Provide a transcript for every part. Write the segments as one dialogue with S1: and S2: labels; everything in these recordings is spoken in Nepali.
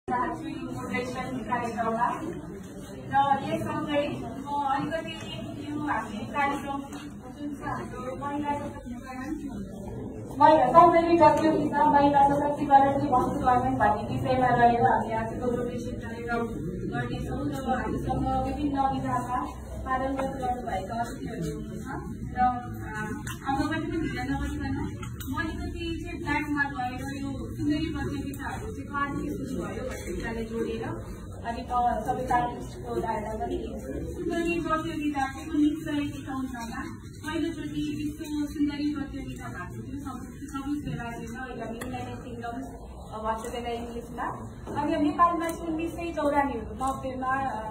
S1: मोटिभेसन कार्यक्रममा र यससँगै म अलिकति यो हामी कार्यक्रम जुन छ हाम्रो सौन्दर्य प्रतियोगिता महिला सशक्तिकरण भक्ति गभर्मेन्ट भन्ने विषयमा रहेर हामी आज मोटिभेसन कार्यक्रम गर्नेछौँ र हामीसँग विभिन्न विधाका पारङ्गत गर्नुभएका अतिथिहरू हुनुहुन्छ र अब पनि ढिला नगरिकन म अलिकति चाहिँ ब्ल्याकमा गएर यो सुन्दरी प्रतियोगिताहरू चाहिँ कहाँदेखि सुरु भयो भन्ने कुराले जोडेर अलिक सबै प्यारेन्ट्सको धारणा पनि सुन्दरी प्रतियोगिता चाहिँ निश्चय टिकाउँछमा पहिलोचोटि विश्व सुन्दरी प्रतियोगिता भएको थियो सबैको राज्यमा हामी युनाइटेड किङडम भन्छ त्यसलाई इङ्ग्लिसमा अनि नेपालमा चाहिँ 1994मा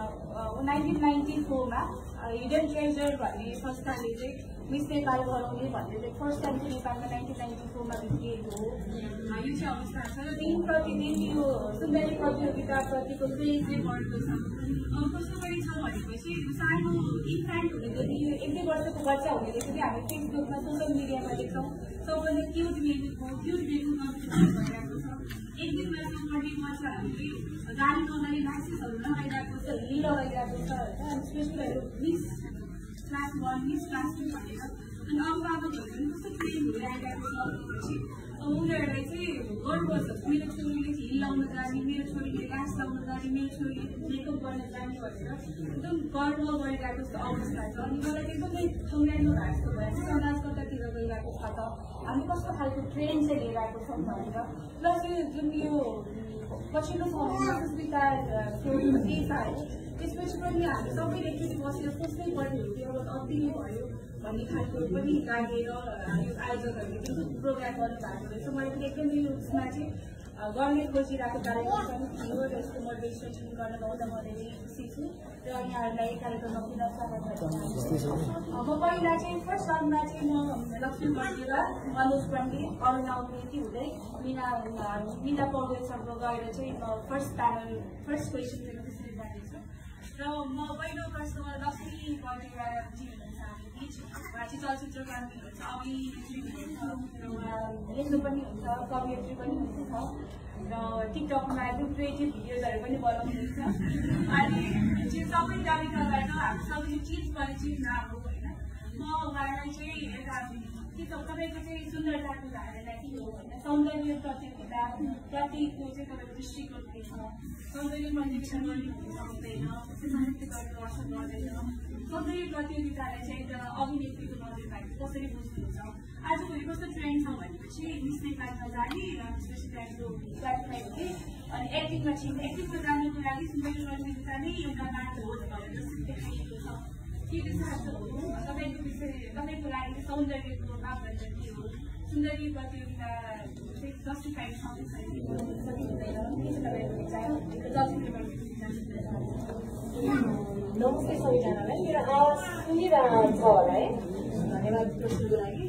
S1: 1994मा हिडन ट्रेजर भन्ने संस्थाले चाहिँ मिस नेपाल गराउने भन्ने चाहिँ फर्स्ट टाइम चाहिँ नेपालमा 1994मा भित्रिएको हो यो चाहिँ अवस्था छ र दिन प्रतिदिन यो सुन्दरी प्रतियोगिताप्रतिको क्रेज चाहिँ बढ्दो छ कस्तो पनि छ भनेपछि सानो इन्फ्यान्ट हुँदाखेरि यो 1-2 वर्षको बच्चा हुँदाखेरि पनि हामी फेसबुकमा सोसियल मिडियामा देख्छौँ सबैले क्युट बेबी कम्पिटिसन भइरहेको छ 1-2 वर्षको बच्चाहरूले गाडीको अगाडि लाइसेन्सहरू लगाइरहेको छ लगाइरहेको छ होइन स्पेसलहरू मिस क्लास 1 मिस क्लास 2 भनेर अनि अभिभावकहरू पनि कस्तो ट्रेन भइरहेको छ भनेपछि उनीहरूलाई चाहिँ गर्व छ मेरो छोरीले हिल लाउन जाने मेरो छोरीले डान्स लाउन जाने मेरो छोरीले मेकअप गर्न जाने भनेर एकदम गर्व गरिरहेको जस्तो अवस्था छ अनि मलाई एकदमै सौर्याउनु भएको भएर समाज कतातिर गइरहेको छ त हामी कस्तो खालको ट्रेन चाहिँ लिएर आएको छौँ भनेर प्लस यो जुन यो पछिल्लो समयमा सुस्मिता केस आयो त्यसपछि पनि हामी सबैले एकचोटि बसेर सोच्नै पर्ने हो कि अब अति नै भयो भन्ने खालको पनि लागेर आयोजकहरूले जुन प्रोग्राम गर्नुभएको रहेछ मैले पनि एकदमै यो उसमा चाहिँ गर्ने खोजिरहेको कार्यक्रम पनि थियो र यसको मोटिभेसन गर्न पाउँदा म धेरै खुसी छु र यहाँहरूलाई कार्यक्रममा पुनः स्वागत गर्न म पहिला चाहिँ फर्स्ट राउन्डमा चाहिँ म लक्ष्मी पण्डित मनोज पण्डित अरुणा उप्रेती हुँदै मिना पौडेलसँग गएर चाहिँ म फर्स्ट क्वेसन मेरो त्यसरी जानेछु र म पहिलो प्रश्नमा लक्ष्मी पण्डितजी हुनुहुन्छ हामी बिच उहाँ चाहिँ चलचित्रकार हुनुहुन्छ अभिनेत्री हुनुहुन्छ लेख्नु पनि हुन्छ कवियत्री पनि हुनुहुन्छ र टिकटकमा एकदम क्रिएटिभ भिडियोजहरू पनि बनाउनुहुन्छ अनि सबै जानेकाबाट हामी सबैले चिज परिचित नआएको होइन म उहाँलाई चाहिँ एउटा के छ तपाईँको चाहिँ सुन्दरताको धारणा के हो होइन सौन्दर्य प्रतियोगिता प्रतिको चाहिँ तपाईँको दृष्टिकोण के छ सौन्दर्य अन्वेषण गर्ने हुन सक्दैन साहित्य गरेर असर गर्दैन सौन्दर्य प्रतियोगितालाई चाहिँ एउटा अभिनेत्रीको नजरबाट कसरी बुझ्नुहुन्छ आजभोलि कस्तो ट्रेन्ड छ भनेपछि मिस नेपालमा जाने र त्यसपछि त्यहाँको वेबसाइट हुने अनि एक्टिङमा छिन् एक्टिङमा जानुको लागि सुन्दरी प्रतियोगिता नै एउटा बाटो हो भनेर देखाइएको छ के त्यस्तो तपाईँको विषय तपाईँको लागि सौन्दर्यको मापदण्ड के हो सुन्दरी प्रतियोगिता चाहिँ जस्टिफाइड छ कि छैन सकिँदैन के छ तपाईँको विचार चलचित्रबाट
S2: नमस्ते सबैजनालाई मेरो आवाज सुनिरहेको छ होला है धन्यवाद प्रश्नको लागि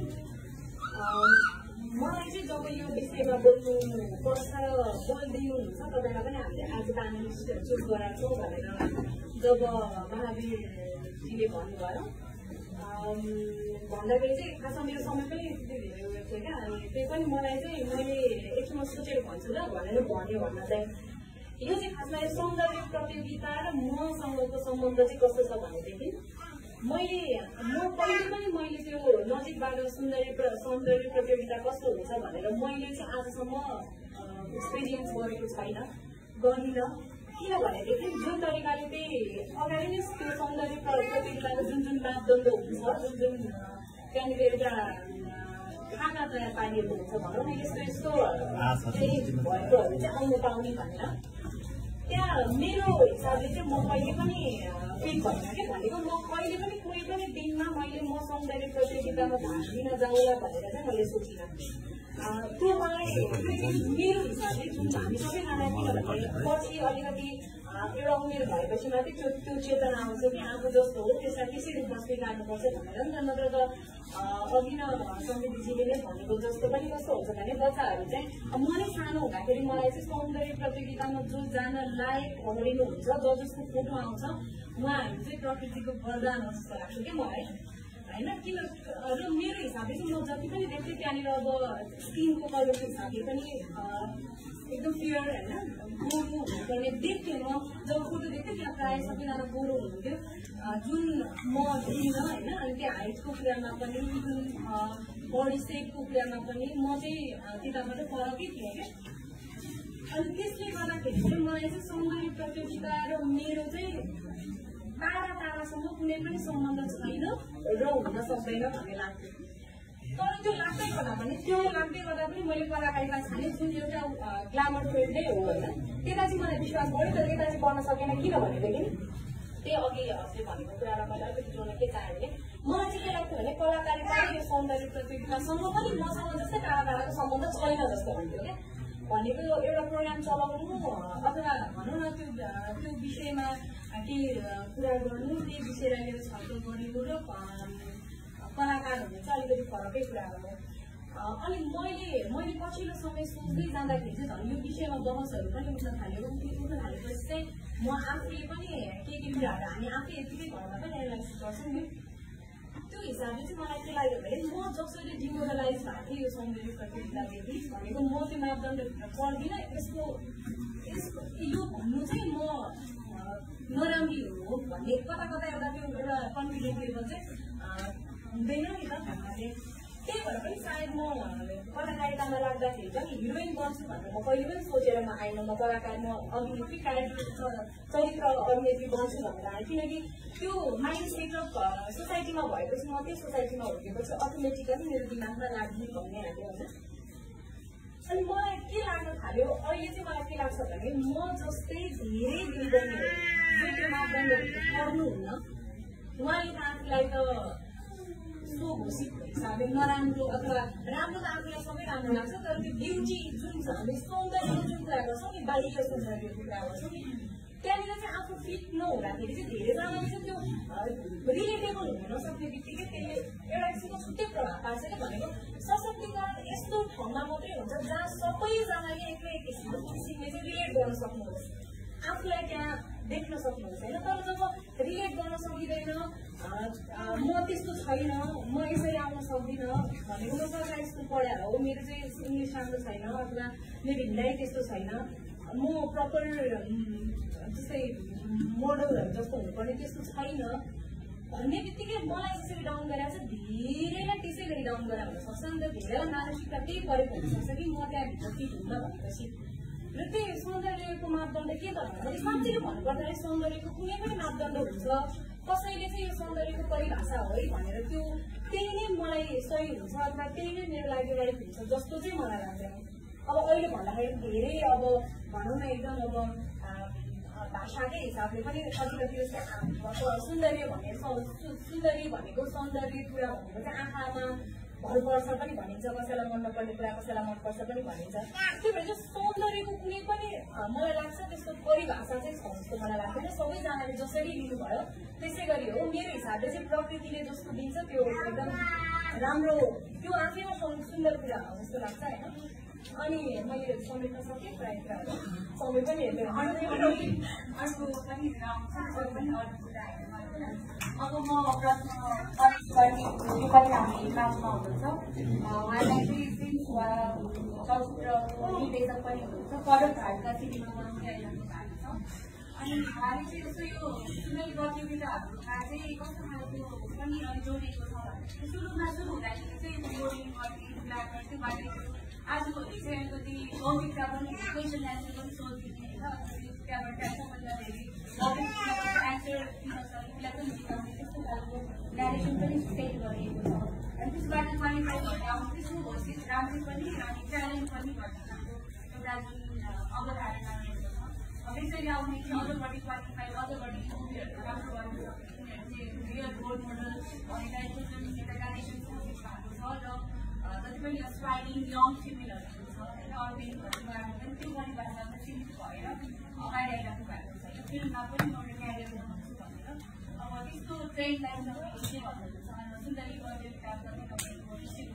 S2: मलाई चाहिँ जब यो विषयमा बोल्नु पर्छ बोलिदिनुहुन्छ तपाईँलाई पनि हामीले आज प्यानलिस्टहरू चुज गराएको छौँ भनेर जब महावीरजीले भन्नुभयो भन्दाखेरि चाहिँ खासमा मेरो समय पनि यति धेरै उयो थियो क्या अनि त्यही पनि मलाई चाहिँ मैले एकछिनमा सोचेर भन्छु ल भनेर भन्यो भन्दा चाहिँ यो चाहिँ खासमा यो सौन्दर्य प्रतियोगिता र मसँगको सम्बन्ध चाहिँ कस्तो छ भनेदेखि म पहिले पनि मैले त्यो नजिकबाट सौन्दर्य प्रतियोगिता कस्तो हुन्छ भनेर मैले चाहिँ आजसम्म एक्सपिरियन्स गरेको छैन गरिनँ किनभनेदेखि जुन तरिकाले त्यही अगाडि नै त्यो सौन्दर्य प्रतियोगिताको जुन मापदण्ड हुन्छ जुन त्यहाँनिर एउटा खाना तयार पारिएको हुन्छ भनौँ न यस्तो भएकोहरू चाहिँ आउनु पाउने भनेर त्यहाँ मेरो हिसाबले चाहिँ म कहिले पनि फिट भएन क्या भनेको म कहिले पनि कुनै पनि दिनमा म सौन्दर्य प्रतियोगितामा भाग लिन जाउँला भनेर चाहिँ मैले सोचिनँ त्यो मलाई मेरो हिसाबले जुन हामी सबैजना पछि अलिकति एउटा उमेर भएपछि मात्रै त्यो चेतना आउँछ कि आफू जस्तो हो त्यसलाई त्यसरी बस्दै जानुपर्छ भनेर नि त नत्र त अघि न समितिजीले नै भनेको जस्तो पनि कस्तो हुन्छ भने बच्चाहरू चाहिँ म नै सानो हुँदाखेरि मलाई चाहिँ सौन्दर्य प्रतियोगितामा जो जान लायक ठहरिनुहुन्छ जसको फोटो आउँछ उहाँहरू चाहिँ प्रकृतिको वरदान हो जस्तो लाग्छ क्या मलाई होइन किन र मेरो हिसाबले चाहिँ म जति पनि देख्थेँ त्यहाँनिर अब स्किनको कलरको हिसाबले पनि एकदम प्योर होइन देख्थेँ म जब फोटो देख्थेँ त्यहाँ प्रायः सबैजना गोरो हुनुहुन्थ्यो जुन म थिइनँ होइन अनि त्यो हाइटको कुरामा पनि जुन बडी सेपको कुरामा पनि म चाहिँ त्यताबाट फरकै थिएँ क्या अनि त्यसले गर्दाखेरि चाहिँ मलाई चाहिँ सौन्दर्य प्रतियोगिता र मेरो चाहिँ टाढासम्म कुनै पनि सम्बन्ध छैन र हुन सक्दैन भन्ने लाग्थ्यो तर त्यो लाग्दै गर्दा पनि त्यो लाग्दै गर्दा पनि मैले कलाकारिता छाने जुन एउटा ग्ल्यामर फिल्डै हो होइन त्यता चाहिँ मलाई विश्वास बढ्यो तर यता चाहिँ गर्न सकेन किन भनेदेखि त्यही अघि हजुरले भनेको कुरालाई मैले अलिकति जोड्न के चाहेँ भने मलाई चाहिँ के लाग्थ्यो भने कलाकारिता र यो सौन्दर्य प्रतियोगितासँग पनि मसँग जस्तै टाढाको सम्बन्ध छैन जस्तो हुन्थ्यो क्या भनेको एउटा प्रोग्राम चलाउनु अथवा भनौँ न त्यो विषयमा केही कुरा गर्नु त्यही विषयलाई लिएर छलफल गरेको र कलाकार हुने चाहिँ अलिकति फरकै कुराहरू हो अनि मैले पछिल्लो समय सोच्दै जाँदाखेरि चाहिँ झन् यो विषयमा बहसहरू पनि उठ्न थालेपछि चाहिँ म आफूले पनि के कुराहरू हामी आफै यतिकै घरमा पनि एनालाइसिस गर्छौँ नि त्यो हिसाबले चाहिँ मलाई के लाग्यो भने म जसरी डिमोरलाइज भएको थिएँ यो सौन्दर्य प्रतियोगितादेखि भनेको म त्यो मापदण्डभित्र पर्दिनँ यो भन्नु चाहिँ म नराम्री हो भन्ने कता एउटा त्यो एउटा कन्फिडेन्ट लेभल चाहिँ हुँदैन नि त भन्नाले त्यही भएर पनि सायद म कलाकारितामा लाग्दाखेरि पनि हिरोइन बन्छु भनेर म कहिले पनि सोचेर म आइन म कलाकार म अभिनेत्री चरित्र अभिनेत्री बन्छु भनेर आएँ किनकि त्यो माइन्ड सेट अफ सोसाइटीमा भएपछि म त्यो सोसाइटीमा हुर्केपछि अटोमेटिकली मेरो दिमागमा लाग्ने भन्ने हाल्यो होइन अनि मलाई के लाग्न थाल्यो अहिले चाहिँ मलाई के लाग्छ भने म जस्तै धेरै दिदीबहिनीहरू जो त्यो मापदण्डहरू पर्नुहुन्न उहाँले त आफूलाई त सो घोषित हिसाबले नराम्रो अथवा राम्रो त आफूलाई सबै राम्रो लाग्छ तर त्यो ब्युटी जुन छ हामी सौन्दर्यको जुन कुरा गर्छौँ नि बाहिर सौन्दर्यको कुरा गर्छौँ नि त्यहाँनिर चाहिँ आफू फिट नहुँदाखेरि चाहिँ धेरैजनाले चाहिँ त्यो रिलेटेबल हुन नसक्ने बित्तिकै त्यसले एउटा किसिमको छुट्टै प्रभाव पार्छ क्या भनेको सशक्तिकरण यस्तो ठाउँमा मात्रै हुन्छ जहाँ सबैजनाले एक्लै किसिमले चाहिँ रिलेट गर्न सक्नुहोस् आफूलाई त्यहाँ देख्न सक्नुहुन्छ होइन तर जब रिलेट गर्न सकिँदैन म त्यस्तो छैन म यसरी आउन सक्दिनँ भनेको म सरकारी स्कुल पढाएर हो मेरो चाहिँ इङ्ग्लिस राम्रो छैन अथवा मेरो हिन्दी त्यस्तो छैन म प्रपर जस्तै मोडलहरू जस्तो हुनुपर्ने त्यस्तो छैन भन्ने बित्तिकै मलाई यसरी डाउन गरेर चाहिँ धेरैलाई त्यसै गरी डाउन गरेर हुनसक्छ नि त धेरैलाई मानसिकता त्यही परेको हुनसक्छ कि म त्यहाँभित्र फिट हुन्न भनेपछि र त्यही सौन्दर्यको मापदण्ड के त भन्दाखेरि साँच्चै भन्नुपर्दाखेरि सौन्दर्यको कुनै पनि मापदण्ड हुन्छ कसैले चाहिँ यो सौन्दर्यको परिभाषा हो है भनेर त्यो त्यही नै मलाई सही हुन्छ अथवा त्यही नै मेरो लागि राइट हुन्छ जस्तो चाहिँ मलाई लाग्दैन अब अहिले भन्दाखेरि धेरै अब भनौँ न एकदम अब भाषाकै हिसाबले पनि कति सुन्दर्य भनेको सौन्दर्य कुरा भनेको चाहिँ आँखामा भर पर्छ पनि भनिन्छ कसैलाई मन नपर्ने कुरा कसैलाई मनपर्छ पनि भनिन्छ त्यो भएर चाहिँ सौन्दर्यको कुनै पनि मलाई लाग्छ त्यस्तो परिभाषा चाहिँ छ जस्तो मलाई लाग्दैन सबैजनाले जसरी लिनुभयो त्यसै गरी हो मेरो हिसाबले चाहिँ प्रकृतिले जस्तो दिन्छ त्यो एकदम राम्रो त्यो आफैमा सुन्दर कुरा हो जस्तो लाग्छ होइन अनि मैले समेट्न सकेँ प्रायः कुराहरू समय पनि हेर्दै
S1: अर्को पनि अब म प्रश्न पनि हामी क्लासमा हुनुहुन्छ उहाँलाई चाहिँ चलचित्रको निर्देशक पनि हुनुहुन्छ करोड घाटका सिनेमामा पनि आइरहनु भएको छ अनि उहाँले चाहिँ जस्तो यो सुन्दर प्रतियोगिताहरूमा चाहिँ कस्तो खालको पनि जोडिएको छ भने सुरु हुँदाखेरि चाहिँ मोडलिङ गर्ने कुरा गर्थ्यो बाहिर आजभोलि चाहिँ अलिकति भौतिकता पनि क्वेसन एन्सर पनि सोधिदिने होइन त्यहाँबाट सबैजना एक्टर उसलाई पनि सिकाउने त्यस्तो खालको डाइरेक्सन पनि सेट गरिएको छ अनि त्यसबाट क्वालिफाई भएर आउनु त्यस्तो भएपछि राम्रो पनि अनि च्यालेन्ज पनि भन्ने खालको एउटा जुन अवधारणा रहेको छ त्यसरी आउने कि अझपट्टि क्वालिफाई अझपट्टि मुभीहरू राम्रो गर्नु सक्ने उनीहरू चाहिँ रियल रोल मोडल अनि डाइरेक्सन पनि एउटा डाइरेक्सन कोसिस भएको छ र जति पनि एस्पायरिङ यङ फिमेलहरू छ होइन अर्गेनिकहरूमा पनि त्यो परिभाषामा सीमित भएर अगाडि आइराख्नु भएको छ फिल्ममा पनि एउटा क्यारियर बनाउँछु भनेर अब त्यस्तो ट्रेन्ड लाइनमा के भन्नुहुन्छ सुन्दरी प्रतियोगिता पनि तपाईँको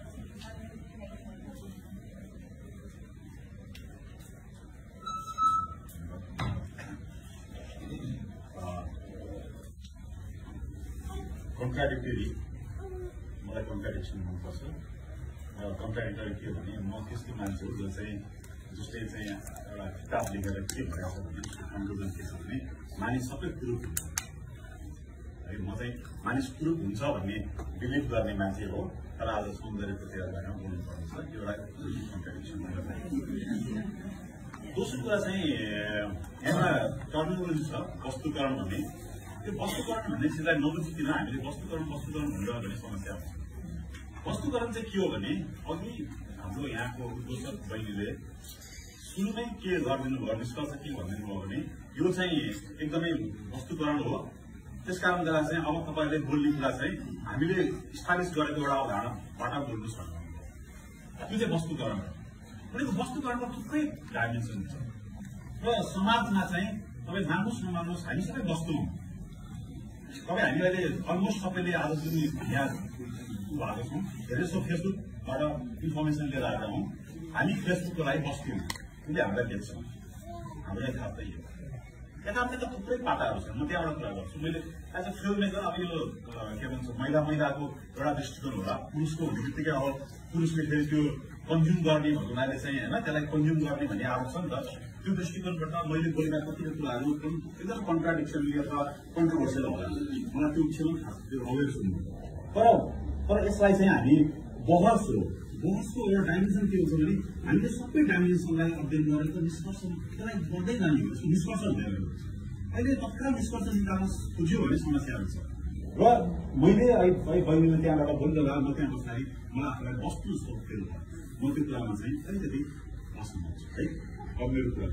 S3: कम्प्यारिटिभली मलाई कम्प्यारिजन मनपर्छ र कम्प्यारिटर के भने म त्यस्तो मान्छे हो जो चाहिँ जसले चाहिँ एउटा किताब लेखेर के भइरहेको छ भने कन्क्लुजन के छ भने मानिस सबै कुरूप हुन्छ है। म चाहिँ मानिस कुरूप हुन्छ भन्ने बिलिभ गर्ने मान्छे हो, तर आज सौन्दर्यको बारेमा बोल्नु पर्छ, यो एउटा कन्ट्राडिक्सन। दोस्रो कुरा चाहिँ एउटा टर्मिनोलोजी छ वस्तुकरण भन्ने। त्यो वस्तुकरण भन्ने चिजलाई नबुझिकन हामीले वस्तुकरण भनेर भन्ने समस्या हुन्छ। वस्तुकरण चाहिँ के हो भने अघि हाम्रो यहाँको दोस्रो बहिनीले सुरुमै के गरिदिनु भयो, निष्कर्ष के भनिदिनु भयो भने यो चाहिँ एकदमै वस्तुकरण हो। त्यसकारण गर्दा चाहिँ अब तपाईँहरूले बोल्ने कुरा चाहिँ हामीले इस्टाब्लिस गरेको एउटा अवधारणाबाट बोल्नुहोस् भन्नु, त्यो चाहिँ वस्तुकरण हो। भनेको वस्तुकरणको थुप्रै डाइमेन्सन छ र समाजमा चाहिँ तपाईँ मान्नुहोस् हामी सबै वस्तु हौँ। तपाईँ हामी अहिले अलमोस्ट सबैले आज जुन यहाँ भएको छौँ, धेरै जसो फेसबुकबाट इन्फर्मेसन लिएर आएका हौँ। हामी फेसबुकको लागि वस्तु हौँ, उसले हामीलाई देख्छौँ। हाम्रो यथार्थ यो यथार्थका थुप्रै पाटाहरू छन्। म त्यहाँबाट कुरा गर्छु। मैले एज अ फिल्म मेकर अब यो के भन्छ महिलाको एउटा दृष्टिकोण होला। पुरुषको हुने बित्तिकै अब पुरुषले फेरि त्यो कन्ज्युम गर्ने भएको हुनाले चाहिँ होइन, त्यसलाई कन्ज्युम गर्ने भन्ने आएको छ नि त। त्यो दृष्टिकोणबाट मैले बोलेका कतिपय कुराहरू एकदम कन्ट्राडिक्सनली अथवा कन्ट्रोभर्सियल होला, मलाई त्यो विषयमा खास त्यो अवेर सुन्नु। तर यसलाई चाहिँ हामी बहसको एउटा डाइमेन्सन के हुन्छ भने हामीले सबै डाइमेन्सनलाई अध्ययन गरेर निष्कर्ष त्यसलाई गर्दै जाने हो। निष्कर्ष हुँदैन। अहिले तत्काल निष्कर्ष निकाल्न खोज्यो भने समस्या हुन्छ। र मैले बहिनीले त्यहाँबाट बोल्दा म त्यहाँ बस्दाखेरि मलाई आफूलाई वस्तु जस्तो फिल भयो। म त्यो कुरामा चाहिँ अलिकति असहमत छु है। अब मेरो कुरा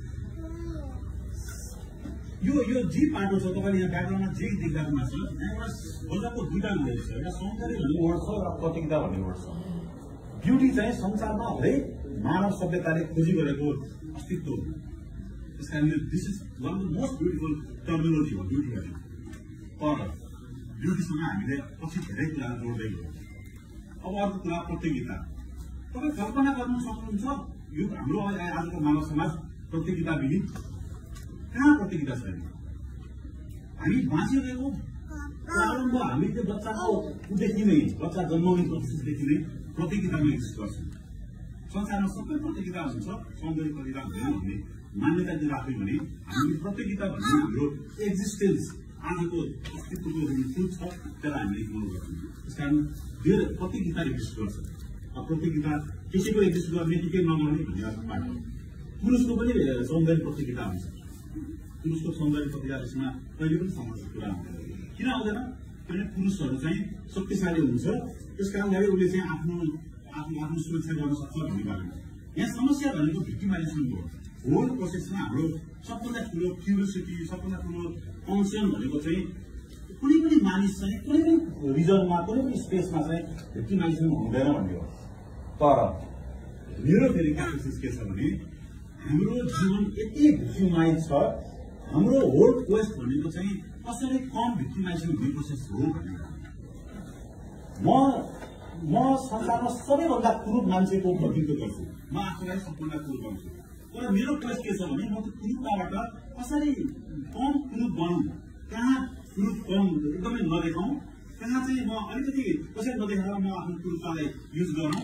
S3: यो जे पाटो छ तपाईँले यहाँ ब्याकग्राउन्डमा जे देखाउनुमा छ, यहाँबाट बोल्दाको दुईटा वर्ड छ। एउटा सौन्दर्य भन्ने वर्ड छ, एउटा प्रतियोगिता भन्ने वर्ड छ। ब्युटी चाहिँ संसारमा हरेक मानव सभ्यताले खोजी गरेको अस्तित्व हो। त्यस कारणले this is one of the most beautiful terminology हो ब्युटी भन्ने। तर ब्युटीसँग हामीले पछि धेरै कुरा जोड्दै गयौँ। अब अर्को कुरा प्रतियोगिता। तपाईँ कल्पना गर्नु सक्नुहुन्छ यो हाम्रो आजको मानव समाज प्रतियोगिता विहीन कहाँ प्रतियोगिता छैन। हामी बाँचिरहेको प्रारम्भ हामी त्यो बच्चाको उदेखि नै बच्चा जन्माउने प्रोसेसदेखि नै प्रतियोगितामा एक्जिस्ट गर्छौँ। संसारमा सबै प्रतियोगिता हुन्छ, सौन्दर्य प्रतियोगिता हुँदैन भन्ने मान्यता दिएर राख्यो भने हामीले प्रतियोगिता भन्ने हाम्रो एक्जिस्टेन्स आजको अस्तित्वको जुन फुल छ त्यसलाई हामीले इग्नोर गर्छौँ। त्यस कारण धेरै प्रतियोगिता एक्जिस्ट गर्छ। प्रतियोगिता कसैको एक्जिस्ट गर्ने कि के नगर्ने भन्ने बाटो। पुरुषको पनि सौन्दर्य प्रतियोगिता हुन्छ। पुरुषको सौन्दर्य प्रतियोगितामा कहिले पनि समस्या कुरा हुँदैन। किन आउँदैन? किनभने पुरुषहरू चाहिँ शक्तिशाली हुन्छ, त्यस कारणले उसले चाहिँ आफ्नो सुरक्षा गर्न सक्छ भन्ने बारेमा। यहाँ समस्या भनेको भिक्टिमाइजेसनको होल प्रोसेसमा हाम्रो सबभन्दा ठुलो क्युरियोसिटी, सबभन्दा ठुलो कन्सर्न भनेको चाहिँ कुनै पनि मानिस चाहिँ कुनै पनि रिजनमा, कुनै पनि स्पेसमा चाहिँ भिक्टिमाइजेसन हुँदैन भन्ने हो। तर मेरो फेरि क्यापेसिस के छ भने हाम्रो जीवन यति भिक्टिमाइज छ, हाम्रो होल क्वेस्ट भनेको चाहिँ कसरी कम भिक्टिमाइजेसन हुने प्रोसेस हो भन्ने। म संसारमा सबैभन्दा कुरूप मान्छेको प्रतिनिधित्व गर्छु। म आफूलाई सबभन्दा कुरूप भन्छु। तर मेरो क्वेस्ट के छ भने म त्यो कुरूपताबाट कसरी कम कुरूप बनौँ, कहाँ कुरूप कम एकदमै नदेखाउँ, कहाँ चाहिँ म अलिकति कसरी नदेखाएर म आफ्नो कुरूपतालाई युज गरौँ,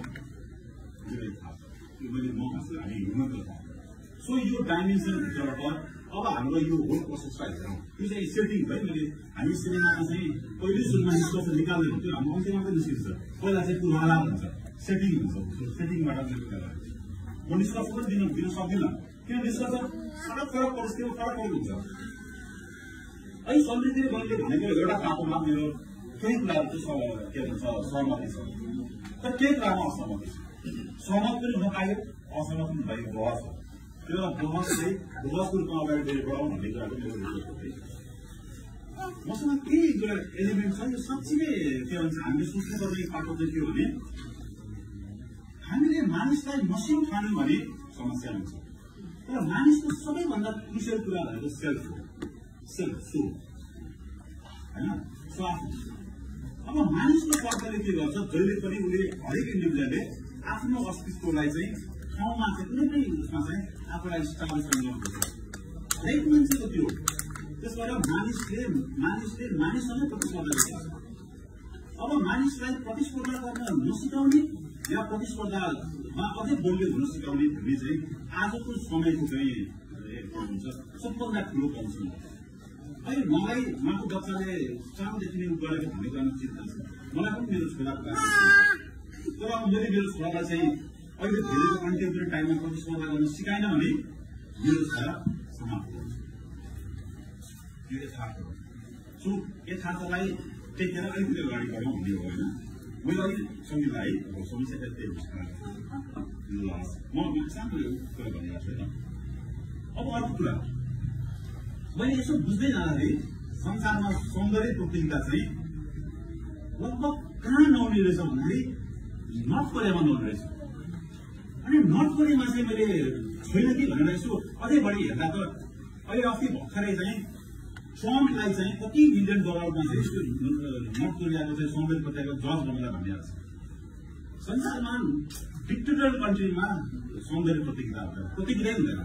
S3: मैले म हामी हिँड्न त। सो यो डाइमेन्सन भित्रबाट अब हाम्रो यो होल प्रोसेसलाई हेरौँ। त्यो चाहिँ सेटिङ है। मैले हामी सिनेमामा चाहिँ पहिलो सुरुमा निष्कर्ष निकाल्ने हुन्थ्यो, हाम्रो अन्त्यमा पनि निस्किन्छ। पहिला चाहिँ पूर्वाधार हुन्छ, सेटिङ हुन्छ। सेटिङबाट म निष्कर्ष पनि दिन सक्दिनँ, किन निष्कर्ष फरक परिस्थितिमा फरक हुन्छ। है समृद्धिले मैले भनेको एउटा पाटोमा मेरो केही कुराहरू चाहिँ के भन्छ सहमति छ, तर केही कुरामा असहमति छ। सहमत पनि नपायो, असहमत पनि भएको बहस हो। त्यो बहसको रूपमा अगाडि बढाउँ भन्ने कुराको मेरो रिपोर्ट हो। मसँग केही एउटा एलिमेन्ट छ, यो साँच्चै के भन्छ हामीले सोच्नुपर्ने पाटो चाहिँ के हो भने हामीले मानिसलाई मसिनो ठान्यौँ भने समस्या हुन्छ। तर मानिसको सबैभन्दा क्रुसियल कुरा भनेको सेल्फ हो। सेल्फ सो होइन, स्वार्थ। अब मानिसको स्वार्थले के गर्छ, जहिले पनि उसले हरेक इन्डिभिजुअलले आफ्नो अस्तित्वलाई चाहिँ ठाउँमा चाहिँ कुनै पनि उसमा चाहिँ आफूलाई इस्टाब्लिस गर्नुपर्छ। हरेक मान्छेको त्यो। त्यसबाट मानिसले मानिससँगै प्रतिस्पर्धा गर्छ। अब मानिसलाई प्रतिस्पर्धा गर्न नसिकाउने या प्रतिस्पर्धा अझै बलियो हुन सिकाउने भन्ने चाहिँ आजको समयको चाहिँ हुन्छ सबभन्दा ठुलो कन्सर्न हो। अहिले मलाई उहाँको बच्चाले सानोदेखि नै गरेको भन्ने गर्न चिन्ता छ। मलाई पनि मेरो छोराको तर मैले मेरो छोरालाई चाहिँ अहिले धेरैको कन्टेम्पोरेरी टाइममा प्रतिस्पर्धा गर्न सिकाएन भने मेरो छोरा समाप्त हुन्छ। यो यथार्थ हो। सो यथार्थलाई टेकेर अलिकति अगाडि बढौँ भन्ने हो होइन। मैले अलिक सङ्गीतलाई समस्या त्यही हुन्छ। म सानो कुरा भनिरहेको छु होइन। अब अर्को कुरा मैले यसो बुझ्दै जाँदाखेरि संसारमा सौन्दर्य प्रतियोगिता चाहिँ लगभग कहाँ नहुने रहेछ भन्दाखेरि नर्थ कोरियामा नहुने रहेछ। अनि नर्थ कोरियामा चाहिँ मैले छैन कि भनेर यसो अझै बढी हेर्दा त अहिले अस्ति भर्खरै चाहिँ ट्रम्पलाई चाहिँ कति $1 मिलियनमा चाहिँ नर्थ कोरियाको चाहिँ सौन्दर्य प्रतियोगिता जज बन्नलाई भनिरहेको छ। संसारमा डिक्टेटर कन्ट्रीमा सौन्दर्य प्रतियोगितै हुँदैन।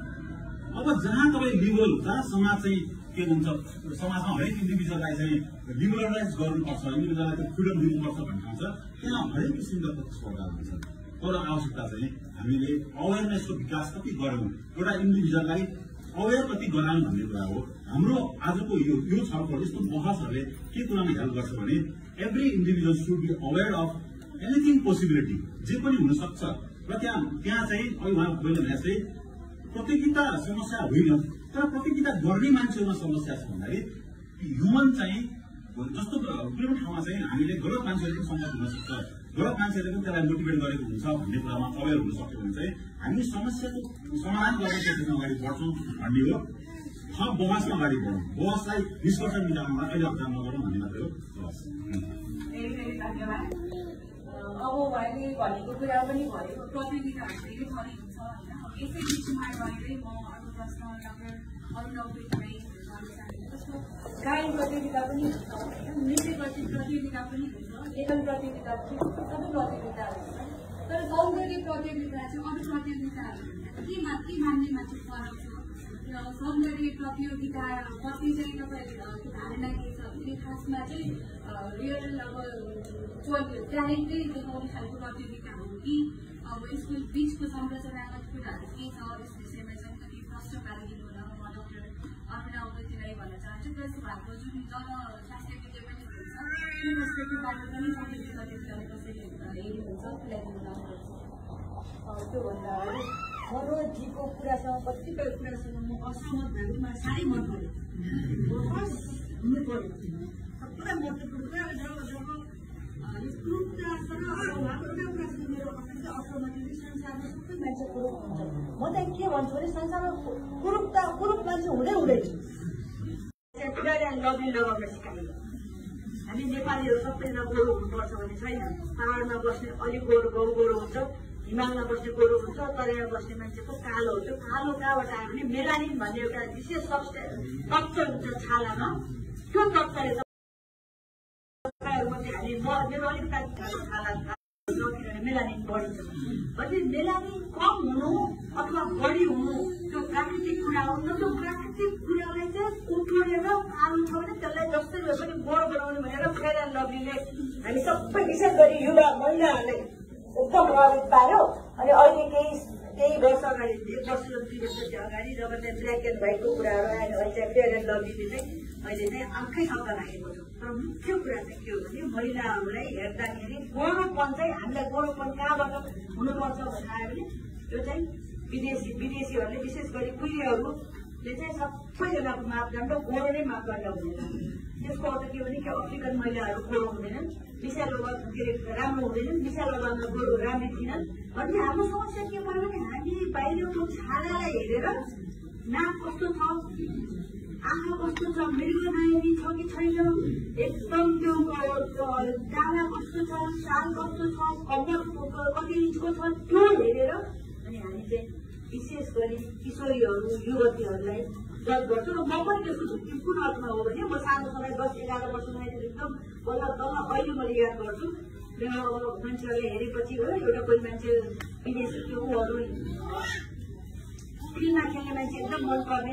S3: अब जहाँ तपाईँ लिबरल जहाँ समाज चाहिँ के हुन्छ समाजमा हरेक इन्डिभिजुअललाई चाहिँ लिबरलाइज गर्नुपर्छ, इन्डिभिजुअललाई चाहिँ फ्रिडम दिनुपर्छ भन्ने हुन्छ, त्यहाँ हरेक किसिमका प्रतिस्पर्धा हुन्छ। तर आवश्यकता चाहिँ हामीले अवेरनेसको विकास कति गरौँ, एउटा इन्डिभिजुअललाई अवेर कति गराउँ भन्ने कुरा हो। हाम्रो आजको यो छलफल यस्तो बहसहरूले के कुरामा हेल्प गर्छ भने every individual should be aware of anything possibility, जे पनि हुनसक्छ। र त्यहाँ चाहिँ अहिले उहाँ मैले भने चाहिँ प्रतियोगिता समस्या होइन, तर प्रतियोगिता गर्ने मान्छेहरूमा समस्या छ भन्दाखेरि ह्युमन चाहिँ जस्तो कुनै ठाउँमा चाहिँ हामीले गलत मान्छेहरू पनि संगत हुन सक्छ, गलत मान्छेहरूले पनि त्यसलाई मोटिभेट गरेको हुन्छ भन्ने कुरामा अवेर हुन सक्यो भने चाहिँ हामी समस्याको समाधान गर्ने क्षेत्रमा अगाडि बढ्छौँ भन्ने हो। थप बहसमा अगाडि बढौँ, बहसलाई निष्कर्ष निकाल्नमा अहिले अभ्यास नगरौँ भन्ने मात्रै हो।
S1: धेरै धेरै धन्यवाद। अब उहाँले भनेको कुरा पनि भयो, प्रतियोगिताहरू धेरै थरी हुन्छ होइन। यसै बिचमा रहेरै म अर्को प्रश्न डाक्टर अरुणलाई गर्न चाहन्छु। जस्तो गायन प्रतियोगिता पनि हुन्छ होइन, नृत्य प्रतियोगिता पनि हुन्छ, लेखन प्रतियोगिता पनि हुन्छ, सबै प्रतियोगिताहरू हुन्छ। तर सौन्दर्य प्रतियोगिता चाहिँ अरू प्रतियोगिताहरू के मान्नेमा चाहिँ फरक छ र सौन्दर्य प्रतियोगिता पछि चाहिँ तपाईँहरूको धारणा के छ भने खासमा चाहिँ रियल अब ट्यालेन्टै देखाउने खालको प्रतियोगिता हो कि अब यसको बिचको संरचनागत कुराहरू के छ यस विषयमा चाहिँ अलिकति प्रश्न पारिदिनु होला। म डाक्टर अर्पणा अवगतिलाई भन्न चाहन्छु। प्लस उहाँको जुन जनस्वास्थ्य विज्ञ पनि हुनुहुन्छ त्यो पर्सपेक्टिभबाट पनि सौन्दर्य प्रतियोगिताले कसरी हेर्नुहुन्छ त्यसलाई दिनु चाहन्छु।
S4: त्योभन्दा अगाडि मनोजीको कुरासँग कतिपय कुरासँग म असहमत भएको मलाई साह्रै मन पर्यो। हुनु पर्यो पुरा महत्त्वपूर्ण कुरा। जब कुरूपतासँग उहाँको एउटा कुरासँग मेरो असहमति संसारमा सबै मान्छे कुरूप हुन्छ। म चाहिँ के भन्छु भने संसारमा कुरूप मान्छे हुँदै हुँदैन। लग्ने लगाउन सिकाइयो। हामी नेपालीहरू सबैजना गोरो हुनुपर्छ भन्ने छैन। पहाडमा बस्ने अलिक गोरो हुन्छ, हिमालमा बस्ने गोरो हुन्छ, तराईमा बस्ने मान्छेको कालो हुन्छ। कालो कहाँबाट आयो भने मेलानिन भन्ने एउटा विशेष तत्त्व हुन्छ छालामा। त्यो तत्त्वले मेरो अलिकति छाला किनभने मेलानिन बढिन्छ भने मेलानिन कम हुनु अथवा बढी हुनु त्यो प्राकृतिक कुरा हो। त्यो प्राकृतिक कुरालाई चाहिँ उठोरेर कालो छ भने त्यसलाई जस्तै भए पनि गोरो बनाउने भनेर फेयर एन्ड लभलीले हामी सबै विशेष गरी युवा महिलाहरूलाई एकदम प्रभावित पार्यो। अनि अहिले केही वर्ष अगाडि 1 वर्ष 2 वर्ष अगाडि जब चाहिँ ब्ल्याक एन्ड व्हाइटको कुराहरू आयो अहिले चाहिँ फेयर एन्ड लभलीले चाहिँ अहिले चाहिँ अर्कै शब्द लागेको छ। तर मुख्य कुरा चाहिँ के हो भने महिलाहरूलाई हेर्दाखेरि गोरोपन चाहिँ हामीलाई गोरोपन कहाँबाट हुनुपर्छ भनेर आयो भने त्यो चाहिँ विदेशीहरूले विशेष गरी कुलीहरूले चाहिँ सबैजनाको मापदण्ड गोरो नै मापदण्ड हुँदैन। त्यसको अर्थ के भने कि अफ्रिकन महिलाहरू गोरो हुँदैनन्, विषा लगाउन के अरे राम्रो हुँदैनन्, विषा लगाउन गोरो राम्रै थिएनन् भन्ने हाम्रो समस्या के भयो भने हामी बाहिरको छालालाई हेरेर नाक कस्तो छ, आँखा कस्तो छ, मृगनायनी छ कि छैन, एकदम त्यो डाला कस्तो छ, साल कस्तो छ, कम्मर कति इन्चको छ त्यो हेरेर अनि हामी चाहिँ विशेष गरी किशोरीहरू युवतीहरूलाई जज गर्छु। र म पनि त्यसको झुक्ति कुन अर्थमा हो भने म सानो समय 10-11 वर्षमा एकदम बल्ल अहिले मैले याद गर्छु मेरो मान्छेहरूले हेरेपछि हो एउटा कोही मान्छे विदेशी त्यो ऊहरू फिल्ममा खेल्ने मान्छे एकदम मनपर्ने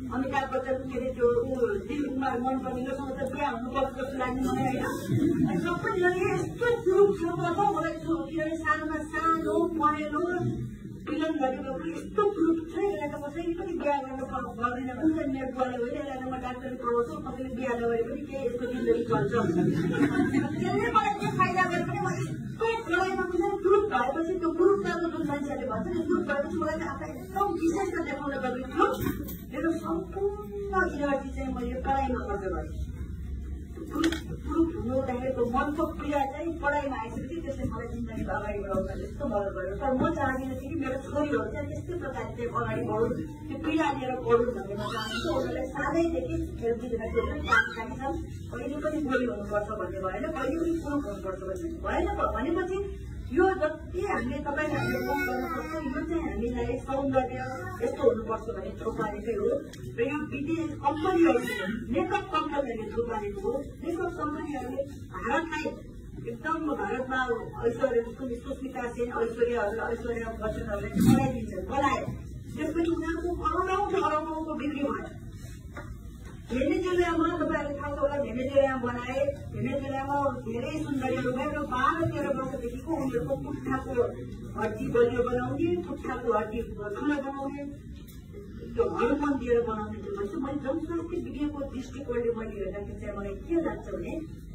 S4: अमिताभ बच्चन के अरे त्यो दिलीप कुमार मनपर्ने योसँग त बिहा हुनुपर्छ जस्तो लाग्ने मलाई होइन। सबैजनाले यस्तो प्रुफ छ मलाई किनभने सानोमा सानो पढेलो फिल्म गरेको यस्तो प्रुफ छ। यसलाई त कसैले पनि बिहा गर्न गर्दैन भन्छ मेरो बुवाले होइन यसलाई त म डाक्टरी पढाउँछु कसैले बिहा नगरे पनि केही यस्तो जिन्दगी चल्छ। त्यसले मलाई के फाइदा गरे पनि म यस्तो पढाइमा पनि प्रुफ भएपछि त्यो प्रुफ त जुन मान्छेहरूले भन्छ नि प्रुफ भएपछि मलाई त आफूलाई एकदम विशेष देखाउन पर्ने थियो। मेरो सम्पूर्ण इनर्जी चाहिँ मैले पढाइमा खर्च गरेँ। प्रुफ हुँदाखेरिको मनको क्रिया चाहिँ पढाइमा आइसकेपछि त्यसले मलाई जिन्दगी अगाडि बढाउन यस्तो मद्दत गर्यो। तर म चाहदिनँ कि मेरो छोरीहरू चाहिँ त्यस्तै प्रकारले चाहिँ अगाडि बढोस् त्यो पीडा लिएर पढोस् भन्ने म चाहन्छु। उनीहरूलाई सानैदेखि खेलकुदमा त्यो पनि छन् कहिले पनि गोली हुनुपर्छ भन्ने भएन कहिले पनि प्रुफ हुनुपर्छ भन्ने भएन। भनेपछि यो जति हामीले तपाईँले हामीले काम गर्न सक्छौँ यो चाहिँ हामीलाई सौन्दर्य यस्तो हुनुपर्छ भन्ने थोपालेकै हो। र यो विदेश कम्पनीहरू मेकअप कम्पनीहरूले थोपालेको हो। मेकअप कम्पनीहरूले भारतलाई एकदम भारतमा ऐश्वर्य सुस्मिता सेन ऐश्वर्या बच्चनहरूले बनाइदिन्छन् बनाए त्यसपछि उनीहरूको अरौँको बिक्री भयो। भेनेजुएलामा तपाईँहरूले थाहा छ होला भेनेजुएलामा बनाए भेनेजुएलामा धेरै सुन्दरीहरू भए र 12-13 वर्षदेखिको उनीहरूको पुट्ठाको हड्डी बलियो बनाउने पुट्ठाको हड्डी ठुलो बनाउने त्यो हर्मोन दिएर बनाउने त्यो भन्छ। मैले जनस्वास्थ्य विज्ञको दृष्टिकोणले मैले हेर्दाखेरि चाहिँ मलाई के लाग्छ भने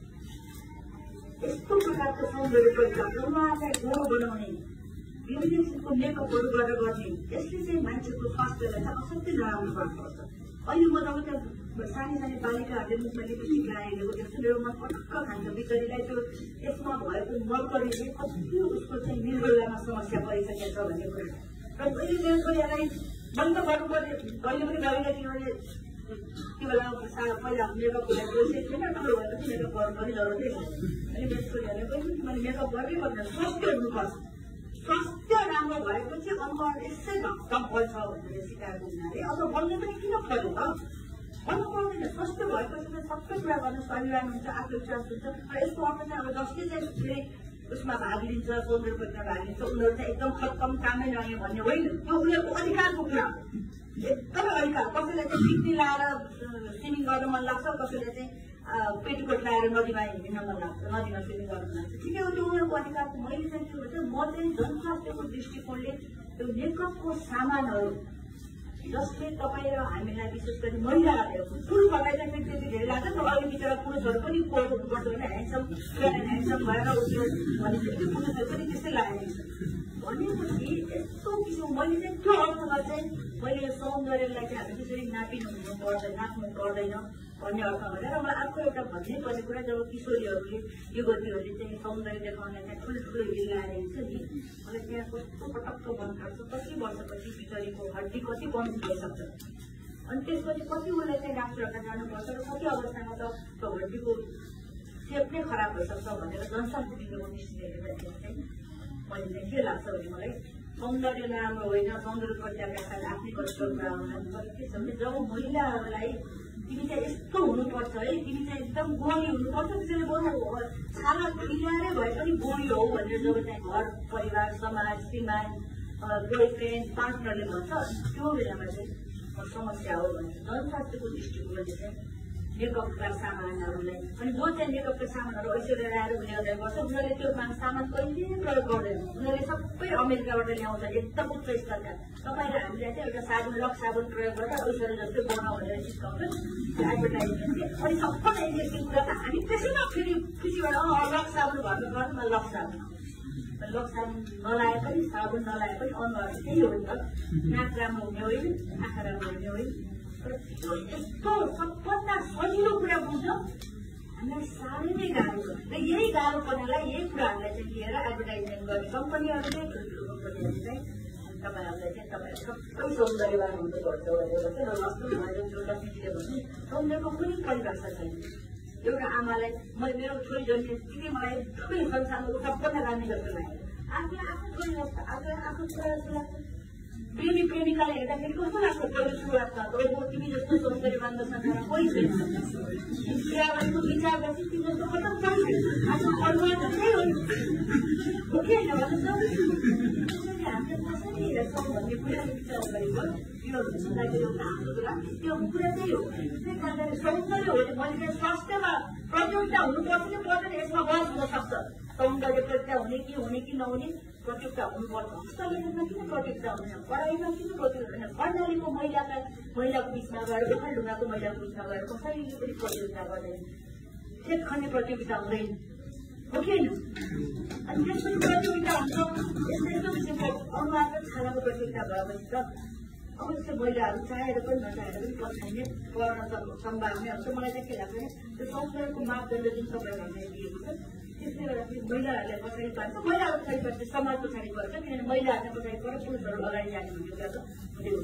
S4: यस्तो प्रकारको सौन्दर्य परिचय उहाँलाई गोरो बनाउने विभिन्न किसिमको मेकअपहरू गरेर गर्ने यसले चाहिँ मान्छेको स्वास्थ्यलाई चाहिँ असाध्यै नराम्रो पार्नुपर्छ। अहिले म जब त्यो सानी बालिकाहरूले मुखमा लिपस्टिक लगाइदिएको देख्छु मेरो मन पटक्क खान्छ। बिचरीलाई त्यो यसमा भएको मर्करीले कति उसको चाहिँ निर्गुलामा समस्या परिसकेको छ भन्ने कुरा। र मैले मेरो छोरीहरूलाई बन्द गर्नुपर्ने कहिले पनि गरिनँ किनभने त्यो बेला पहिला मेकअप हुँदा पैसै थिएन ठुलो भएपछि मेकअप गर्नु पनि जरुरतै छ। अनि मेरो छोरीहरूलाई पनि मैले मेकअप गर्नै पर्दैन स्वास्थ्य हुनुपर्छ। स्वास्थ्य राम्रो भएपछि अनुहार यसै धक्कम बल्छ भनेर सिकाएको हुनाले अब बन्द पनि किन पर्यो त भन्नु पर्दैन। स्वास्थ्य भएपछि चाहिँ सबै कुरा गर्न स्वाभिमान हुन्छ आत्मविश्वास हुन्छ। र यसको अर्थ चाहिँ अब जसले चाहिँ फेरि उसमा भाग लिन्छ सौन्दर्य परीक्षामा भाग लिन्छ उनीहरू चाहिँ एकदम खत्तम कामै नआए भन्ने होइन। त्यो उनीहरूको अधिकारको कुरा हो एकदमै अधिकार। कसैलाई चाहिँ बिक्री लाएर स्विमिङ गर्न मन लाग्छ कसैलाई चाहिँ पेटीकोट लगाएर नदीमा हिँड्न मन लाग्छ नदीमा स्विमिङ गर्न मन लाग्छ ठिकै हो त्यो उनीहरूको अधिकारको। मैले चाहिँ के भन्छ म चाहिँ जनस्वास्थ्यको दृष्टिकोणले त्यो मेकअपको सामानहरू जसले तपाईँ र हामीलाई विशेष गरी महिलाहरूले पुरुषहरूलाई चाहिँ त्यति धेरै लाग्छ नि अघि बिचरा पुरुषहरू पनि कोट हुनुपर्छ भने ह्यान्डसम भएर उयो भनेपछि पुरुषहरू पनि त्यस्तै लगाइदिन्छ भनेपछि यस्तो किसिम मैले चाहिँ त्यो अर्थमा चाहिँ मैले सौन्दर्यलाई चाहिँ हामी त्यसरी नाप्नु पर्दैन भन्ने अर्थमा भनेर मलाई अर्को एउटा भन्नै पर्ने कुरा जब किशोरीहरूले युवतीहरूले चाहिँ सौन्दर्य देखाउन चाहिँ ठुलो हिल लगाएर हिँड्छ नि मलाई त्यहाँ कस्तो पटक्क बन्द खान्छ कति वर्षपछि बिचरीको हड्डी कति बन्द भइसक्छ। अनि त्यसपछि कति उसलाई चाहिँ डाक्टरहरूलाई जानुपर्छ र कति अवस्थामा त त्यो हड्डीको सेप नै खराब भइसक्छ भनेर जनस्वास्थ्य विज्ञको दृष्टिले हेर्दाखेरि चाहिँ मैले चाहिँ के लाग्छ भने मलाई सौन्दर्य राम्रो होइन सौन्दर्य परिचयका साथ आफ्नै कतिपय कुरा आउन के छ भने जब महिलाहरूलाई तिमी चाहिँ यस्तो हुनुपर्छ है तिमी चाहिँ एकदम गोरी हुनुपर्छ त्यसैले बोल्नु छाला मिलाएरै भए पनि गोरी हो भनेर जब चाहिँ घर परिवार समाज श्रीमान बोयफ्रेन्ड पार्टनरले भन्छ त्यो बेलामा चाहिँ समस्या हो भने जनस्वास्थ्यको दृष्टिकोणले चाहिँ मेकअपका सामानहरूलाई अनि जो चाहिँ मेकअपका सामानहरू ऐश्वर्या रायहरू ल्याउँदै गर्छ उनीहरूले त्यो सामान कहिले प्रयोग गर्दैन। उनीहरूले सबै अमेरिकाबाट ल्याउँछ एकदम उच्च स्तरका। तपाईँ र हामीलाई चाहिँ एउटा साबुन लक्स साबुन प्रयोग गर्दा ऐश्वर्या जस्तै बनाऊ भनेर सिकाउँछ एडभर्टाइजमेन्ट। अनि सबै इन्जेक्सन कुरा त हामी त्यसैमा फेरि खुसीबाट लक्स साबुन घरमा गर्नु लक्स साबुन नलाए पनि साबुन नलाए पनि अनुहार त्यही हो नि त। नाक राम्रो हुने होइन आँखा राम्रो हुने होइन। यस्तो सबभन्दा सजिलो कुरा बुझ्छ हामीलाई साह्रै नै गाह्रो छ। र यही गाह्रोपनालाई यही कुराहरूलाई चाहिँ लिएर एडभर्टाइजमेन्ट गर्ने कम्पनीहरूले ठुल्ठुलो कम्पनीहरूले चाहिँ तपाईँहरूलाई चाहिँ तपाईँहरू सबै सौन्दर्यवान हुनुपर्छ भनेर चाहिँ र जस्तो भएर लक्ष्मीजीले भन्ने सौन्दर्यको कुनै परिभाषा छैन। एउटा आमालाई मेरो छोरी जन्मिएपछि मलाई एकदमै संसारको सबभन्दा राम्रो जस्तो लाग्यो। आफूलाई आफू छोरी जस्तो आफूलाई आफू छोरा जस्तो लाग्छ। प्रेमी प्रेमिकाले हेर्दाखेरि कस्तो लाग्छ पहिलो सुरुवातमा तिमी जस्तो सौन्दर्यवान त संसारमा कोही छैन। बिहा गरेको विचार गर्छु तिमी जस्तो खतम छैन। आफ्नो अनुहार त त्यही हो कि होइन भन्नुहोस् न। हामीले कसरी हेर्छौँ भन्ने कुराले विचार गरेको त्यो भन्दाखेरि एउटा हाम्रो कुरा त्यो कुरा त्यही हो। त्यही कारणले सौन्दर्य हो भने मैले स्वास्थ्यमा प्रतियोगिता हुनुपर्छ कि पर्दैन यसमा बहस हुन सक्छ। सौन्दर्य प्रतियोगिता हुने कि नहुने प्रतियोगिता हुनुपर्छ। हस्तलेखनमा किन प्रतियोगिता हुँदैन, पढाइमा किन प्रतियोगिता हुँदैन, कर्णालीको महिलाको बिचमा गएर ओखलढुङ्गाको महिलाको बिचमा गएर कसैले पनि प्रतियोगिता गर्दैन, खेत खन्ने प्रतियोगिता हुँदैन हो कि होइन। अनि त्यसपछि प्रतियोगिता हुन्छ यस्तो किसिमको अनुहार र छालाको प्रतियोगिता भएपछि त अब जस्तो महिलाहरू चाहेर पनि नचाहेर पनि पछाडि गर्न सम्भावना हुन्छ। मलाई चाहिँ के लाग्छ भने त्यो सौन्दर्यको मापदण्ड जुन सबैभन्दा दिएको छ त्यसले गर्दाखेरि महिलाहरूलाई पछाडि पार्छ, महिलाहरू पछाडि पर्छ, समाज पछाडि पर्छ। किनभने महिलाहरूलाई पछाडि पर्छ, पुरुषहरू अगाडि जाने भन्ने कुरा त हुँदै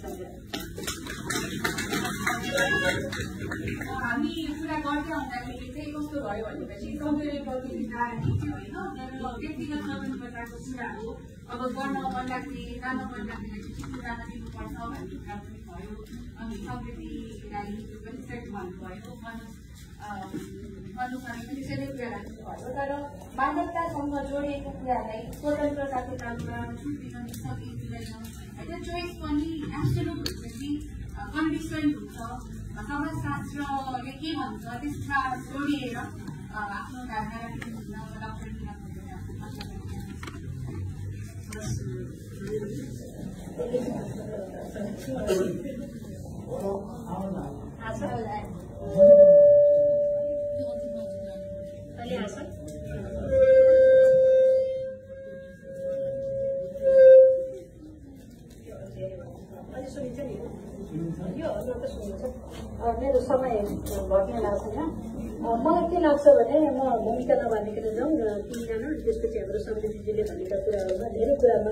S1: हामी कुरा गर्दै आउँदाखेरि चाहिँ कस्तो भयो भनेपछि सौन्दर्य प्रतियोगिता होइन, व्यक्तिगत स्वतन्त्रताको कुराहरू अब गर्न मन लाग्ने जान मन लाग्नेलाई चाहिँ जान दिनुपर्छ भन्ने कुरा पनि भयो। अनि संस्कृतिलाई पनि सेट भन्नुभयो, अनुसार पनि सेटै कुरा राख्नुभयो। तर मानवतासँग जोडिएको कुरालाई स्वतन्त्रताको काममा छुट दिन सकिँदैन होइन। चोइस पनि एब्सोल्युट हुन्छ कि कन्डिसन हुन्छ। समाजशास्त्रले के भन्छ त्यसमा जोडिएर आफ्नो धारणा राख्नुहुन्छ डक्टर
S5: मेरो समय घट्ने लाग्छ होइन। मलाई के लाग्छ भने म भूमिका नभनिकन जाउँ र तिनजना त्यसपछि हाम्रो समृद्धिजीले भनेका कुराहरूमा धेरै कुरामा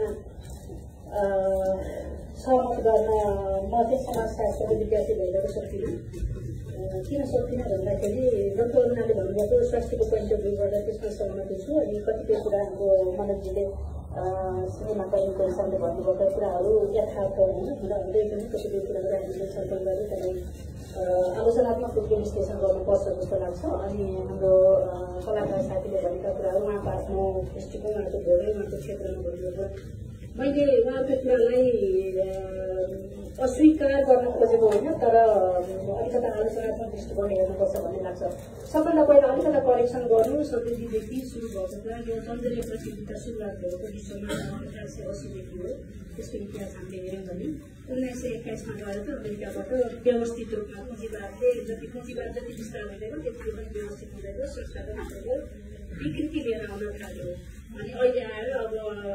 S5: सहमत गर्न म चाहिँ समाजशास्त्रको विद्यार्थी भइरहेको सक्दिनँ। किन सक्दिनँ भन्दाखेरि डक्टर अरुणाले भन्नुभएको स्वास्थ्यको पोइन्ट अफ भ्यूबाट त्यसमा सहमति छु। अनि कतिपय कुरा हाम्रो मनोजीले सिनेमा कर्मीको हिसाबले भन्नुभएका कुराहरू यथार्थ होइन हुँदा हुँदै पनि कतिपय कुराहरू हामीले छलफल गरेर त्यसलाई आलोचनात्मक रूपले विश्लेषण गर्नुपर्छ जस्तो लाग्छ। अनि हाम्रो कलाकार साथीले भनेका कुराहरू उहाँको आफ्नो दृष्टिकोण, उहाँको धेरै उहाँको क्षेत्रमा भन्नुभएको मैले उहाँको कुरालाई अस्वीकार गर्न खोजेको होइन, तर अलिकता आलोचनात्मक दृष्टिकोण हेर्नुपर्छ भन्ने लाग्छ। सबभन्दा पहिला अलिकता करेक्सन गर्नु, समृद्धिदेखि सुरु भएको कुरा यो सौन्दर्य प्रतियोगिता सुरुवात भएको विश्वमा 1880देखि हो। त्यसको इतिहास हामीले हेऱ्यौँ भने 1921 गएर त अमेरिकाबाट व्यवस्थित रूपमा पुँजीवाद जति विस्तार हुँदैन त्यति पनि व्यवस्थित हुँदैन, संस्थागत हुँदैन, विकृति लिएर आउन थाल्यो। अनि अहिले आएर अब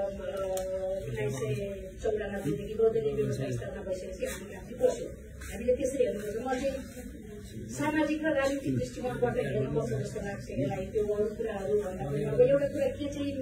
S5: 1994देखि बदली व्यवस्था स्थापना भइसकेपछि हामी आफ्नो पस्यो। हामीले त्यसरी हेर्नुपर्छ। म चाहिँ सामाजिक र राजनीतिक दृष्टिकोणबाट हेर्नुपर्छ जस्तो लाग्छ यसलाई। त्यो अरू कुराहरू भन्दा पनि अब एउटा कुरा के चाहिँ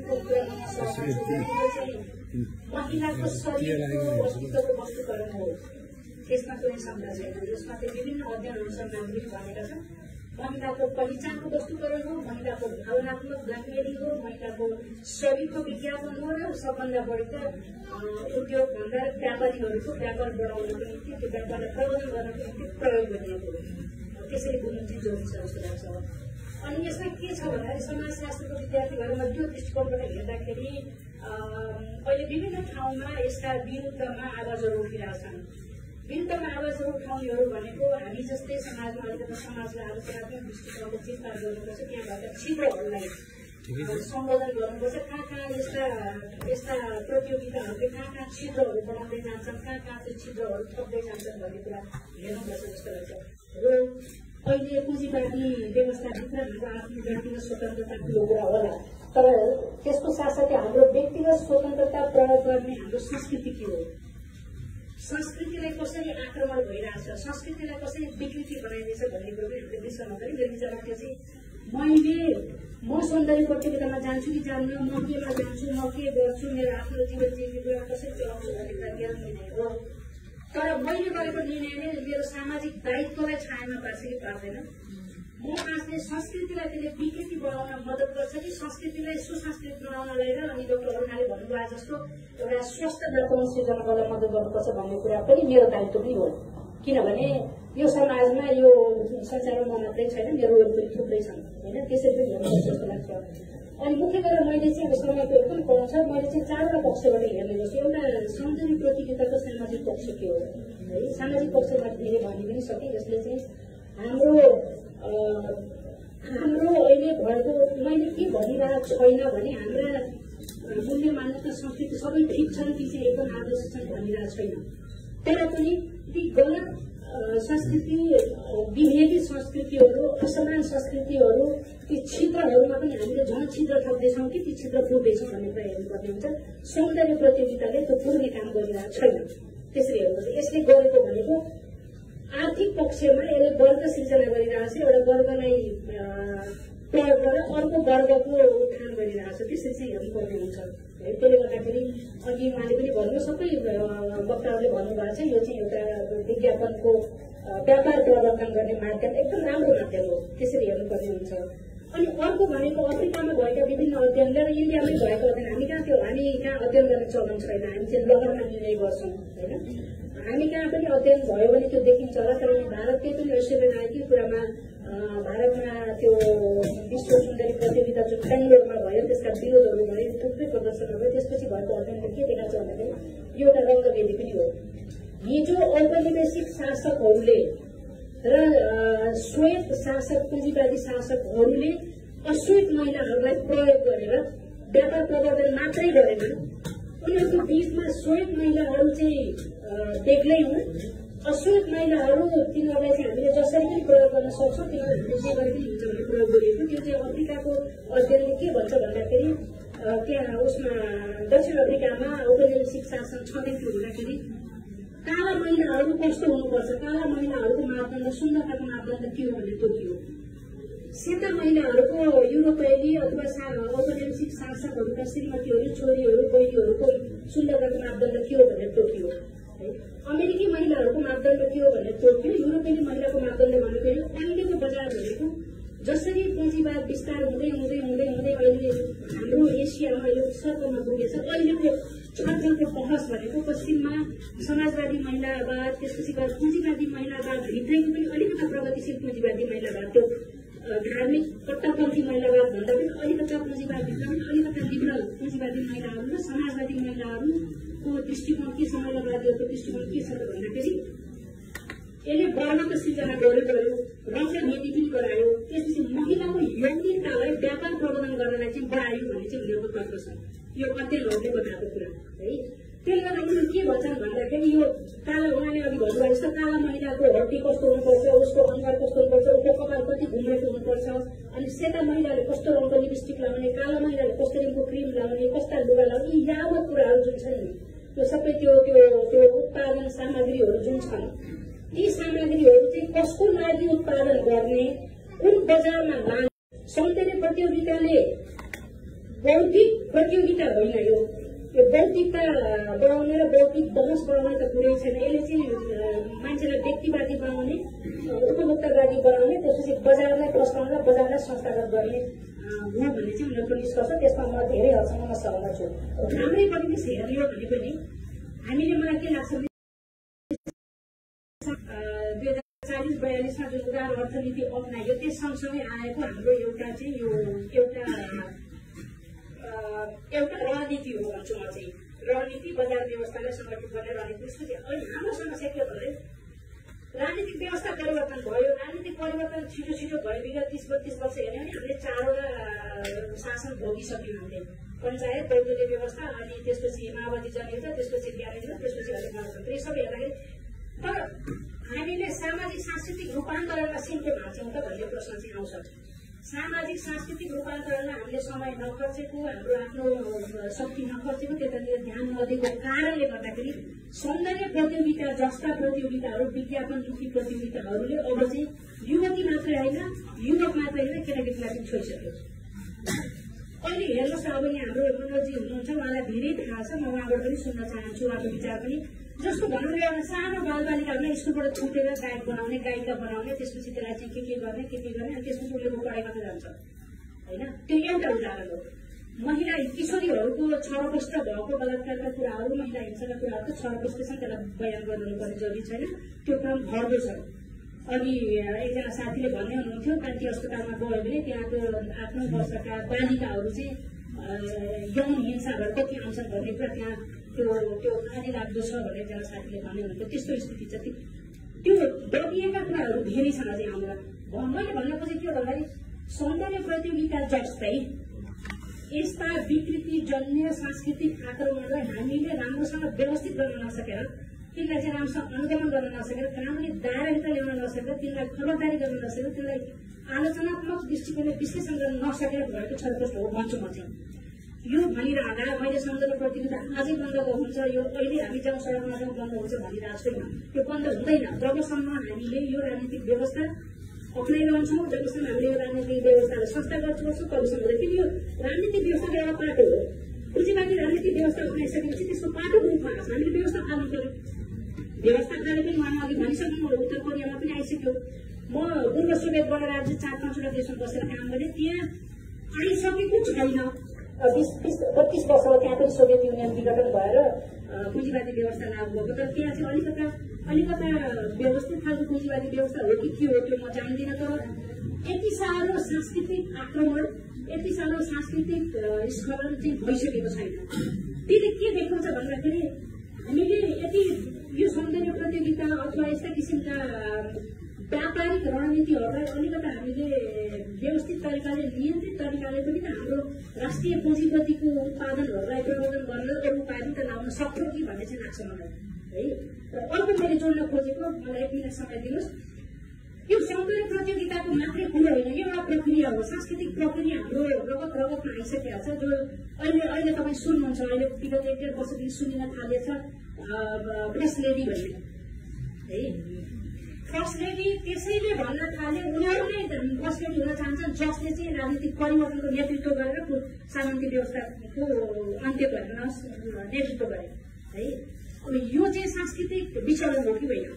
S5: महिलाको शरीरको अस्तित्वको वस्तुकरण हो, त्यसमा कुनै शङ्का छैन। यसमा चाहिँ विभिन्न अध्ययन अनुसन्धानले भनेका छन् महिलाको पहिचानको वस्तुकरण हो, महिलाको भावनात्मक ब्ल्याकमेलिङ हो, महिलाको शरीरको विज्ञापन हो र सबभन्दा बढी त उद्योगभन्दा व्यापारीहरूको व्यापार बढाउनको निम्ति त्यो व्यापारलाई प्रबन्धन गर्नको निम्ति प्रयोग गरिएको हो। त्यसरी बुझ्नु चाहिँ जरुरी छ जस्तो लाग्छ। अनि यसमा के छ भन्दाखेरि समाजशास्त्रको विद्यार्थी भएर म त्यो दृष्टिकोणबाट हेर्दाखेरि अहिले विभिन्न ठाउँमा यसका विरुद्धमा आवाजहरू उठिरहेछन्। विरुद्धमा आवाजहरू उठाउनेहरू भनेको हामी जस्तै समाजमा अलिकति समाजलाई आलोचनात्मक दृष्टिकोणले चिन्ता गर्नुपर्छ, त्यहाँ भएका छिद्रहरूलाई सम्बोधन गर्नुपर्छ। कहाँ कहाँ यस्ता प्रतियोगिताहरूले कहाँ कहाँ छिद्रहरू बनाउँदै जान्छन्, कहाँ कहाँ चाहिँ छिद्रहरू थप्दै जान्छन् भन्ने कुरा हेर्नुपर्छ जस्तो लाग्छ। र अहिले पुँजीवादी व्यवस्थाभित्र हाम्रो आफ्नो व्यक्तिगत स्वतन्त्रता ठुलो कुरा होला, तर त्यसको साथसाथै हाम्रो व्यक्तिगत स्वतन्त्रता प्रयोग गर्ने हाम्रो संस्कृति के हो, संस्कृतिलाई कसरी आक्रमण भइरहेछ, संस्कृतिलाई कसरी विकृति बनाइदिएछ भन्ने कुरो पनि हामीले बिर्सनु हुँदैन। मेरो विचारमा त्यो चाहिँ म सौन्दर्य प्रतियोगितामा जान्छु कि जान्न, म केमा जान्छु, म के गर्छु, मेरो आफ्नो जीवन जीवनको कुरा कसरी चलाउँछु भन्ने कुरा मेरो निर्णय हो। तर मैले गरेको निर्णयले मेरो सामाजिक दायित्वलाई छायामा पार्छ कि पार्दैन, म आफ्नै संस्कृतिलाई त्यसले विकृति बनाउन मद्दत गर्छ कि संस्कृतिलाई सुसंस्कृत बनाउनलाई र अनि डक्टर अरुणाले भन्नुभयो जस्तो एउटा स्वस्थ वातावरण सृजना गर्न मद्दत गर्नुपर्छ भन्ने कुरा पनि मेरो दायित्व पनि हो। किनभने यो समाजमा यो संसारमा म मात्रै छैन, मेरो वरिपरि थुप्रै छन् होइन, त्यसरी पनि हेर्नुपर्छ जस्तो लाग्छ। अनि मुख्य गरेर मैले चाहिँ अब समयको एकदम कम छ, मैले चाहिँ चारवटा पक्षबाट हेर्ने गर्छु। एउटा सौन्दर्य प्रतियोगिताको सामाजिक पक्ष के हो है, सामाजिक पक्षमा धेरै भनि पनि सके, जसले चाहिँ हाम्रो अहिले भएको मैले के भनिरहेको छैन भने हाम्रा मूल्य मान्यता संस्कृति सबै ठिक छन् ती चाहिँ एकदम आदर्श छन् भनिरहेको छैन, तर पनि ती गलत संस्कृति, विभेदी संस्कृतिहरू, असमान संस्कृतिहरू, ती छिद्रहरूमा पनि हामीले झन् छिद्र थप्दैछौँ कि ती छिद्र पुर्दैछौँ भन्ने कुरा हेर्नुपर्ने हुन्छ। सौन्दर्य प्रतियोगिताले त्यो पुर्ने काम गरिरहेको छैन, त्यसरी हेर्नुपर्छ। यसले गरेको भनेको आर्थिक पक्षमा यसले वर्ग सिर्जना गरिरहेको छ, एउटा वर्गलाई प्रयोग गरेर अर्को वर्गको उत्थान गरिरहेको छ, त्यसरी चाहिँ हेर्नुपर्ने हुन्छ। त्यसले गर्दाखेरि अघि उहाँले पनि भन्नुभयो, सबै वक्ताहरूले भन्नुभएको छ, यो चाहिँ एउटा विज्ञापनको व्यापार प्रवर्तन गर्ने माध्यम, एकदम राम्रो माध्यम हो, त्यसरी हेर्नुपर्ने हुन्छ। अनि अर्को भनेको अफ्रिकामा भएका विभिन्न अध्ययन र इन्डियामै भएको अध्ययन, हामी कहाँ अध्ययन गर्ने चलन छैन, हामी चाहिँ लहरमा निर्णय गर्छौँ होइन। हामी कहाँ पनि अध्ययन भयो भने त्यो देखिन्छ होला, तर भारतकै पनि ऐश्वर्य रायकै कुरामा भारतमा त्यो विश्व सुन्दरी प्रतियोगिता जुन बेङ्गलोरमा भयो त्यसका विरोधहरू भयो, थुप्रै प्रदर्शनहरू भयो, त्यसपछि भएको अध्ययनले के देखाएको छ भन्दाखेरि यो एउटा रङ्गभेदी पनि हो। हिजो औपनिवेशिक शासकहरूले र श्वेत शासक पुँजीवादी शासकहरूले अश्वेत महिलाहरूलाई प्रयोग गरेर व्यापार प्रवर्धन मात्रै गरेन, उनीहरूको बीचमा श्वेत महिलाहरू चाहिँ बेग्लै हुन्, अश्वेत महिलाहरू तिनीहरूलाई चाहिँ हामीले जसरी पनि प्रयोग गर्न सक्छौँ, तिनीहरूले जे गरे पनि हुन्छ भन्ने प्रयोग गरिएको। त्यो चाहिँ अफ्रिकाको अध्ययनले के भन्छ भन्दाखेरि त्यहाँ उसमा दक्षिण अफ्रिकामा औपनिवेशिक शासन छँदैथ्यो हुँदाखेरि काला महिलाहरू कस्तो हुनुपर्छ, काला महिलाहरूको मापदण्ड, सुन्दरताको मापदण्ड के हो भन्ने तोकियो। सेता महिलाहरूको युरोपेली अथवा औपनिवेशिक शासकहरूका श्रीमतीहरू, छोरीहरू, बहिनीहरूको सुन्दरताको मापदण्ड के हो भनेर तोकियो है। अमेरिकी महिलाहरूको मापदण्ड के हो भनेर तोकियो। युरोपेली महिलाको मापदण्ड भनेको अहिलेको बजार भनेको जसरी पुँजीवाद विस्तार हुँदै हुँदै हुँदै हुँदै अहिले हाम्रो एसियामा अहिले सर्कलमा पुगेछ, अहिलेको छलफलको बहस भनेको पश्चिममा समाजवादी महिलावाद, त्यसपछि पुँजीवादी महिलावाद भित्रैको पनि अलिकता प्रगतिशील पुँजीवादी महिलावाद, त्यो धार्मिक कट्टरपन्थी महिलावाद भन्दा पनि अलिकता पुँजीवादभित्र पनि अलिकता लिबरल पुँजीवादी महिलाहरू र समाजवादी महिलाहरूको दृष्टिकोण के छ, महिलावादीहरूको दृष्टिकोण के छ भन्दाखेरि यसले वर्णको सृजना गर्यो, रङ्गभेदी पनि गरायो, त्यसपछि महिलाको यौनिकतालाई व्यापार प्रबन्धन गर्नलाई चाहिँ बढायो भन्ने चाहिँ उनीहरूको तर्क छ। यो अध्ययनहरूले बताएको कुरा है। त्यसले गर्दा उनीहरू के भन्छन् भन्दाखेरि यो काला, उहाँले अघि भन्नुभयो जस्तो काला महिलाको हड्डी कस्तो हुनुपर्छ, उसको अनुहार कस्तो हुनुपर्छ, उसको कपाल कति घुम्रेको हुनुपर्छ, अनि सेता महिलाले कस्तो रङको लिपस्टिक लगाउने, काला महिलाले कस्तो रङको क्रिम लगाउने, कस्ता लुगा लगाउने, यी यावत कुराहरू जुन छन् नि त्यो सबै त्यो उत्पादन सामग्रीहरू जुन छन्, यी सामग्रीहरू चाहिँ कसको लागि उत्पादन गर्ने, कुन बजारमा लाने। सौन्दर्य प्रतियोगिताले बौद्धिक प्रतियोगिता होइन, यो बौद्धिकता बढाउने र बौद्धिक बहस बढाउने त कुरै छैन। यसले चाहिँ मान्छेलाई व्यक्तिवादी बनाउने, उपभोक्तावादी बनाउने, त्यसपछि बजारलाई प्रस्ताउन र बजारलाई संस्थागत गर्ने हो भन्ने चाहिँ उनीहरूको निष्कर्ष। त्यसमा म धेरै हदसम्म सहमत छु। हाम्रै पनि हेर्ने हो भने पनि हामीले, मलाई के लाग्छ 2040-42मा जुन उदार अर्थनीति अप्नाइयो त्यस सँगसँगै आएको हाम्रो एउटा चाहिँ यो एउटा रणनीति हो भन्छु म चाहिँ। रणनीति बजार व्यवस्थालाई संगठित गर्ने रणनीति। अहिले हाम्रो समस्या के भन्दै राजनीतिक व्यवस्था परिवर्तन भयो, राजनीतिक परिवर्तन छिटो छिटो भयो। विगत 30-32 वर्ष हेर्ने भने हामीले 4वटा शासन भोगिसक्यौँ। हामीले पञ्चायत, बहुदलीय व्यवस्था, अनि त्यसपछि माओवादी जनयुद्ध, त्यसपछि ज्ञानेन्द्र, त्यसपछि अहिले गणतन्त्र, यो सबै हेर्दाखेरि तर हामीले सामाजिक सांस्कृतिक रूपान्तरणमा सिन्के भाँच्यौँ त भन्ने प्रश्न चाहिँ आउँछ। सामाजिक सांस्कृतिक रूपान्तरणमा हामीले समय नखर्चेको, हाम्रो आफ्नो शक्ति नखर्चेको, त्यतातिर ध्यान नदिएको कारणले गर्दाखेरि सौन्दर्य प्रतियोगिता जस्ता प्रतियोगिताहरू, विज्ञापनमुखी प्रतियोगिताहरूले अब चाहिँ युवती मात्रै होइन, युवक मात्रै होइन, केटाकेटीलाई पनि छोइसक्यो। अहिले हेर्नुहोस् न, अब यहाँ हाम्रो मनोजी हुनुहुन्छ, उहाँलाई धेरै थाहा छ, म उहाँबाट पनि सुन्न चाहन्छु उहाँको विचार पनि। जस्तो भनौँ न, एउटा सानो बालबालिकाहरूलाई स्कुलबाट छुटेर गायक बनाउने, गायिका बनाउने, त्यसपछि त्यसलाई चाहिँ के गर्ने, अनि त्यसपछि उसले पढाइ गर्न जान्छ होइन। त्यो एउटा उदाहरण हो। महिला किशोरीहरूको छरपष्ट भएको बलात्कारका कुराहरू, महिला हिंसाका कुराहरू त छरपष्ट छन्, त्यसलाई बयान गर्नुपर्ने जरुरी छैन, त्यो क्रम घट्दो छ। अघि एकजना साथीले भन्दै हुनुहुन्थ्यो कान्ति अस्पतालमा गयो भने त्यहाँको 8-9 वर्षका बालिकाहरू चाहिँ यौन हिंसाहरू कति आउँछन् भन्ने कुरा त्यहाँ त्यो खाली लाग्दो छ भनेर एकजना साथीले भन्दै हुनुहुन्थ्यो। त्यस्तो स्थिति छ। त्यो दबिएका कुराहरू धेरै छन् अझै हाम्रा। मैले भन्न खोजेको के भन्दाखेरि सौन्दर्य प्रतियोगिता जस्तै यस्ता विकृतिजन्य सांस्कृतिक आक्रमणलाई हामीले राम्रोसँग व्यवस्थित गर्न नसकेर, तिनलाई चाहिँ राम्रोसँग अनुगमन गर्न नसकेर, कानुनी दायराभित्र ल्याउन नसकेर, तिनलाई खबरदारी गर्न नसकेर, तिनलाई आलोचनात्मक दृष्टिकोणले विश्लेषण गर्न नसकेर भएको छलफल हो भन्छु म चाहिँ। यो भनिरहँदा मैले सौन्दर्य प्रतियोगिता आजै बन्द हुन्छ, यो अहिले हामी जाउँ सडकमा जाउँ बन्द हुन्छ भनिरहेको छैन। त्यो बन्द हुँदैन जबसम्म हामीले यो राजनीतिक व्यवस्था अप्नाइरहन्छौँ, जबसम्म हामीले यो राजनीतिक व्यवस्थालाई संस्थागत गर्छौँ तबसम्म हुँदैन। किन यो राजनीतिक व्यवस्थाको एउटा पाटो हो। पुँजीवादी राजनीतिक व्यवस्था अप्नाइसकेपछि त्यसको पाटोको रूपमा आउँछ। हामीले व्यवस्था फाल्नु पर्यो। व्यवस्था फाले पनि उहाँ अघि भनिसक्नु, उत्तर कोरियामा पनि आइसक्यो। म पूर्व सोभियत गणराज्य 4-5वटा देशमा बसेर काम गरेँ। त्यहाँ आइसकेको छैन। 20-32 वर्षमा त्यहाँ पनि सोभियत युनियन विघटन भएर पुँजीवादी व्यवस्था लागू भएको। तर त्यहाँ चाहिँ अलिकता व्यवस्थित खालको पुँजीवादी व्यवस्था हो कि के हो त्यो म जान्दिनँ। तर यति साह्रो सांस्कृतिक आक्रमण, यति साह्रो सांस्कृतिक स्खलन चाहिँ भइसकेको छैन। त्यसले के देखाउँछ भन्दाखेरि हामीले यति यो सौन्दर्य प्रतियोगिता अथवा यस्ता किसिमका व्यापारिक रणनीतिहरूलाई अलिकता हामीले व्यवस्थित तरिकाले, नियन्त्रित तरिकाले पनि त हाम्रो राष्ट्रिय पुँजीपतिको उत्पादनहरूलाई प्रवर्धन गरेर अरू उपाय पनि त लाउन सक्छौँ कि भन्ने चाहिँ लाग्छ मलाई है। र अर्को मैले जोड्न खोजेको, मलाई 1 मिनट समय दिनुहोस्। यो सौन्दर्य प्रतियोगिताको मात्रै कुरो होइन, यो एउटा प्रक्रिया हो। सांस्कृतिक प्रक्रिया हाम्रो रगतमा आइसकेको छ, जो अहिले तपाईँ सुन्नुहुन्छ। अहिले विगत 1-1.5 वर्षदेखि सुनिन थालेछ फर्स्ट लेडी भन्ने है। फर्स्ट लेडी त्यसैले भन्न थाले उनीहरू नै फर्स्ट लेडी हुन चाहन्छन् जसले चाहिँ राजनीतिक परिवर्तनको नेतृत्व गरेर सामन्ती व्यवस्थाको अन्त्य गर्न नेतृत्व गरे है। अब यो चाहिँ सांस्कृतिक विचलन हो कि होइन,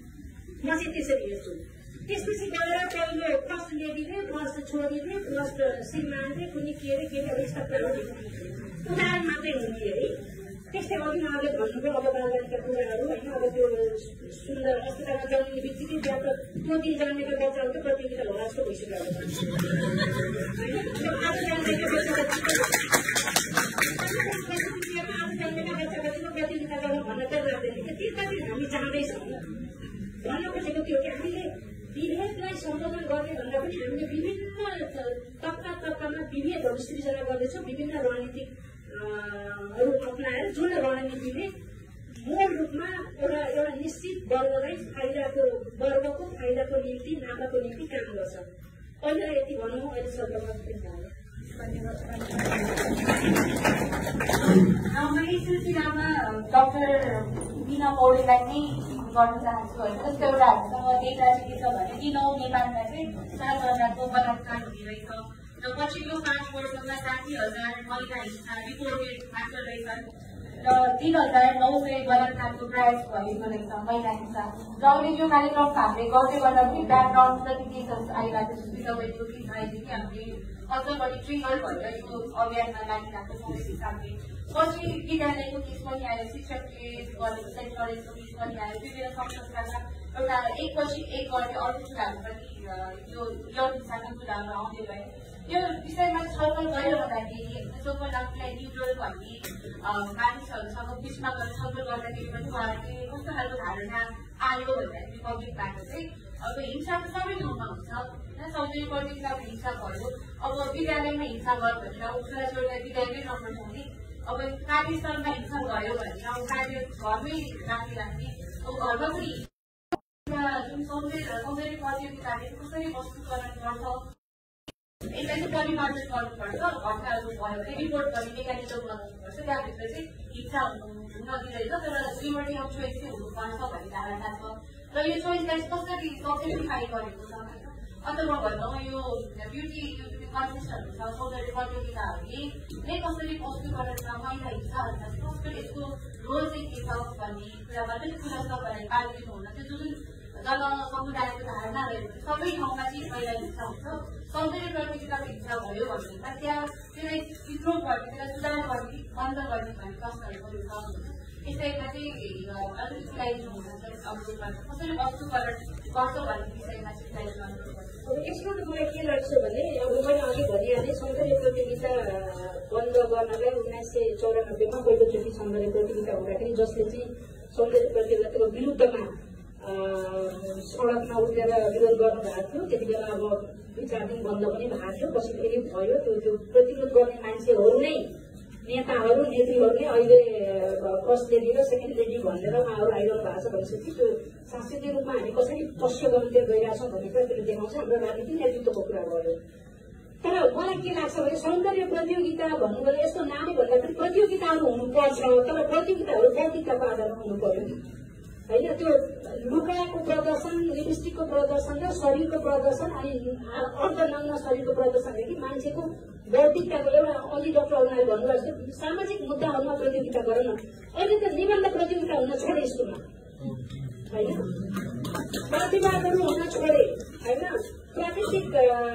S5: म चाहिँ त्यसरी हेर्छु। त्यसपछि गएर पहिलो फर्स्ट लेडीले, फर्स्ट छोरीले, फर्स्ट श्रीमानले कुनै के अरे यस्ता कुराहरू उदाहरण मात्रै हुने है। त्यस्तै अघि उहाँले भन्नुभयो अब बालबालिका कुराहरू होइन। अब त्यो सुन्दर अस्पतालमा जन्मिने बित्तिकै त्यहाँ त त्यो दिन जन्मेका बच्चाहरूको प्रतियोगिता होला जस्तो भइसक्यो होइन। आज जन्मेका बच्चाको प्रतियोगिता गर्न भन्न त लाग्दैन। त्यो कति हामी जाँदैछौँ भन्न खोजेको त्यो कि हामीले विभेदलाई सम्बोधन गर्ने भन्दा पनि हामीले विभिन्न तबकामा विभेदहरू सृजना गर्दैछौँ। विभिन्न रणनीतिक अप्नाएर जुन रणनीतिले मूल रूपमा एउटा निश्चित वर्गलाई वर्गको फाइदाको निम्ति, नाफाको निम्ति काम गर्छ। अहिले यति भनौँ। अहिले सदनमा
S1: मैले सिलसिलामा डाक्टर बिना पौडेलाई नै गर्न चाहन्छु होइन। जस्तो एउटा हामीसँग डेटा चाहिँ के छ भने 9 नेपालमा चाहिँ 7,000को बलात्कार हुने रहेछ र पछिल्लो 5 वर्षमा 60,000 महिला हिंसा रिपोर्टेड भएको रहेछन् र 3,900 बलात्कारको प्रयास भएको रहेछ महिला हिंसा। र अहिले यो कार्यक्रम हामीले गर्दै गर्दा पनि ब्याकग्राउन्ड कति केसेस आइरहेको छ। तपाईँको के आइदियो कि हामीले अझ बढी ट्रिगर भएर यो अभियानमा लागिरहेको छौँ। यस हिसाबले पछि विद्यालयको केस पनि आयो, शिक्षकले गरेको सेन्ट कलेजको केस पनि आयो। विभिन्न संस्थामा एउटा एकपछि एक गर्ने अर्को कुराहरू पनि यो यौन हिंसाका कुराहरू आउँदै गए। यो विषयमा छलफल गरिरहँदाखेरि जसको लागि न्युट्रल भन्ने मानिसहरूसँग बिचमा गएर छलफल गर्दाखेरि पनि उहाँहरूले कस्तो खालको धारणा आयो भन्दाखेरि पब्लिकबाट चाहिँ अब हिंसा त सबै ठाउँमा हुन्छ। सौन्दर्य प्रतियोगितामा हिंसा भयो, अब विद्यालयमा हिंसा भयो भनेर छोराछोरीलाई विद्यालयमै नपठाउने, अब कार्यस्थलमा हिंसा भयो भनेर अब कार्य घरमै राखिराख्ने, अब घरमा पनि जुन सौन्दर्य प्रतियोगिताले कसरी वस्तुकरण गर्छ यसलाई चाहिँ परिमार्जन गर्नुपर्छ। घटनाहरू भयो भने रिपोर्ट गर्ने मेकानिजम लगाउनुपर्छ। त्यहाँभित्र चाहिँ हिंसा हुन दिँदैन, तर लिबर्टी अफ चोइस चाहिँ हुनुपर्छ भन्ने धारणा छ। र यो चोइसलाई कसरी सब्सिडिफाई गरेको छ अथवा भनौँ यो ब्युटी कन्टेस्टहरू छ, सौन्दर्य प्रतियोगिताहरूले नै कसरी वस्तुकरणमा महिला हिंसाहरूमा चाहिँ कसरी यसको रोल चाहिँ के छ भन्ने कुरामा पनि कुरा तपाईँलाई पारिदिनु हुन चाहिँ जुन जनसमुदायको धारणा रहेको सबै ठाउँमा चाहिँ महिला हिंसा हुन्छ। सौन्दर्य प्रतियोगिताको हिंसा भयो भनेदेखि त्यहाँ त्यसलाई इम्प्रुभ गर्ने, त्यसलाई सुधार गर्ने, बन्द गर्ने भन्ने प्रश्नहरू पनि छ। यसैमा चाहिँ अलिकति सिलाइदिनु हुन चाहिँ अनुरोध गर्छ। कसरी वस्तुकरण गर्छ भन्ने विषय विषयमा चाहिँ ट्राई गर्नुपर्छ।
S5: अब यसमा त मलाई के लाग्छ भने अब मैले अघि भनिहालेँ सौन्दर्य प्रतियोगिता बन्द गर्नलाई 1994मा पहिलोचोटि सौन्दर्य प्रतियोगिता हुँदाखेरि जसले चाहिँ सौन्दर्य प्रतियोगिताको विरुद्धमा सडकमा उठेर विरोध गर्नु भएको थियो त्यति बेला अब 2-4 दिन बन्द पनि भएको थियो पछि फेरि भयो। त्यो प्रतिरोध गर्ने मान्छेहरू नै नेताहरू नेत्रीहरूले अहिले फर्स्ट लेडी र सेकेन्ड लेडी भनेर उहाँहरू आइरहनु भएको छ भनेपछि त्यो सांस्कृतिक रूपमा हामी कसरी पश्च गर्नुतिर गइरहेछौँ भन्ने कुरा त्यसले देखाउँछ हाम्रो राजनीतिक नेतृत्वको कुरा गर्यो। तर मलाई के लाग्छ भने सौन्दर्य प्रतियोगिता भन्नुभयो यस्तो नामै भन्दाखेरि प्रतियोगिताहरू हुनुपर्छ तर प्रतियोगिताहरू बौद्धिकताको आधारमा हुनु पर्यो होइन। त्यो लुगाको प्रदर्शन लिपस्टिकको प्रदर्शन र शरीरको प्रदर्शन अनि अर्धनग्न शरीरको प्रदर्शनदेखि मान्छेको बौद्धिकताको एउटा अघि डाक्टर अरुणाले भन्नुभएको छ सामाजिक मुद्दाहरूमा प्रतियोगिता गर न। अहिले त निबन्ध प्रतियोगिता हुन छोडे स्कुलमा होइन, प्रतिवादहरू हुन छोडे होइन, प्राकृतिक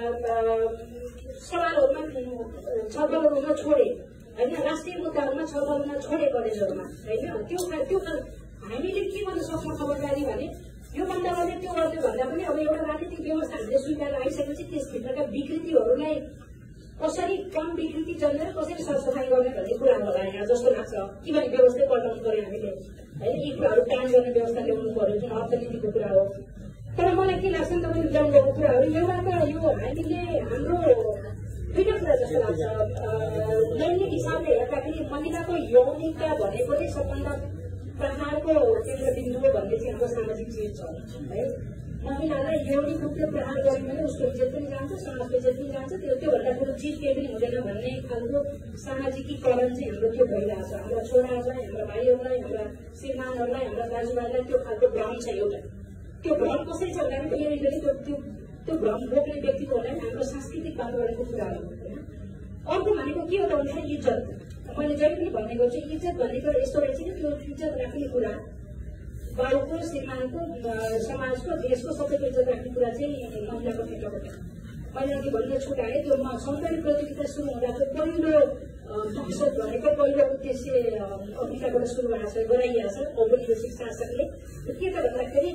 S5: सवालहरूमा छलफल हुन छोडे होइन, राष्ट्रिय मुद्दाहरूमा छलफल हुन छोडे कलेजहरूमा होइन। त्यो हामीले के गर्न सक्छौँ खबरदारी भने योभन्दा अझै त्यो गर्थ्यो भन्दा पनि अब एउटा राजनीतिक व्यवस्था हामीले स्वीकार आइसकेपछि त्यसभित्रका विकृतिहरूलाई कसरी कम विकृति जन्मेर कसरी सरसफाई गर्ने भन्ने कुराहरू होला यहाँ जस्तो लाग्छ। किनभने व्यवस्था पल्टाउनु पर्यो हामीले होइन, यी कुराहरू काम गर्ने व्यवस्था ल्याउनु पर्यो जुन अर्थनीतिको कुरा हो। तर मलाई के लाग्छ नि तपाईँले ल्याउनुको कुराहरू एउटा त यो हामीले हाम्रो दुईटा कुरा जस्तो लाग्छ। लैङ्गिक हिसाबले हेर्दाखेरि महिलाको यौनिकता भनेको नै सबभन्दा प्रहारको केन्द्रबिन्दु हो भन्ने चाहिँ हाम्रो सामाजिक चिज छ है। महिलालाई यौनिक रूपले प्रहार गर्यो भने उसको इज्जत पनि जान्छ, समाजको इज्जत पनि जान्छ, त्योभन्दा ठुलो चिज केही पनि हुँदैन भन्ने खालको सामाजिकीकरण चाहिँ हाम्रो त्यो भइरहेको छ। हाम्रा छोराहरूलाई, हाम्रा भाइहरूलाई, हाम्रा श्रीमानहरूलाई, हाम्रा दाजुभाइलाई त्यो खालको भ्रम छ एउटा। त्यो भ्रम कसरी छ भने त्यो भ्रम बोक्ने व्यक्तित्वहरूलाई हाम्रो सांस्कृतिक वातावरणको कुरा हो होइन। अर्को भनेको के हो त भन्दाखेरि इज्जत। मैले जहिले पनि भन्ने गर्छु इज्जत भनेको यस्तो रहेछ कि त्यो इज्जत राख्ने कुरा बाउको श्रीमानको समाजको देशको सबैको इज्जत राख्ने कुरा चाहिँ महिलाको क्षेत्रबाट मैले अघि भन्न छुट्याएँ। त्यो सौन्दर्य प्रतियोगिता सुरु हुँदाको पहिलो मकसद भनेको पहिलो उद्देश्य अफ्रिकाबाट सुरु गराइएको छ औपनिवेशिक शासकले के त भन्दाखेरि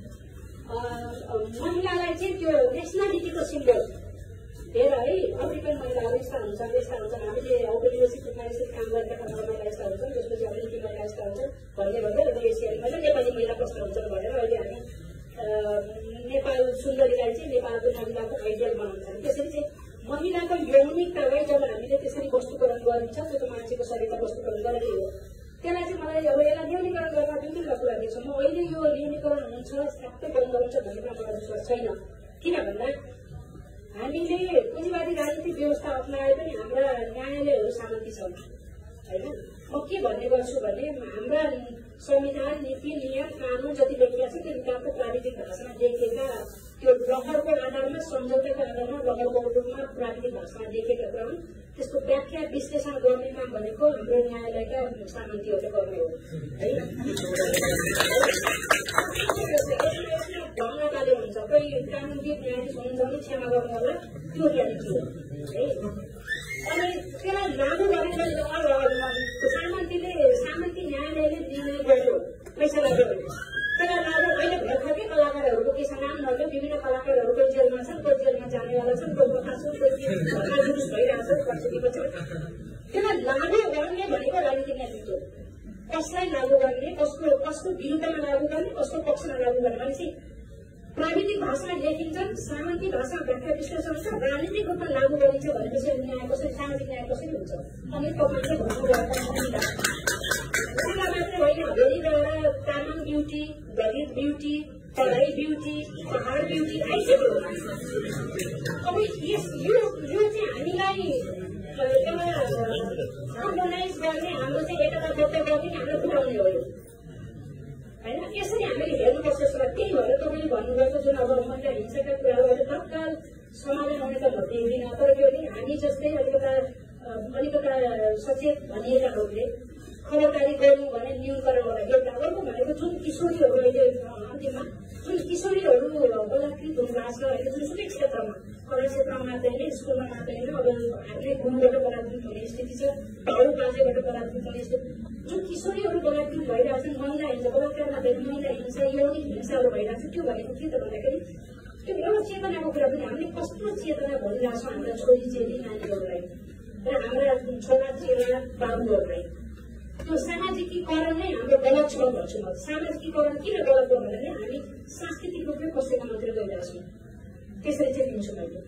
S5: महिलालाई चाहिँ त्यो नेसनालिटीको सिम्बल हेर है अफ्रिकन महिलाहरू यस्ता हुन्छन् हामीले औपनिवेशिक रूपमा यसरी काम गरेका महिला यस्ता हुन्छन् त्यसपछि अमेरिकी महिला यस्ता हुन्छन् भन्दै भन्दै एसियाली महिला नेपाली महिला कस्ता हुन्छन् भनेर अहिले हामी नेपाल सुन्दरीलाई चाहिँ नेपालको महिलाको आइडियल बनाउँछन्। त्यसरी चाहिँ महिलाको यौनिकतालाई जब हामीले त्यसरी वस्तुकरण गरिन्छ त्यो त मान्छेको शरीरलाई वस्तुकरण गरेकै हो। त्यसलाई चाहिँ मलाई अब यसलाई न्यूनीकरण गर्न जुन जुन कुरा देख्छ म अहिले यो न्यूनीकरण हुन्छ सबै बन्द हुन्छ भन्ने कुरा मलाई विश्वास छैन। किन भन्दा हामीले पुँजीवादी राजनीतिक व्यवस्था अप्नाए पनि हाम्रा न्यायालयहरू शान्ति छन् होइन। म के भन्ने गर्छु भने हाम्रा संविधान नीति नियम कानून जति लेखिया छ त्यो किताबको प्राविधिक भाषामा लेखेका त्यो लहरको आधारमा सम्झौताको आधारमा लहरको रूपमा प्राविधिक भाषामा लेखेका कुरा हुन्। त्यसको व्याख्या विश्लेषण गर्ने काम भनेको हाम्रो न्यायालयका सामन्तीहरूले गर्ने हो है। भङ्गताले हुन्छ कोही कानुनविद न्यायाधीश हुनुहुन्छ भने क्षमा गर्नु होला त्यो रियालिटी हो है। अनि त्यसलाई लागू गरेर सामन्ती न्यायालयले निर्णय गर्यो पैसा लाग्यो भने त्यसलाई लागू अहिले भर्खरकै कलाकारहरूको केही नाम नगर्यो विभिन्न कलाकारहरू कोही जेलमा छन् कोही जेलमा जानेवाला छन् कोही बखा छन् कोही जुलुस भइरहेको छ वर्षदेखि त्यसलाई लागू गर्ने भनेको राजनीतिक नेतृत्व कसलाई लागू गर्ने कसको विरुद्धमा लागू गर्ने कसको पक्षमा लागू गर्ने भनेपछि प्राविधिक भाषामा लेखिन्छन् सामान्य भाषामा व्याख्या विश्लेषण हुन्छ राजनीतिक रूपमा लागू गरिन्छ भनेपछि न्याय कसरी सामाजिक न्याय कसरी हुन्छ। अनि तपाईँले भन्नुभएको मात्रै होइन धेरै Tamang beauty Dalit beauty Terai beauty पहाड ब्युटी आइसक्यो। अब यो चाहिँ हामीलाई हार्मोनाइज गर्ने हाम्रो चाहिँ एकताबद्ध गर्ने हाम्रो पुऱ्याउने हो यो होइन। यसरी हामीले हेर्नुपर्छ जस्तो त्यही भएर तपाईँले भन्नुभएको जुन अब महिला हिंसाका कुराहरू तत्काल समाधान हुने त भन्दैन। तर त्यो पनि हामी जस्तै अलिकता सचेत भनिएकाहरूले खबरदारी गर्नु भने न्यूनीकरण होला एउटा। अर्को भनेको जुन किशोरीहरू अहिले अन्तिममा जुन किशोरीहरू बलात्कृत हुनुभएको छ अहिले जुनसुकै क्षेत्रमा कला क्षेत्रमा मात्रै होइन स्कुलमा मात्रै होइन अब हामीले गुरुबाट बलात्कृत हुने स्थिति छ बाबु बाजेबाट बलात्कृत हुने स्थिति जुन किशोरीहरू बलात्कृत भइरहेको छन् महिला हिंसा बलात्कार मात्रै महिला हिंसा यौनिक हिंसाहरू भइरहेको छ। त्यो भनेको के त भन्दाखेरि चेतनाको कुरा पनि हामीले कस्तो चेतना भनिरहेको छौँ हाम्रा छोरी चेली नानीहरूलाई र हाम्रा छोरा चेला बाबुहरूलाई। त्यो सामाजिकीकरण नै हाम्रो गलत छ भन्छु म। सामाजिकीकरण किन गलत हो भने हामी सांस्कृतिक रूपले कसैमा मात्रै गइरहेको छौँ। त्यसरी चाहिँ दिन्छु मैले।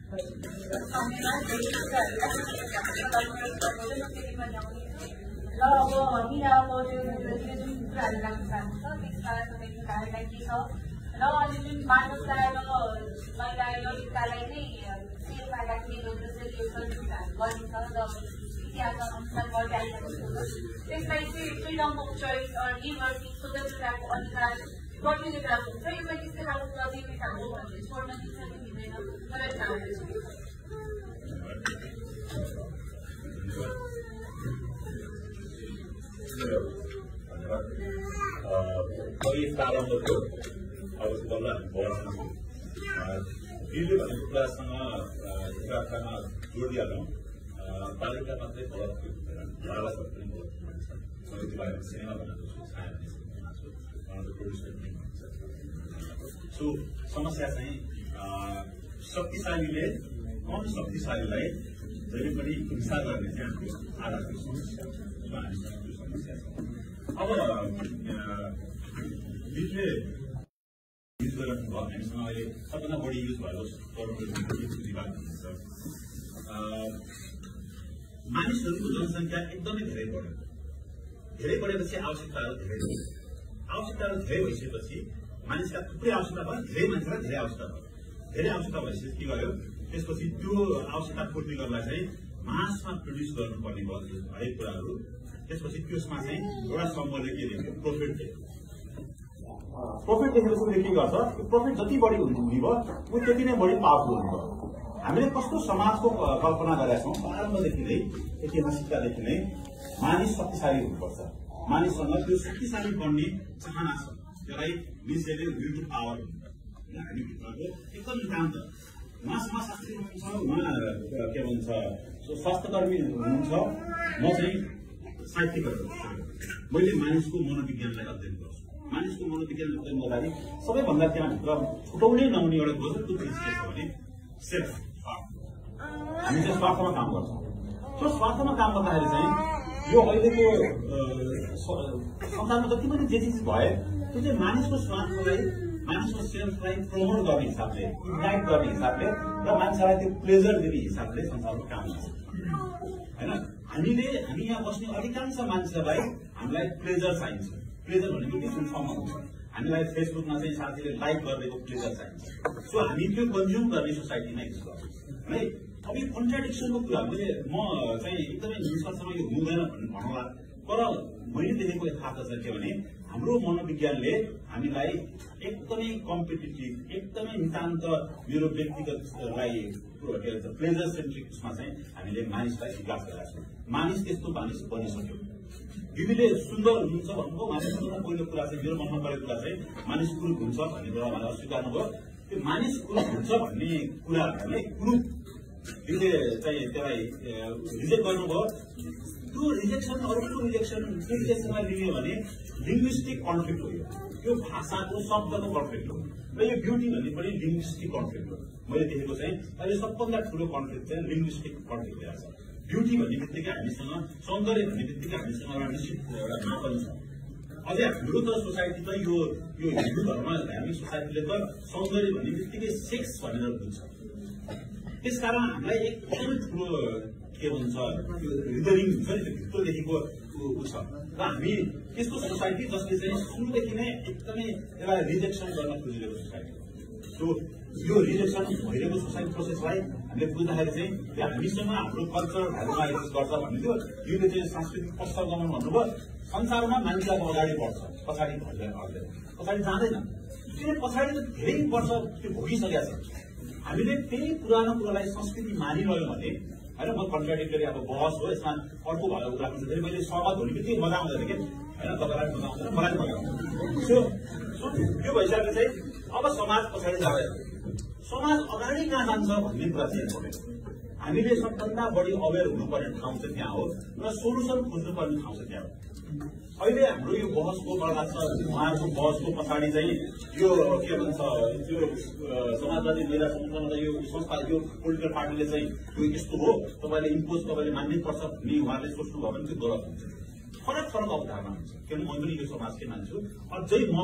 S1: र अब मिराको जुन कुराहरू राख्न चाहन्छ त्यसमा तपाईँको कार्यलाई के छ र अहिले जुन मानवता र महिला ललिततालाई नै शिरमा राख्ने जसरी यो संस्कृतिहरू गरिन्छ र इतिहास अनुसार गर्दै आइरहेको छ त्यसलाई चाहिँ फ्रिडम अफ चोइस लिबर्टी स्वतन्त्रताको अधिकार प्रतियोगिताको हुन्छ यो पनि त्यस्तै खालको प्रतियोगिता हो भनेर छोड्न दिन्छ कि दिँदैन तपाईँ चाहनुहुन्छ।
S3: कवि प्रारम्भको अब बल्ल हामी बढ्छौँ बिजुली भन्ने कुरासँग कुरासँग जोड दिइहालौँ। बालिका मात्रै गलत हुँदैन, बालकहरू पनि गलत हुन्छ। मैले त्यो बारेमा सिनेमा बनाएको छु, सायद सिनेमा छु, प्रोड्युसर पनि भन्छ। सो समस्या चाहिँ शक्तिशालीले कम शक्तिशालीलाई जहिले पनि हिंसा गर्ने चाहिँ हाम्रो आधारको समस्या छ। हामीसँग त्यो समस्या छ। अब बिजुले युज गरेर भयो हामीसँग अहिले सबभन्दा बढी युज भएको विभाग हुन्छ। मानिसहरूको जनसङ्ख्या एकदमै धेरै बढ्यो। धेरै बढेपछि आवश्यकताहरू धेरै भयो। आवश्यकताहरू धेरै भइसकेपछि मानिसका थुप्रै आवश्यकता भयो, धेरै मान्छेलाई धेरै आवश्यकता भयो। धेरै आवश्यकता भइसकेपछि के गर्यो, त्यसपछि त्यो आवश्यकता पूर्ति गर्नलाई चाहिँ मासमा प्रड्युस गर्नुपर्ने भयो हरेक कुराहरू। त्यसपछि त्यसमा चाहिँ एउटा समूहले के देख्यो, प्रफिट देख्यो। प्रफिट देखेपछि उसले के गर्छ, प्रफिट जति बढी हुने भयो ऊ त्यति नै बढी पावरफुल हुनुभयो। हामीले कस्तो समाजको कल्पना गरेका छौँ, प्रारम्भदेखि नै ऐतिहासिकतादेखि नै मानिस शक्तिशाली हुनुपर्छ। मानिससँग त्यो शक्तिशाली बन्ने चाहना छ, त्यसलाई मिन्सले विल टु पावर हुन्छ। हामीभित्रको एकदम नितान्त उहाँ समाजशास्त्री हुनुहुन्छ, उहाँ के भन्छ स्वास्थ्यकर्मी हुनुहुन्छ, म चाहिँ साहित्यिकहरू मैले मानिसको मनोविज्ञानलाई अध्ययन गर्छु। मानिसको मनोविज्ञान अध्ययन गर्दाखेरि सबैभन्दा त्यहाँभित्र छुटाउनै नहुने एउटा गजबको चिज के छ भने सेल्फ। हामी चाहिँ स्वार्थमा काम गर्छौँ। त्यो स्वार्थमा काम गर्दाखेरि चाहिँ यो अहिलेको संसारमा जति पनि जे चिज भए त्यो चाहिँ मानिसको स्वार्थलाई, मानिसको सेल्फलाई प्रमोट गर्ने हिसाबले, इन्भाइट गर्ने हिसाबले र मान्छेलाई त्यो प्लेजर दिने हिसाबले संसारमा काम गर्छ होइन। हामी यहाँ बस्ने अधिकांश मान्छेलाई हामीलाई प्लेजर चाहिन्छ। प्लेजर भनेको डिफ्रेन्ट फर्ममा हुन्छ। हामीलाई फेसबुकमा चाहिँ साथीले लाइक गरिदिएको प्लेजर चाहिन्छ। सो हामी त्यो कन्ज्युम गर्ने सोसाइटी नै छ है। अब यो कन्ट्राडिक्सनको कुरा म चाहिँ एकदमै निष्कर्षमा यो हुँदैन भन्नुला, तर मैले देखेको यथार्थ चाहिँ के भने हाम्रो मनोविज्ञानले हामीलाई एकदमै कम्पिटिटिभ, एकदमै नितान्त मेरो व्यक्तिगतलाई प्लेजर सेन्ट्रिक उसमा चाहिँ हामीले मानिसलाई विकास गरेका छौँ। मानिस त्यस्तो मानिस बनिसक्यो। दिदीले सुन्दर हुनुहुन्छ भन्नुभयो, उहाँले सबभन्दा पहिलो कुरा चाहिँ मेरो मनमा परेको कुरा चाहिँ मानिस कुरूप हुन्छ भन्ने कुरा उहाँले अस्वीकार्नुभयो। त्यो मानिस कुरूप हुन्छ भन्ने कुराहरूलाई कुरूप दिदीले चाहिँ त्यसलाई रिजेक्ट गर्नुभयो। त्यो रिजेक्सन अर्को रिजेक्सन के केसमा लियो भने लिङ्ग्विस्टिक कन्फ्लिक्ट हो। यो भाषाको शब्दको कन्फ्लिक्ट हो र यो ब्युटी भन्ने पनि लिङ्ग्विस्टिक कन्फ्लिक्ट हो। मैले देखेको चाहिँ अहिले सबभन्दा ठुलो कन्फ्लिक्ट चाहिँ लिङ्ग्विस्टिक कन्फ्लिक्ट ल्याएको छ। ब्युटी भन्ने बित्तिकै हामीसँग, सौन्दर्य भन्ने बित्तिकै हामीसँग एउटा निश्चित एउटा मापन छ। अझै हाम्रो त सोसाइटी त यो हिन्दू धर्म धार्मिक सोसाइटीले त सौन्दर्य भन्ने बित्तिकै सेक्स भनेर बुझ्छ। त्यसकारण हामीलाई एकदमै ठुलो के भन्छ त्यो रिजनिङ हुन्छ नि, त्यो भित्रदेखिको ऊ छ र हामी त्यस्तो सोसाइटी जसले चाहिँ सुरुदेखि नै एकदमै यसलाई रिजेक्सन गर्न खोजिरहेको सोसाइटी हो। सो यो रिजेक्सन भइरहेको सोसाइटी प्रोसेसलाई हामीले बुझ्दाखेरि चाहिँ हामीसँग हाम्रो कल्चर भ्यालुमा एक्जिस्ट गर्छ भन्ने थियो। यो चाहिँ सांस्कृतिक पश्चगमन भन्नुभयो। संसारमा मान्छे अब अगाडि बढ्छ, पछाडि पछाडि जाँदैन। त्यो पछाडि त धेरै वर्ष त्यो भोगिसकेका छ। हामीले त्यही पुरानो कुरालाई संस्कृति मानिरह्यौँ भने होइन, म कन्ट्राडिक्टरी अब बहस हो, यसमा अर्को भएको कुरा हुन्छ। फेरि मैले सहमत हुने बित्तिकै मजा आउँदैन कि होइन, तपाईँलाई मजा आउँदैन, मलाई मजा आउँछ। त्यो भइसकेको चाहिँ अब समाज पछाडि जाँदैन, समाज अगाडि कहाँ जान्छ भन्ने कुरा चाहिँ इम्पोर्टेन्ट हो। हामीले सबभन्दा बढी अवेर हुनुपर्ने ठाउँ चाहिँ त्यहाँ हो र सोल्युसन खोज्नुपर्ने ठाउँ चाहिँ त्यहाँ हो। अहिले हाम्रो यो बहसको गर्दा छ, उहाँहरूको बहसको पछाडि चाहिँ यो के भन्छ, यो समाजवादी महिला संगठन यो संस्था यो पोलिटिकल पार्टीले चाहिँ यो यस्तो हो, तपाईँले इम्पोज तपाईँले मान्नै पर्छ भन्ने उहाँले सोच्नुभयो भने त्यो गलत हुन्छ। फरक फरक अवधारणा हुन्छ। किनभने म पनि यो समाजकै मान्छु। अझै म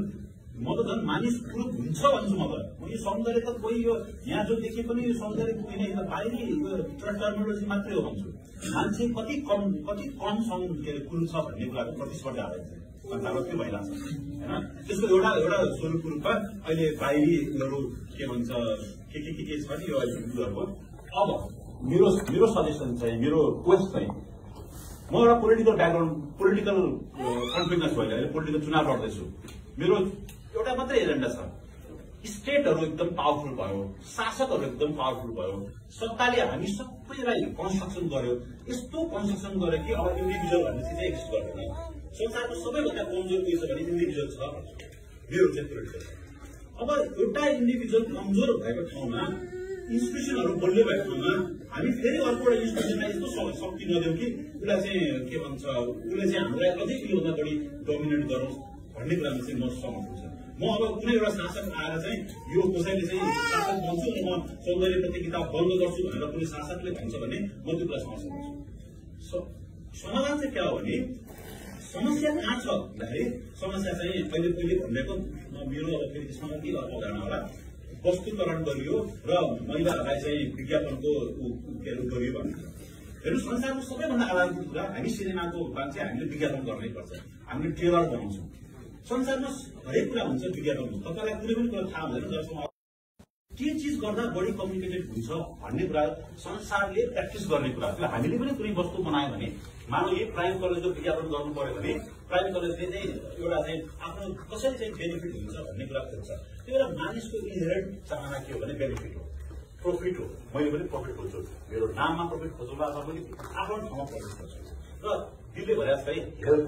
S3: त झन् मानिस पुरुष हुन्छ भन्छु। म यो सौन्दर्य त कोही यो यहाँ जो देखे पनि यो सौन्दर्य कोही नै बाहिरी यो टर्मिनोलोजी मात्रै हो भन्छु। मान्छे कति कम कुरो छ भन्ने कुराको प्रतिस्पर्धा आएको छ संसारमा, त्यो भइरहेको छ होइन। त्यसको एउटा स्वरूप रूपमा अहिले बाहिरी उनीहरू के भन्छ के छ नि यो उनीहरूको। अब मेरो सजेसन चाहिँ, मेरो क्वेस्ट चाहिँ, म एउटा पोलिटिकल ब्याकग्राउन्ड, पोलिटिकल कन्फ्लिक्ट भइरहेको, अहिले पोलिटिकल चुनाव लड्दैछु। मेरो एउटा मात्रै एजेन्डा छ, स्टेटहरू एकदम पावरफुल भयो, शासकहरू एकदम पावरफुल भयो, सत्ताले हामी सबैलाई कन्स्ट्रक्सन गर्यो, यस्तो कन्स्ट्रक्सन गर्यो कि अब इन्डिभिजुअल भन्ने चिज चाहिँ एक्जिस्ट गर्दैन। संसारको सबैभन्दा कमजोर के छ भने इन्डिभिजुअल छ, मेरो चाहिँ पोलिटिकल। अब एउटा इन्डिभिजुअल कमजोर भएको ठाउँमा, इन्स्टिट्युसनहरू बलियो भएको ठाउँमा हामी फेरि अर्को एउटा इन्स्टिट्युसनलाई यस्तो शक्ति नदिउँ कि उसलाई चाहिँ के भन्छ, उसले चाहिँ हामीलाई अझै योभन्दा बढी डोमिनेट गरोस् भन्ने कुरामा चाहिँ म सहमत हुन्छु। म अब कुनै एउटा शासक आएर चाहिँ यो कसैले चाहिँ शासक बन्छु अनि म सौन्दर्य प्रतियोगिता बन्द गर्छु भनेर कुनै शासकले भन्छ भने म त्यो कुरा समस्या गर्छु। समाधान चाहिँ क्या हो भने, समस्या कहाँ छ भन्दाखेरि समस्या चाहिँ पहिले भनिरहेको मेरो अब फेरि त्यसमा के अवधारणा होला, वस्तुकरण गरियो र महिलाहरूलाई चाहिँ विज्ञापनको गरियो भन्ने। हेर्नु, संसारको सबैभन्दा आधारभूत कुरा, हामी सिनेमाको मान्छे हामीले विज्ञापन गर्नै पर्छ, हामीले ट्रेलर बनाउँछौँ। संसारमा हरेक कुरा हुन्छ विज्ञापन। तपाईँलाई कुनै पनि कुरा थाहा हुँदैन जसमा के चिज गर्दा बढी कम्युनिकेटेड हुन्छ भन्ने कुरा संसारले प्र्याक्टिस गर्ने कुरा। हामीले पनि कुनै वस्तु बनायो भने, मानव यही प्राइम कलेजको विज्ञापन गर्नु पर्यो भने प्राइम कलेजले चाहिँ एउटा चाहिँ आफ्नो कसरी चाहिँ बेनिफिट हुन्छ भन्ने कुरा खोज्छ। त्यो एउटा मानिसको इनहेरेन्ट चाहना के हो भने बेनिफिट हो, प्रफिट हो। मैले पनि प्रफिट खोज्छु, मेरो नाममा प्रफिट खोज्नुलाई पनि आफ्नो ठाउँमा प्रफिट खोज्छु। र दिलले भनेको चाहिँ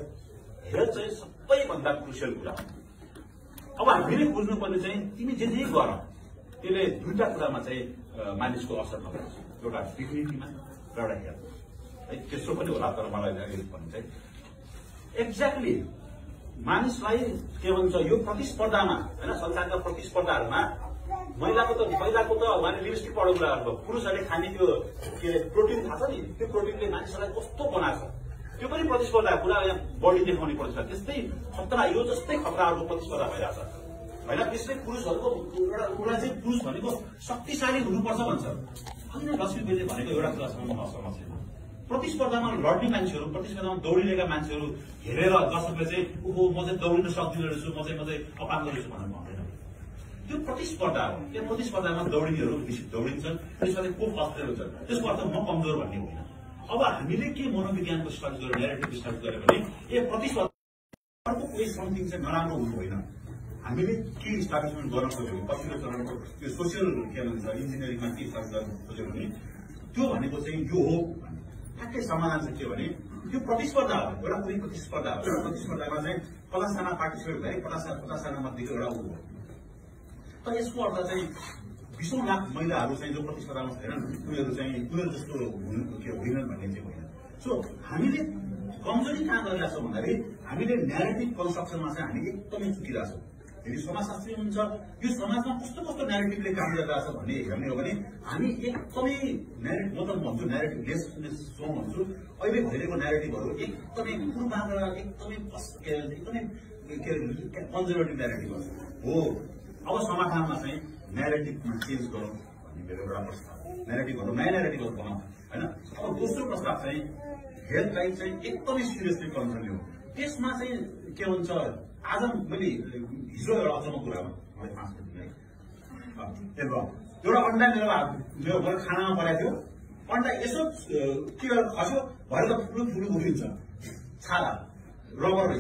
S3: हेल्थ चाहिँ सबैभन्दा क्रुसियल कुरा हो। अब हामीले बुझ्नुपर्ने चाहिँ तिमी जे गर त्यसले दुईटा कुरामा चाहिँ मानिसको असर नगर्छ, एउटा डिग्निटीमा र एउटा हेल्थ है। तेस्रो पनि होला, तर मलाई भन्नु चाहिँ एक्ज्याक्टली मानिसलाई के भन्छ, यो प्रतिस्पर्धामा होइन, संसारका प्रतिस्पर्धाहरूमा महिलाको त उहाँले लिपस्टिक पढाउने कुरा गर्नुभयो, पुरुषहरूले खाने त्यो के अरे प्रोटिन थाहा छ नि, त्यो प्रोटिनले मानिसहरूलाई कस्तो बनाएको छ, त्यो पनि प्रतिस्पर्धा पुरा यहाँ बढी देखाउने पर्छ। त्यस्तै खतरा, यो जस्तै खतराहरूको प्रतिस्पर्धा भइरहेछ होइन। त्यसले पुरुषहरूको एउटा चाहिँ पुरुष भनेको शक्तिशाली हुनुपर्छ भन्छ। होइन, लक्ष्मीले भनेको एउटा कुरासँग म सहमत छैन। प्रतिस्पर्धामा लड्ने मान्छेहरू, प्रतिस्पर्धामा दौडिरहेका मान्छेहरू हेरेर दर्शकले चाहिँ ओहो म चाहिँ दौडिन सक्दिनँ रहेछु, म चाहिँ अपाङ्ग रहेछु भनेर भन्दैन। त्यो प्रतिस्पर्धा हो। त्यो प्रतिस्पर्धामा दौडिनेहरू दौडिन्छन्, त्यसमा को फस्टेर हुन्छ, त्यसको अर्थ म कमजोर भन्ने होइन। अब हामीले के मनोविज्ञानको स्टडी गर्यो, नेरेटिभ स्टडी गर्यो भने प्रतिस्पर्धाको कोही समथिङ चाहिँ नराम्रो हुनु होइन। हामीले के इस्टाब्लिसमेन्ट गर्न खोज्यो, पछिल्लो चरणको त्यो सोसियल के भन्छ इन्जिनियरिङमा के स्टार्ट गर्न खोज्यो भने त्यो भनेको चाहिँ यो हो। ठ्याक्कै समाधान चाहिँ के भने त्यो प्रतिस्पर्धा हो, एउटा कुनै प्रतिस्पर्धा हो। एउटा प्रतिस्पर्धामा चाहिँ 50जना पार्टिसिपेट गरे, 50जना मध्येको एउटा ऊ हो। त यसको अर्थ चाहिँ 20 लाख महिलाहरू चाहिँ जो प्रतिस्पर्धामा छैनन् उनीहरू जस्तो होइनन् भन्ने चाहिँ होइन। सो हामीले कमजोरी कहाँ गरिरहेको छौँ भन्दाखेरि हामीले न्यारेटिभ कन्स्ट्रक्सनमा चाहिँ हामी एकदमै चुकिरहेको छौँ। यदि समाजशास्त्री हुन्छ, यो समाजमा कस्तो कस्तो न्यारेटिभले काम गरिरहेछ भन्ने हेर्ने हो भने हामी एकदमै म त भन्छु न्यारेटिभ लेस भन्छु। अहिले भइरहेको न्यारेटिभहरू एकदमै पूर्वाग्रह, एकदमै कन्जर्भेटिभ न्यारेटिभहरू हो। अब समाधानमा चाहिँ न्यारेटिभमा चेन्ज गरौँ भन्ने मेरो एउटा प्रस्ताव। न्यारेटिभहरू नयाँ न्यारेटिभहरू बनाउँ होइन। अब दोस्रो प्रस्ताव चाहिँ हेल्थलाई चाहिँ एकदमै सिरियसली कन्सर्न लिउँ। त्यसमा चाहिँ के हुन्छ, आज मैले हिजो एउटा अचम्म कुरामा मलाई 5 मिनट एउटा अन्डा मेरो घर खानामा परेको थियो। अन्डा यसो के गरेर खस्यो, भएर त ठुलो उठिन्छ, छाला रबर रहेछ।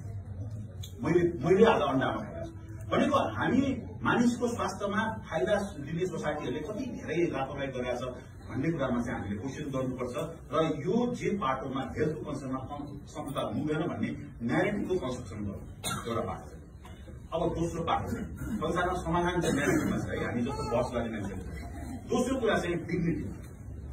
S3: मैले आज अन्डामा खाएको छु भनेको हामी मानिसको स्वास्थ्यमा फाइदा लिने सोसाइटीहरूले कति धेरै लापरवाही गरेका छ भन्ने कुरामा चाहिँ हामीले क्वेसन गर्नुपर्छ। र यो जे बाटोमा हेल्थको कन्सर्नमा क्षमता हुँदैन भन्ने न्यारेटिभको कन्स्ट्रक्सन गर्नु एउटा बाटो छ। अब दोस्रो बाटो चाहिँ संसारमा समाधान चाहिँ न्यारेटिभमा छ है, हामी जस्तो बस गर्ने मान्छेहरू। दोस्रो कुरा चाहिँ डिग्निटी।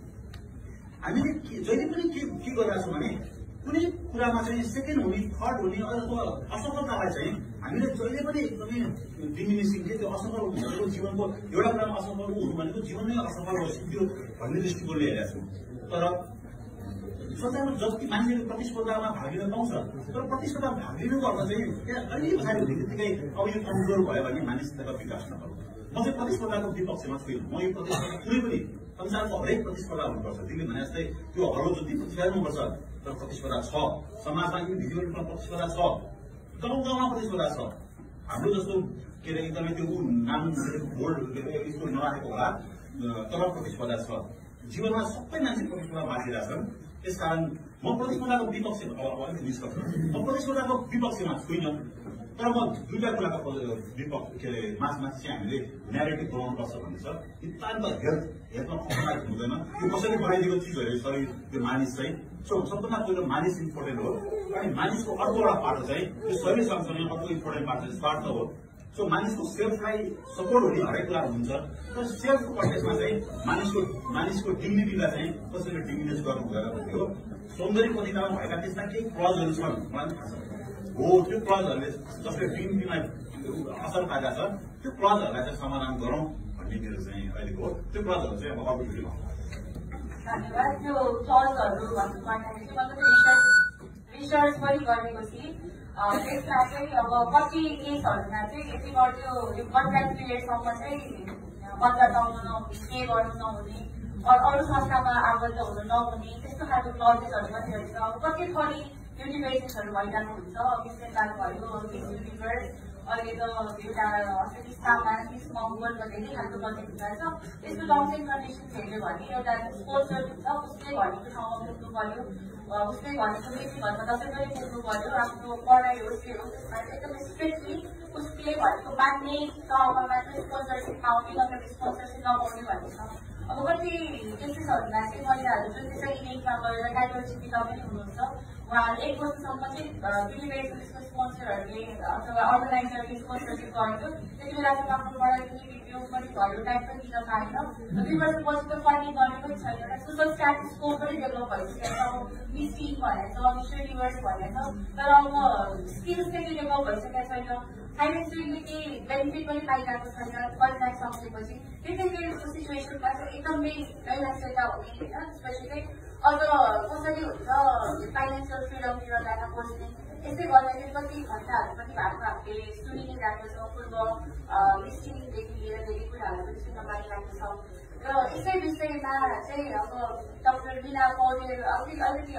S3: हामीले जहिले पनि के गरिरहेको छौँ भने कुनै कुरामा चाहिँ सेकेन्ड हुने थर्ड हुने अथवा असफलतालाई चाहिँ हामीले जहिले पनि एकदमै डिमिनिसिङ के त्यो असफल भनेको जीवनको एउटा कुरामा असफल हुनु भनेको जीवन नै असफल भयो भन्ने दृष्टिकोणले हेरेका छौँ। तर संसारमा जति मान्छेले प्रतिस्पर्धामा भाग लिन पाउँछ तर प्रतिस्पर्धामा भाग लिनुको अर्थ चाहिँ त्यहाँ अलिक पछाडि हुने बित्तिकै अब यो कमजोर भयो भने मानिसताको विकास नगरौँ। म चाहिँ प्रतिस्पर्धाको विपक्षमा छुइनँ। म यो प्रतिस्पर्धा कुनै पनि संसारको हरेक प्रतिस्पर्धा हुनुपर्छ। तिमीले भने जस्तै त्यो हलो जुत्ती खेल्नुपर्छ तर प्रतिस्पर्धा छ। समाजमा भिडियोमा प्रतिस्पर्धा छ, गाउँ गाउँमा प्रतिस्पर्धा छ। हाम्रो जस्तो के अरे एकदमै त्यो नाम बोर्ड स्कुल नराखेको होला तर प्रतिस्पर्धा छ। जीवनमा सबै मान्छे प्रतिस्पर्धा बाँचिरहेछन्। त्यसकारण म प्रतिस्पर्धाको विपक्षमा म प्रतिस्पर्धाको विपक्षमा छुइनँ। तर म दुईटा कुराको विपक्ष के अरे माथि चाहिँ हामीले न्यारेटिभ बनाउनुपर्छ भन्ने छ। नितान्त हेल्थमा कम्प्रोमाइज हुँदैन। यो कसैले बनाइदिएको चिजहरू सबै त्यो मानिस चाहिँ सबभन्दा पहिलो मानिस इम्पोर्टेन्ट हो। अनि मानिसको अर्को एउटा पाटो चाहिँ त्यो शरीर सँगसँगै अर्को इम्पोर्टेन्ट पाटो चाहिँ स्वार्थ हो। सो मानिसको सेल्फलाई सपोर्ट हुने हरेक कुरा हुन्छ तर सेल्फको कन्टेक्समा चाहिँ मानिसको डिग्निटीलाई चाहिँ कसैले डिमिनिस गर्नु हुँदैन भन्ने हो। सौन्दर्य पत्रिकामा भएका त्यसमा केही क्लजहरू छन् मलाई थाहा छ हो। त्यो क्लजहरूले जसले डिग्निटीमा असर पारेका छ त्यो क्लजहरूलाई चाहिँ समाधान गरौँ भन्ने मेरो चाहिँ अहिलेको हो। त्यो क्लजहरू चाहिँ अब अर्को भिडियोमा
S6: धन्यवाद। त्यो क्लजहरू भन्नुपर्दाखेरि चाहिँ मतलब रिसर्च पनि गरेपछि त्यसमा चाहिँ अब कति केसहरूमा चाहिँ यति गर्थ्यो यो कन्ट्राक्ट पिरियडसम्म चाहिँ बदला पाउनु नहुने, पे गर्नु नहुने, अरू संस्थामा आबद्ध हुनु नहुने त्यस्तो खालको क्लजेसहरू पनि रहेछ। अब कति थरी युनिभर्सिटीहरू भइरहेको हुन्छ। मिसनेपाल भयो, मिस युनिभर्स, अहिले त एउटा सामान मिस मङ्गोलको धेरै खालको प्रोजेक्ट हुँदैछ। त्यसको टर्म्स एन्ड कन्डिसन्स हेऱ्यो भने एउटा स्पोन्सर हुन्छ, उसले भनेको ठाउँमा पुग्नु पर्यो, उसले भनेको बेसी भन्दा दसैँ पनि पुग्नु पर्यो। आफ्नो पढाइ होस् के होस् त्यसमा एकदम स्ट्रिक्टली उसले भनेको मान्ने तहमा मात्र स्पोन्सरसिप पाउने नत्र स्पोन्सरसिप नपाउने भन्ने छ। अब कति केसेसहरूमा चाहिँ महिलाहरू जुन चाहिँ इभेन्टमा गएर डाइभर्सिटीमा पनि हुनुहुन्छ उहाँहरू 1 वर्षसम्म चाहिँ युनिभर्सिटीको स्पोन्सरहरूले अथवा अर्गनाइजरले स्पोन्सरसिप गर्थ्यो। त्यति बेला चाहिँ आफ्नो पढाइ पनि बिग्रियो पनि भयो, टाइम पनि दिन पाएन। 2 वर्षपछि त फन्डिङ गर्ने पनि छैन। सोसल स्ट्याटस स्कोर पनि डेभलप भइसकेको छ। अब मिस टिम भनेको छ, मिस युनिभर्स भनेको छ, तर अब स्किल्स चाहिँ डेभलप भइसकेको छैन। फाइनेन्सियली केही बेनिफिट पनि पाइरहेको छैन कन्ट्र्याक्ट सकिएपछि। त्यसैले सिचुएसनमा चाहिँ एकदमै नैराश्यता हुने होइन। स्पेसली अझ कसरी हुन्छ फाइनेन्सियल फ्रिडमतिर जान खोज्ने यसै गर्दाखेरि कति घटनाहरू पनि भएको हामीले सुनि नै रहेको छौँ। पूर्व मिस्टिङदेखि लिएर धेरै कुराहरू पनि सुन्न पाइरहेको छौँ। र यसै विषयमा चाहिँ अब डाक्टर वीणा पौडेल अलिकति अलिक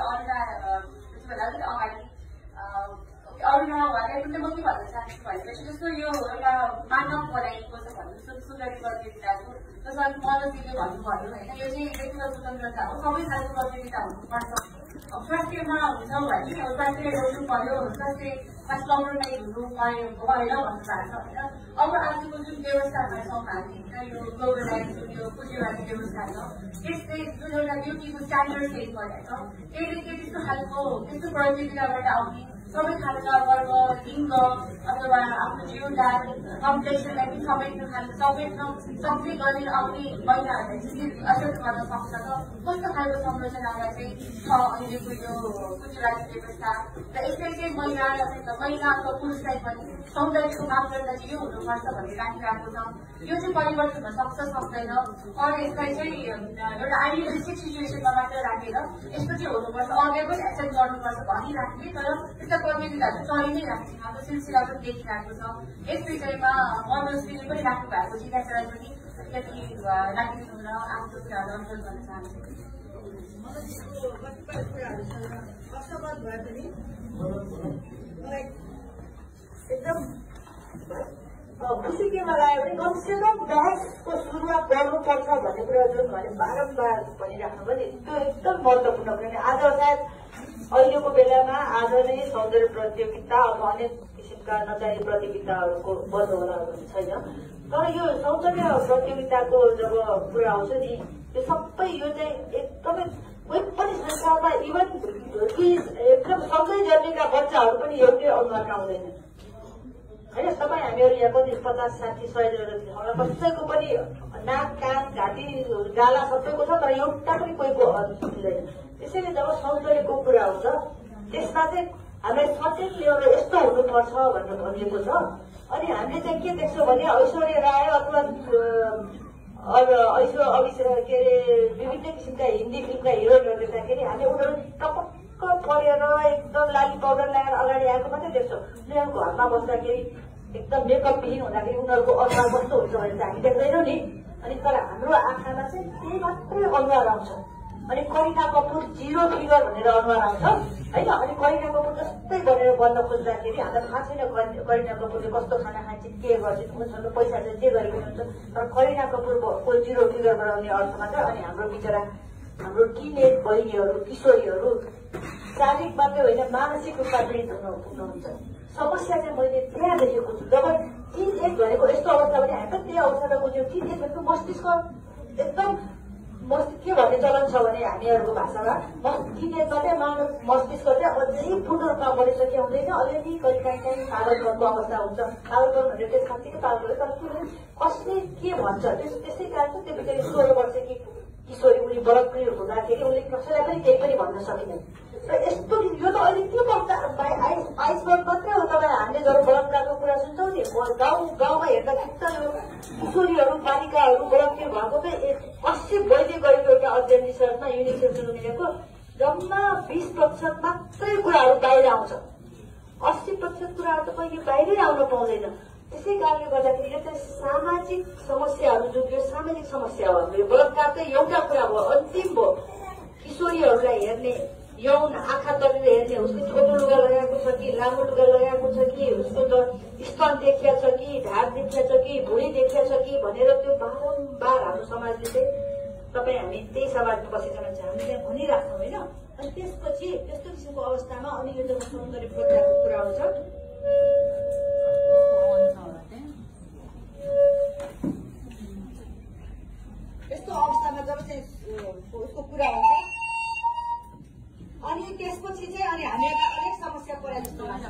S6: अगाडि अरूमा उहाँलाई पनि म के भन्न चाहन्छु भनेपछि जस्तो यो एउटा मानव बनाइएको छ भन्नु सुन्दरी प्रतियोगिताको जस्तो अलिक मनोजीले भन्नुभयो होइन। यो चाहिँ व्यक्तिगत स्वतन्त्रता हो, सबै खालको प्रतियोगिता हुनुपर्छ। स्वास्थ्यमा हुन्छ भने अब स्वास्थ्य रोक्नु पर्यो, स्वास्थ्यमा कम्प्रोमाइज हुनु भएन भन्नुभएको छ होइन। अब आजको जुन व्यवस्थामा छौँ हामी होइन, यो ग्लोबलाइज जुन यो पुँजीवादी व्यवस्था छ त्यसले जुन एउटा ड्युटीको स्ट्यान्डर्ड सेट गरेको छ त्यसले के त्यस्तो खालको त्यस्तो प्रतियोगिताबाट आउने सबै खालका वर्ग लिङ्ग अथवा आफ्नो जीवनदान कम्प्लेक्सनलाई पनि समेट्नु सक्ने गरेर आउने महिलाहरूलाई चाहिँ असर गर्न सक्छ। र कस्तो खालको संरचनामा चाहिँ छ अहिलेको यो पुँजीवादी व्यवस्था र यसलाई चाहिँ महिला अथवा पुरुषलाई पनि सौन्दर्यको मापदण्ड चाहिँ यो हुनुपर्छ भन्ने राखिरहेको छ। यो चाहिँ परिवर्तन हुन सक्छ सक्दैन, अरू यसलाई चाहिँ एउटा आइडियलिस्टिक सिचुएसनमा मात्र राखेर यस्तो चाहिँ हुनुपर्छ अघि पनि एक्सेप्ट गर्नुपर्छ भनिराख्ने तर त्यस्ता प्रतियोगिताहरू चलि नै राख्ने हाम्रो सिलसिला पनि देखिरहेको छ। यस विषयमा मनोजले पनि राख्नु भएको जिज्ञासालाई पनि अलिकति राखिदिनु र आफ्नो कुराहरू अनुरोध गर्न चाहन्छु।
S4: कतिपय कुराहरूसँग असहमत भए पनि मलाई एकदम खुसी केमा लाग्यो भने कमसेकम बहसको सुरुवात गर्नुपर्छ भन्ने कुरा जुन भने बारम्बार भनिराख्नु पनि त्यो एकदम महत्त्वपूर्ण किनभने आज सायद अहिलेको बेलामा आज नै सौन्दर्य प्रतियोगिता अथवा अनेक किसिमका नचाहिने प्रतियोगिताहरूको बन्द होला भन्ने छैन। तर यो सौन्दर्य प्रतियोगिताको जब कुरा आउँछ नि त्यो सबै यो चाहिँ एकदमै कोही पनि संसारमा इभन एकदम सँगै जन्मेका बच्चाहरू पनि एउटै अनुहारका आउँदैन होइन। तपाईँ हामीहरू यहाँ कति 50, 60, 100 जना जति छौँ, कसैको पनि नाक कान घाँटी घाँटी गाला सबैको छ, तर एउटा पनि कोहीको हुँदैन। त्यसैले जब सौन्दर्यको कुरा आउँछ त्यसमा चाहिँ हामीलाई सचेत लेभल यस्तो हुनुपर्छ भनेर भनिएको छ। अनि हामीले चाहिँ के देख्छौँ भने ऐश्वर्या राय अथवा के अरे विभिन्न किसिमका हिन्दी फिल्मका हिरोइनहरू देख्दाखेरि हामी उनीहरू टपक्क परेर एकदम लाली पाउडर लगाएर अगाडि आएको मात्रै देख्छौँ। उनीहरू घरमा बस्दाखेरि एकदम मेकअपविहीन हुँदाखेरि उनीहरूको अनुहार कस्तो हुन्छ भने चाहिँ हामी देख्दैनौँ नि। अनि तर हाम्रो आँखामा चाहिँ त्यही मात्रै अनुहार आउँछ। अनि करिना कपुर 0 फिगर भनेर अनुहार आउँछ होइन। अनि करिना कपुर जस्तै गरेर बन्न खोज्दाखेरि हामीलाई थाहा छैन करिना कपुरले कस्तो खाना खान्छन्, के गर्छन्, उनीसँग पैसा चाहिँ जे गरेको हुन्छ। तर करिना कपुरको 0 फिगर बनाउने अर्थमा चाहिँ अनि हाम्रो बिचरा हाम्रो टिनेज बहिनीहरू किशोरीहरू शारीरिक मात्रै होइन मानसिक रूपमा पीडित हुनुहुन्छ। समस्या चाहिँ मैले त्यहाँ देखेको छु। जब टिनेज भनेको यस्तो अवस्था भने हामी पनि त्यही अवस्थामा बुझ्यौँ। टिनेज भनेको मस्तिष्क एकदम के भन्ने चलन छ भने हामीहरूको भाषामा टिनेजमा चाहिँ मानव मस्तिष्क चाहिँ अझै पूर्ण रूपमा बढिसकेको हुँदैन। अलिअलि कहिले काहीँ पागलपनको अवस्था हुन्छ। पागलपन भनेर त्यो साँच्चीकै पागल तर कसले के भन्छ त्यसै कारण त्यो बिचरी 16 वर्षकी किशोरी उनी बलात्कारी हुँदाखेरि उनले कसैलाई पनि केही पनि भन्न सकिँदैन। र यस्तो यो त अहिले के भन्छ आइसबर्ग मात्रै हो। तपाईँ हामीले जब बलात्कारको कुरा सुन्छौँ नि गाउँमा हेर्दा ठिक यो किशोरीहरू बालिकाहरू बलात्कार भएको चाहिँ 80 वैद्य गरेको एउटा अध्ययन रिसर्चमा युनिसेफले मिलेको जम्मा 20% मात्रै कुराहरू बाहिर आउँछ। 80% कुराहरू त कहिले बाहिरै आउन पाउँदैन। त्यसै कारणले गर्दाखेरि यो चाहिँ सामाजिक समस्याहरू जुन यो सामाजिक समस्या हो। हाम्रो बलात्कार चाहिँ एउटा कुरा भयो, अन्तिम भयो। किशोरीहरूलाई हेर्ने यौन आँखा तरेर हेर्ने, उसको छोटो लुगा लगाएको छ कि लामो लुगा लगाएको छ कि, उसको त स्तन देखिया छ कि ढाड देखिया छ कि भुँडी देखिया छ कि भनेर त्यो बारम्बार हाम्रो समाजले चाहिँ तपाईँ हामी त्यही समाजमा बसेका मान्छे हामीले त्यहाँ भनिराख्छौँ होइन। अनि त्यसपछि त्यस्तो किसिमको अवस्थामा अनि यो जब सौन्दर्य प्रक्रियाको कुरा आउँछ यस्तो अवस्थामा जब चाहिँ उसको कुरा आउँछ अनि त्यसपछि चाहिँ अनि हामीहरूलाई अनेक समस्या परे जस्तो लाग्छ।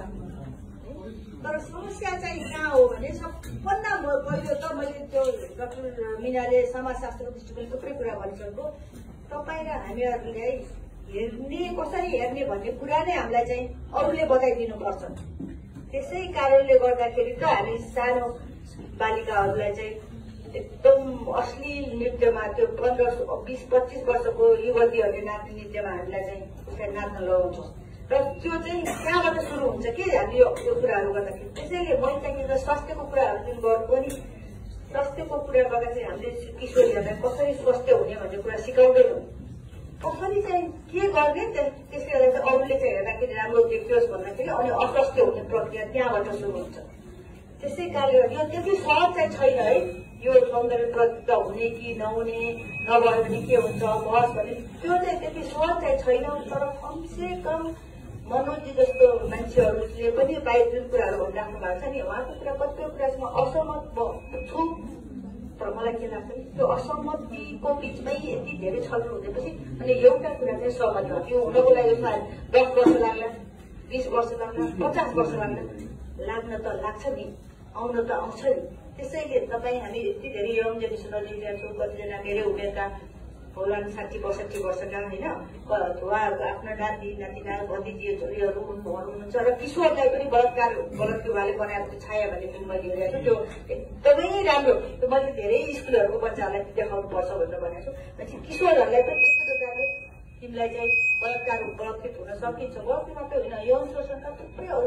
S4: तर समस्या चाहिँ कहाँ हो भने सबभन्दा पहिलो त मैले त्यो डाक्टर मिनाले समाजशास्त्रको दृष्टिकोण थुप्रै कुरा भनिसक्यो। तपाईँ र हामीहरूलाई हेर्ने कसरी हेर्ने भन्ने कुरा नै हामीलाई चाहिँ अरूले बताइदिनुपर्छ। त्यसै कारणले गर्दाखेरि त हामी सानो बालिकाहरूलाई चाहिँ एकदम अश्लील नृत्यमा त्यो 15-20-25 वर्षको युवतीहरूले नाच्ने नृत्यमा हामीलाई चाहिँ उसलाई नाच्न लगाउँछौँ। र त्यो चाहिँ कहाँबाट सुरु हुन्छ के हामी यो कुराहरू गर्दाखेरि। त्यसैले मैले चाहिँ स्वास्थ्यको कुराहरू जुन गर्नु नि स्वास्थ्यको कुरा गर्दा चाहिँ हामीले किशोरीहरूलाई कसरी स्वस्थ हुने भन्ने कुरा सिकाउँदैनौँ। कसरी चाहिँ के गर्ने त्यसले गर्दा चाहिँ अरूले चाहिँ हेर्दाखेरि राम्रो देखियोस् भन्दाखेरि अनि अस्वस्थ हुने प्रक्रिया त्यहाँबाट सुरु हुन्छ। त्यसै कारणले यो त्यति सहज चाहिँ छैन है। यो सौन्दर्य प्रतियोगिता हुने कि नहुने नभयो भने के हुन्छ बहस भने त्यो चाहिँ त्यति सहज चाहिँ छैन। तर कमसे कम मनोजी जस्तो मान्छेहरूले पनि बाहिर जुन कुराहरू भनिराख्नु भएको छ नि उहाँको कुरा कतिपय कुरासँग असहमत छु। तर मलाई के लाग्छ त्यो असहमतिको बिचमै यति धेरै छलफल हुँदैपछि अनि एउटा कुरा चाहिँ सहमति हो। त्यो हुनको लागि सायद 10 वर्ष लाग्ला, 20 वर्ष लाग्ला, 50 वर्ष लाग्न त लाग्छ नि, आउन त आउँछ नि। त्यसैले तपाईँ हामी यति धेरै यङ जेनेरेसनल लिडर छौँ। कतिजना मेरै उमेरका होलान् 60-62 वर्षका होइन उहाँहरू आफ्नो नाति नातिना भतिजी छोरीहरू हुनुहुन्छ। र किशोरलाई पनि बलात्कारवाले बनाएको छाया भन्ने फिल्म मैले हेरेको छु। त्यो एकदमै राम्रो। त्यो मैले धेरै स्कुलहरूको बच्चाहरूलाई देखाउनु पर्छ भनेर भनेको छु। भनेपछि किशोरहरूलाई पनि त्यस्तो प्रकारले तिमीलाई चाहिँ बलात्कृत हुन सकिन्छ। बलात्कार मात्रै होइन यौन शोषणका थुप्रै अरू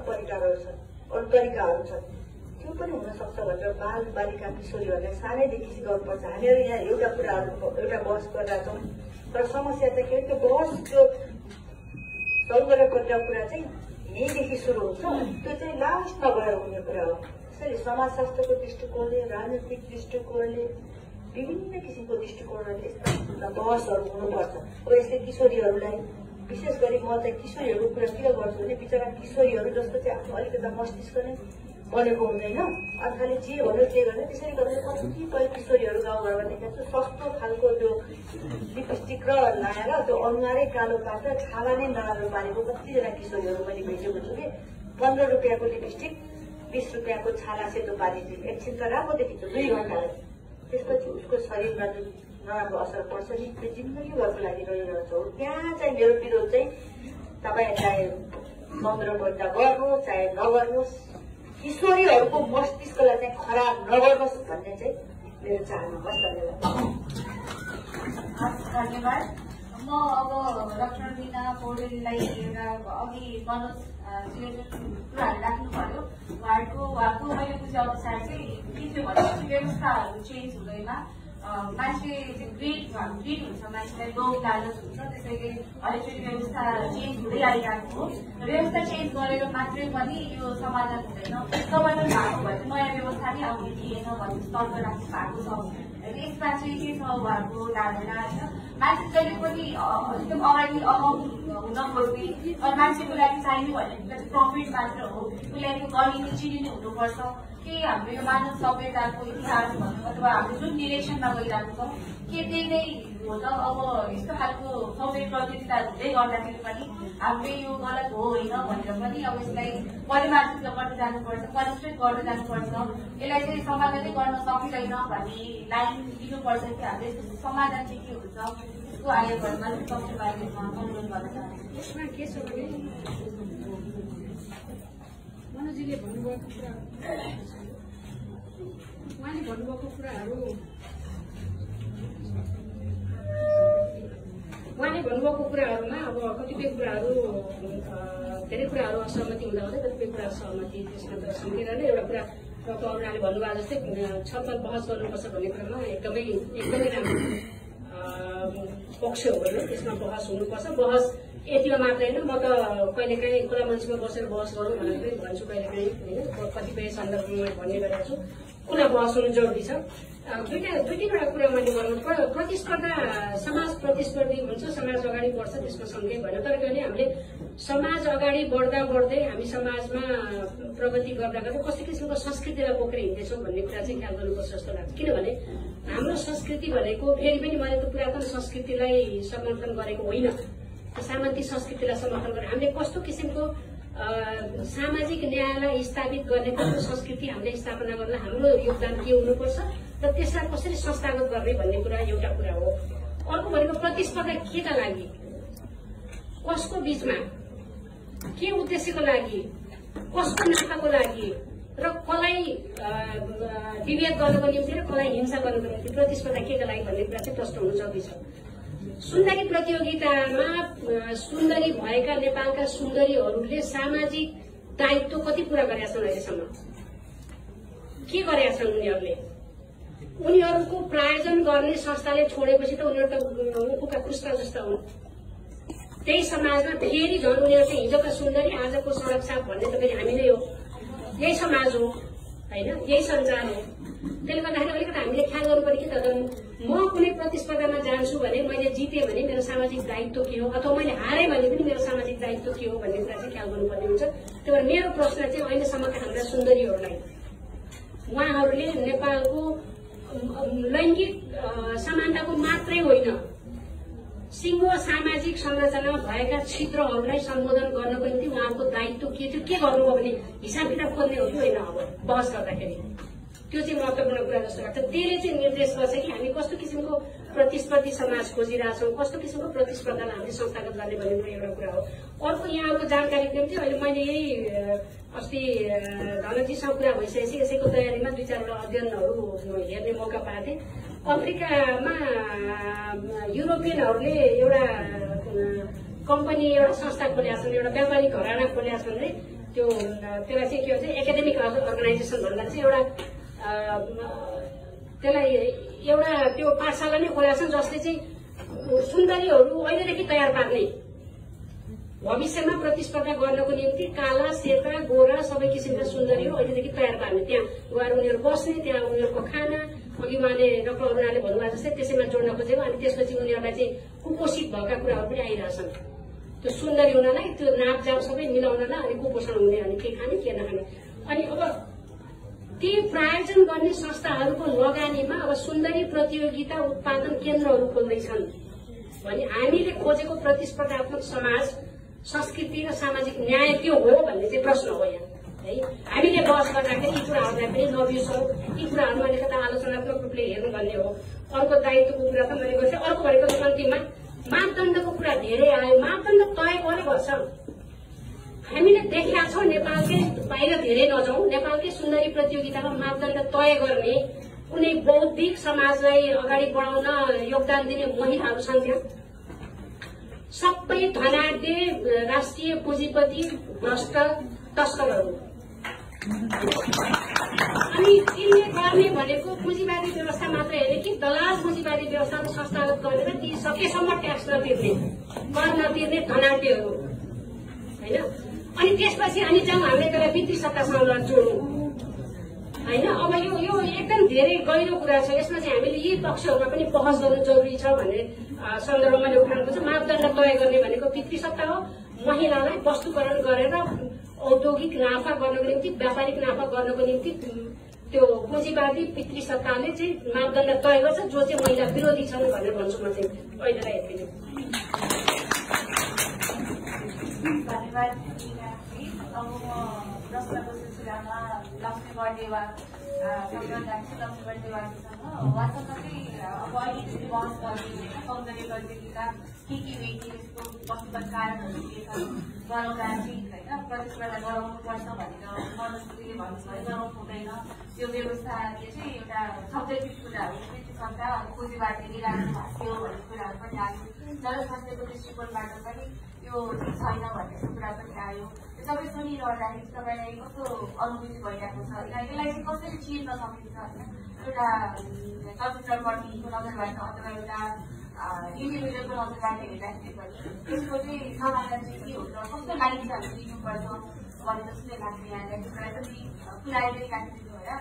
S4: तरिकाहरू छन् त्यो पनि हुन सक्छ भनेर बाल बालिका किशोरीहरूलाई सानैदेखि सिकाउनुपर्छ। हामीहरू यहाँ एउटा बहस गरेका छौँ। तर समस्या चाहिँ के त्यो बहस त्यो सौन्दर्य प्रतियोगिताको कुरा चाहिँ यहीँदेखि सुरु हुन्छ। त्यो चाहिँ लास्ट नगएर हुने कुरा हो। त्यसैले समाजशास्त्रको दृष्टिकोणले राजनीतिक दृष्टिकोणले विभिन्न किसिमको दृष्टिकोणहरूले यस्ता बहसहरू हुनुपर्छ। अब यस्तै किशोरीहरूलाई विशेष गरी म चाहिँ किशोरीहरूको कुरा किन गर्छु भने बिचरा किशोरीहरू जस्तो चाहिँ आफ्नो अलिकता मस्तिष्क नै बनेको हुँदैन। अर्थाले जे भन्यो के गर्ने त्यसरी गर्दा कतिपय किशोरीहरू गाउँघरमा देखाएको छु सस्तो खालको त्यो लिपस्टिक र लाएर त्यो अनुहारै कालो पारेर छाला नै नराम्रो पारेको कतिजना किशोरीहरू मैले भेटेको छु कि 15 रुपियाँको लिपस्टिक 20 रुपियाँको छाला सेतो पारिदिन्छ। एकछिन त राम्रो देखिन्छ 2 घण्टा त्यसपछि उसको शरीरमा जुन नराम्रो असर पर्छ नि त्यो जिन्दगीभरको लागि रहिरहन्छ हो। त्यहाँ चाहिँ मेरो विरोध चाहिँ तपाईँ चाहे समुद्र पैदा गर्नुहोस् चाहे नगर्नुहोस्, किशोरीहरूको मस्तिष्कलाई चाहिँ खराब नगर्नुहोस् भन्ने चाहिँ मेरो चाहना हो।
S6: धन्यवाद। म अब डाक्टर मीना पौडेललाई एउटा अघि मनोजले जुन कुराहरू राख्नु पर्यो उहाँको मैले बुझे अनुसार चाहिँ के थियो भनेपछि व्यवस्थाहरू चेन्ज हुँदैन, मान्छे ग्रिड हुन्छ, मान्छेलाई लोभ लालच हुन्छ, त्यसैले हरेकचोटि व्यवस्था चेन्ज हुँदै आइरहेको हो। व्यवस्था चेन्ज गरेर मात्रै पनि यो समाधान हुँदैन। समाधान भएको भए नयाँ व्यवस्था नै आउने थिएन भन्ने तर्क राख्नु भएको छ। यसमा चाहिँ के छ उहाँहरूको धारणा होइन, मान्छे जहिले पनि एकदम अगाडि अहम हुन खोज्ने, मान्छेको लागि चाहिने भनेको प्रफिट मात्र हो, उसलाई त्यो गरिने चिनिने हुनुपर्छ। के हाम्रो यो मानव सभ्यताको इतिहास भनौँ अथवा हाम्रो जुन डिरेक्सनमा गइरहेको छ के त्यही नै हो त? अब यस्तो खालको सबै प्रतियोगिता हुँदै गर्दाखेरि पनि हामीले यो गलत हो होइन भनेर पनि अब यसलाई परिमार्जित गर्दै जानुपर्छ, परिष्कृत गर्दै जानुपर्छ। यसलाई चाहिँ समाधानै गर्न सकिँदैन भन्ने लाइन दिनुपर्छ कि हामीले यसको समाधान चाहिँ के हुन्छ यसको आयोजनमा पक्षबारे अनुरोध गर्न चाहन्छु।
S5: यसमा के छ भने मनोजीले भन्नुभएको कुरा उहाँले भन्नुभएको कुराहरू उहाँले भन्नुभएको कुराहरूमा अब कतिपय कुराहरू धेरै कुराहरू असहमति हुँदा हुँदै कतिपय कुरा सहमति त्यसमा त समेटेर नै एउटा कुरा डक्टर अरुणाले भन्नुभयो जस्तै छलफल बहस गर्नुपर्छ भन्ने कुरामा एकदमै राम्रो पक्ष हो होइन। त्यसमा बहस हुनुपर्छ। बहस यतिमा मात्रै होइन, म त कहिलेकाहीँ खुला मञ्चमा बसेर बहस गरौँ भनेर पनि भन्छु कहिलेकाहीँ होइन, कतिपय सन्दर्भमा भन्ने गरेको छु। खुला बहस हुनु जरुरी छ। दुई तिनवटा कुरा मैले गर्नु प्रतिस्पर्धा, समाज प्रतिस्पर्धी हुन्छ, समाज अगाडि बढ्छ, त्यसमा सँगै भएन। तर कहिले हामीले समाज अगाडि बढ्दा बढ्दै हामी समाजमा प्रगति गर्दा गर्दा कस्तो किसिमको संस्कृतिलाई बोकेर हिँड्दैछौँ भन्ने कुरा चाहिँ ख्याल गर्नुपर्छ जस्तो लाग्छ। किनभने हाम्रो संस्कृति भनेको फेरि पनि मैले त पुरातन संस्कृतिलाई समर्थन गरेको होइन, सामन्ती संस्कृतिलाई समर्थन गरेर हामीले कस्तो किसिमको सामाजिक न्यायलाई स्थापित गर्ने कस्तो संस्कृति हामीले स्थापना गर्न हाम्रो योगदान के हुनुपर्छ र त्यसलाई कसरी संस्थागत गर्ने भन्ने कुरा एउटा कुरा हो। अर्को भनेको प्रतिस्पर्धा केका लागि, कसको बीचमा, के उद्देश्यको लागि, कसको नाफाको लागि र कसलाई विभेद गर्नको निम्ति र कसलाई हिंसा गर्नको निम्ति प्रतिस्पर्धा केका लागि भन्ने कुरा चाहिँ प्रश्न हुन जरुरी छ। सुन्दरी प्रतियोगितामा सुन्दरी भएका नेपालका सुन्दरीहरूले सामाजिक दायित्व कति पूरा गरेका छन् अहिलेसम्म? के गरेका छन् उनीहरूले? उनीहरूको प्रायोजन गर्ने संस्थाले छोडेपछि त उनीहरू त उखुका खुस्ता जस्ता हुन्। त्यही समाजमा फेरि झन् उनीहरू चाहिँ हिजोका सुन्दरी आजको सडक साथ भन्ने त फेरि हामी नै हो। यही समाज हो होइन, यही संसार हो। त्यसले गर्दाखेरि अलिकति हामीले ख्याल गर्नु पर्यो कि त म कुनै प्रतिस्पर्धामा जान्छु भने मैले जितेँ भने मेरो सामाजिक दायित्व के हो, अथवा मैले हारेँ भने पनि मेरो सामाजिक दायित्व के हो भन्ने कुरा चाहिँ ख्याल गर्नुपर्ने हुन्छ। त्यही भएर मेरो प्रश्न चाहिँ अहिलेसम्मका हाम्रा सुन्दरीहरूलाई, उहाँहरूले नेपालको लैङ्गिक समानताको मात्रै होइन, सिङ्गो सामाजिक संरचनामा भएका क्षेत्रहरूलाई सम्बोधन गर्नको निम्ति उहाँको दायित्व के थियो, के गर्नुभयो भने हिसाब किताब खोज्ने हो कि होइन? अब बहस गर्दाखेरि त्यो चाहिँ महत्वपूर्ण कुरा जस्तो लाग्छ। त्यसले चाहिँ निर्देश गर्छ कि हामी कस्तो किसिमको प्रतिस्पर्धी समाज खोजिरहेछौँ, कस्तो किसिमको प्रतिस्पर्धालाई हामीले संस्थागत गर्ने भन्ने कुरा एउटा कुरा हो। अर्को यहाँको जानकारीको निम्ति अहिले मैले यही अस्ति धनजीसँग कुरा भइसकेपछि यसैको तयारीमा दुई चारवटा अध्ययनहरू हेर्ने मौका पाएको थिएँ। अफ्रिकामा युरोपियनहरूले एउटा कम्पनी, एउटा संस्था खोलेका छन्, एउटा व्यापारिक घराना खोलेका छन् अरे। त्यसलाई चाहिँ के भन्छ, एकाडेमिक अर्गनाइजेसन भन्दा चाहिँ एउटा त्यसलाई एउटा त्यो पाठशाला नै खोलेका छन् जसले चाहिँ सुन्दरीहरू अहिलेदेखि तयार पार्ने, भविष्यमा प्रतिस्पर्धा गर्नको निम्ति काला, सेता, गोरा सबै किसिमका सुन्दरीहरू अहिलेदेखि तयार पार्ने, त्यहाँ गएर उनीहरू बस्ने, त्यहाँ उनीहरूको खाना, अघि उहाँले डक्टर अरुणाले भन्नुभयो जस्तै त्यसैमा जोड्न खोजेको। अनि त्यसपछि उनीहरूलाई चाहिँ कुपोषित भएका कुराहरू पनि आइरहेछन्। त्यो सुन्दरी हुनलाई, त्यो नापजाप सबै मिलाउनलाई, अनि कुपोषण हुने, अनि के खाने के नखाने। अनि अब ती प्रायोजन गर्ने संस्थाहरूको लगानीमा अब सुन्दरी प्रतियोगिता उत्पादन केन्द्रहरू खोल्दैछन् भने हामीले खोजेको प्रतिस्पर्धात्मक समाज, संस्कृति र सामाजिक न्याय के हो भन्ने चाहिँ प्रश्न हो यहाँ। है। हामीले बहस गर्दाखेरि यी कुराहरूलाई पनि नबिर्सौँ, यी कुराहरूमा अलिकता आलोचनात्मक रूपले हेर्नु भन्ने हो। अर्को दायित्वको कुरा त मैले गर्छु। अर्को भनेको अन्तिममा मापदण्डको कुरा धेरै आयो। मापदण्ड तय गर्नुपर्छ। हामीले देखेका छौँ नेपालकै बाहिर धेरै नजाउँ, नेपालकै सुन्दरी प्रतियोगितामा मापदण्ड तय गर्ने कुनै बौद्धिक समाजलाई अगाडि बढाउन योगदान दिने महिलाहरू छन् त्यहाँ। सबै धनाढ्य राष्ट्रिय पुँजीपति भ्रष्ट तस्करहरू। अनि तिनले गर्ने भनेको पुँजीवादी व्यवस्था मात्र हेर्ने कि दलाल पुँजीवादी व्यवस्थाको संस्थागत गरेर ती सकेसम्म ट्याक्स नतिर्ने, कर नतिर्ने धनाढ्यहरू होइन। अनि त्यसपछि अनि जाउँ हामीले त्यसलाई वित्तीय सत्तासँग जोडौँ होइन। अब यो एकदम धेरै गहिरो कुरा छ। यसमा चाहिँ हामीले यी पक्षहरूमा पनि बहस गर्नु जरुरी छ भन्ने सन्दर्भमा मैले उठाएको छु। मापदण्ड तय गर्ने भनेको पितृ सत्ता हो। महिलालाई वस्तुकरण गरेर औद्योगिक नाफा गर्नको निम्ति, व्यापारिक नाफा गर्नको निम्ति त्यो पुँजीवादी पितृ सत्ताले चाहिँ मापदण्ड तय गर्छ, जो चाहिँ महिला विरोधी छन् भनेर भन्छु म चाहिँ पहिलालाई यति नै।
S6: धन्यवाद। अब म प्रश्नको सिलसिलामा लक्ष्मी बर्देवासँग जान्छु। लक्ष्मी बर्देवासँग वास्तवमा चाहिँ अब अहिले बहस गर्ने सौन्दर्य प्रतियोगिता के व्यक्ति यसको वस्तुगत कारणहरू के छन्, गराउँदा ठिक होइन, प्रतिस्पर्धा गराउनुपर्छ भनेर मनस्थितिले भन्नुभयो, गराउनु हुँदैन। त्यो व्यवस्थाले चाहिँ एउटा सब्जेक्टिभ कुराहरू पितृ सत्ता अनि पुँजीवादी निराश भाँच्यो भन्ने कुराहरू पनि आयो। जनस्वास्थ्यको दृष्टिकोणबाट पनि यो छैन भन्ने कुरा पनि आयो। सबै सुनिरहँदाखेरि तपाईँलाई कस्तो अनुभूति भइरहेको छ, यसलाई चाहिँ कसरी चिर्न सकिन्छ होइन। एउटा चलचित्र कर्मीको नजरबाट अथवा एउटा इन्डिभिजुअलको नजरबाट हेर्दाखेरि पनि त्यसको चाहिँ समाधान चाहिँ के हुन्छ, कस्तो लाइन्स हामी दिनुपर्छ भन्ने जस्तो लाग्छ यहाँलाई। त्यो कुरा पनि पुऱ्याएर काटिदिनु होला।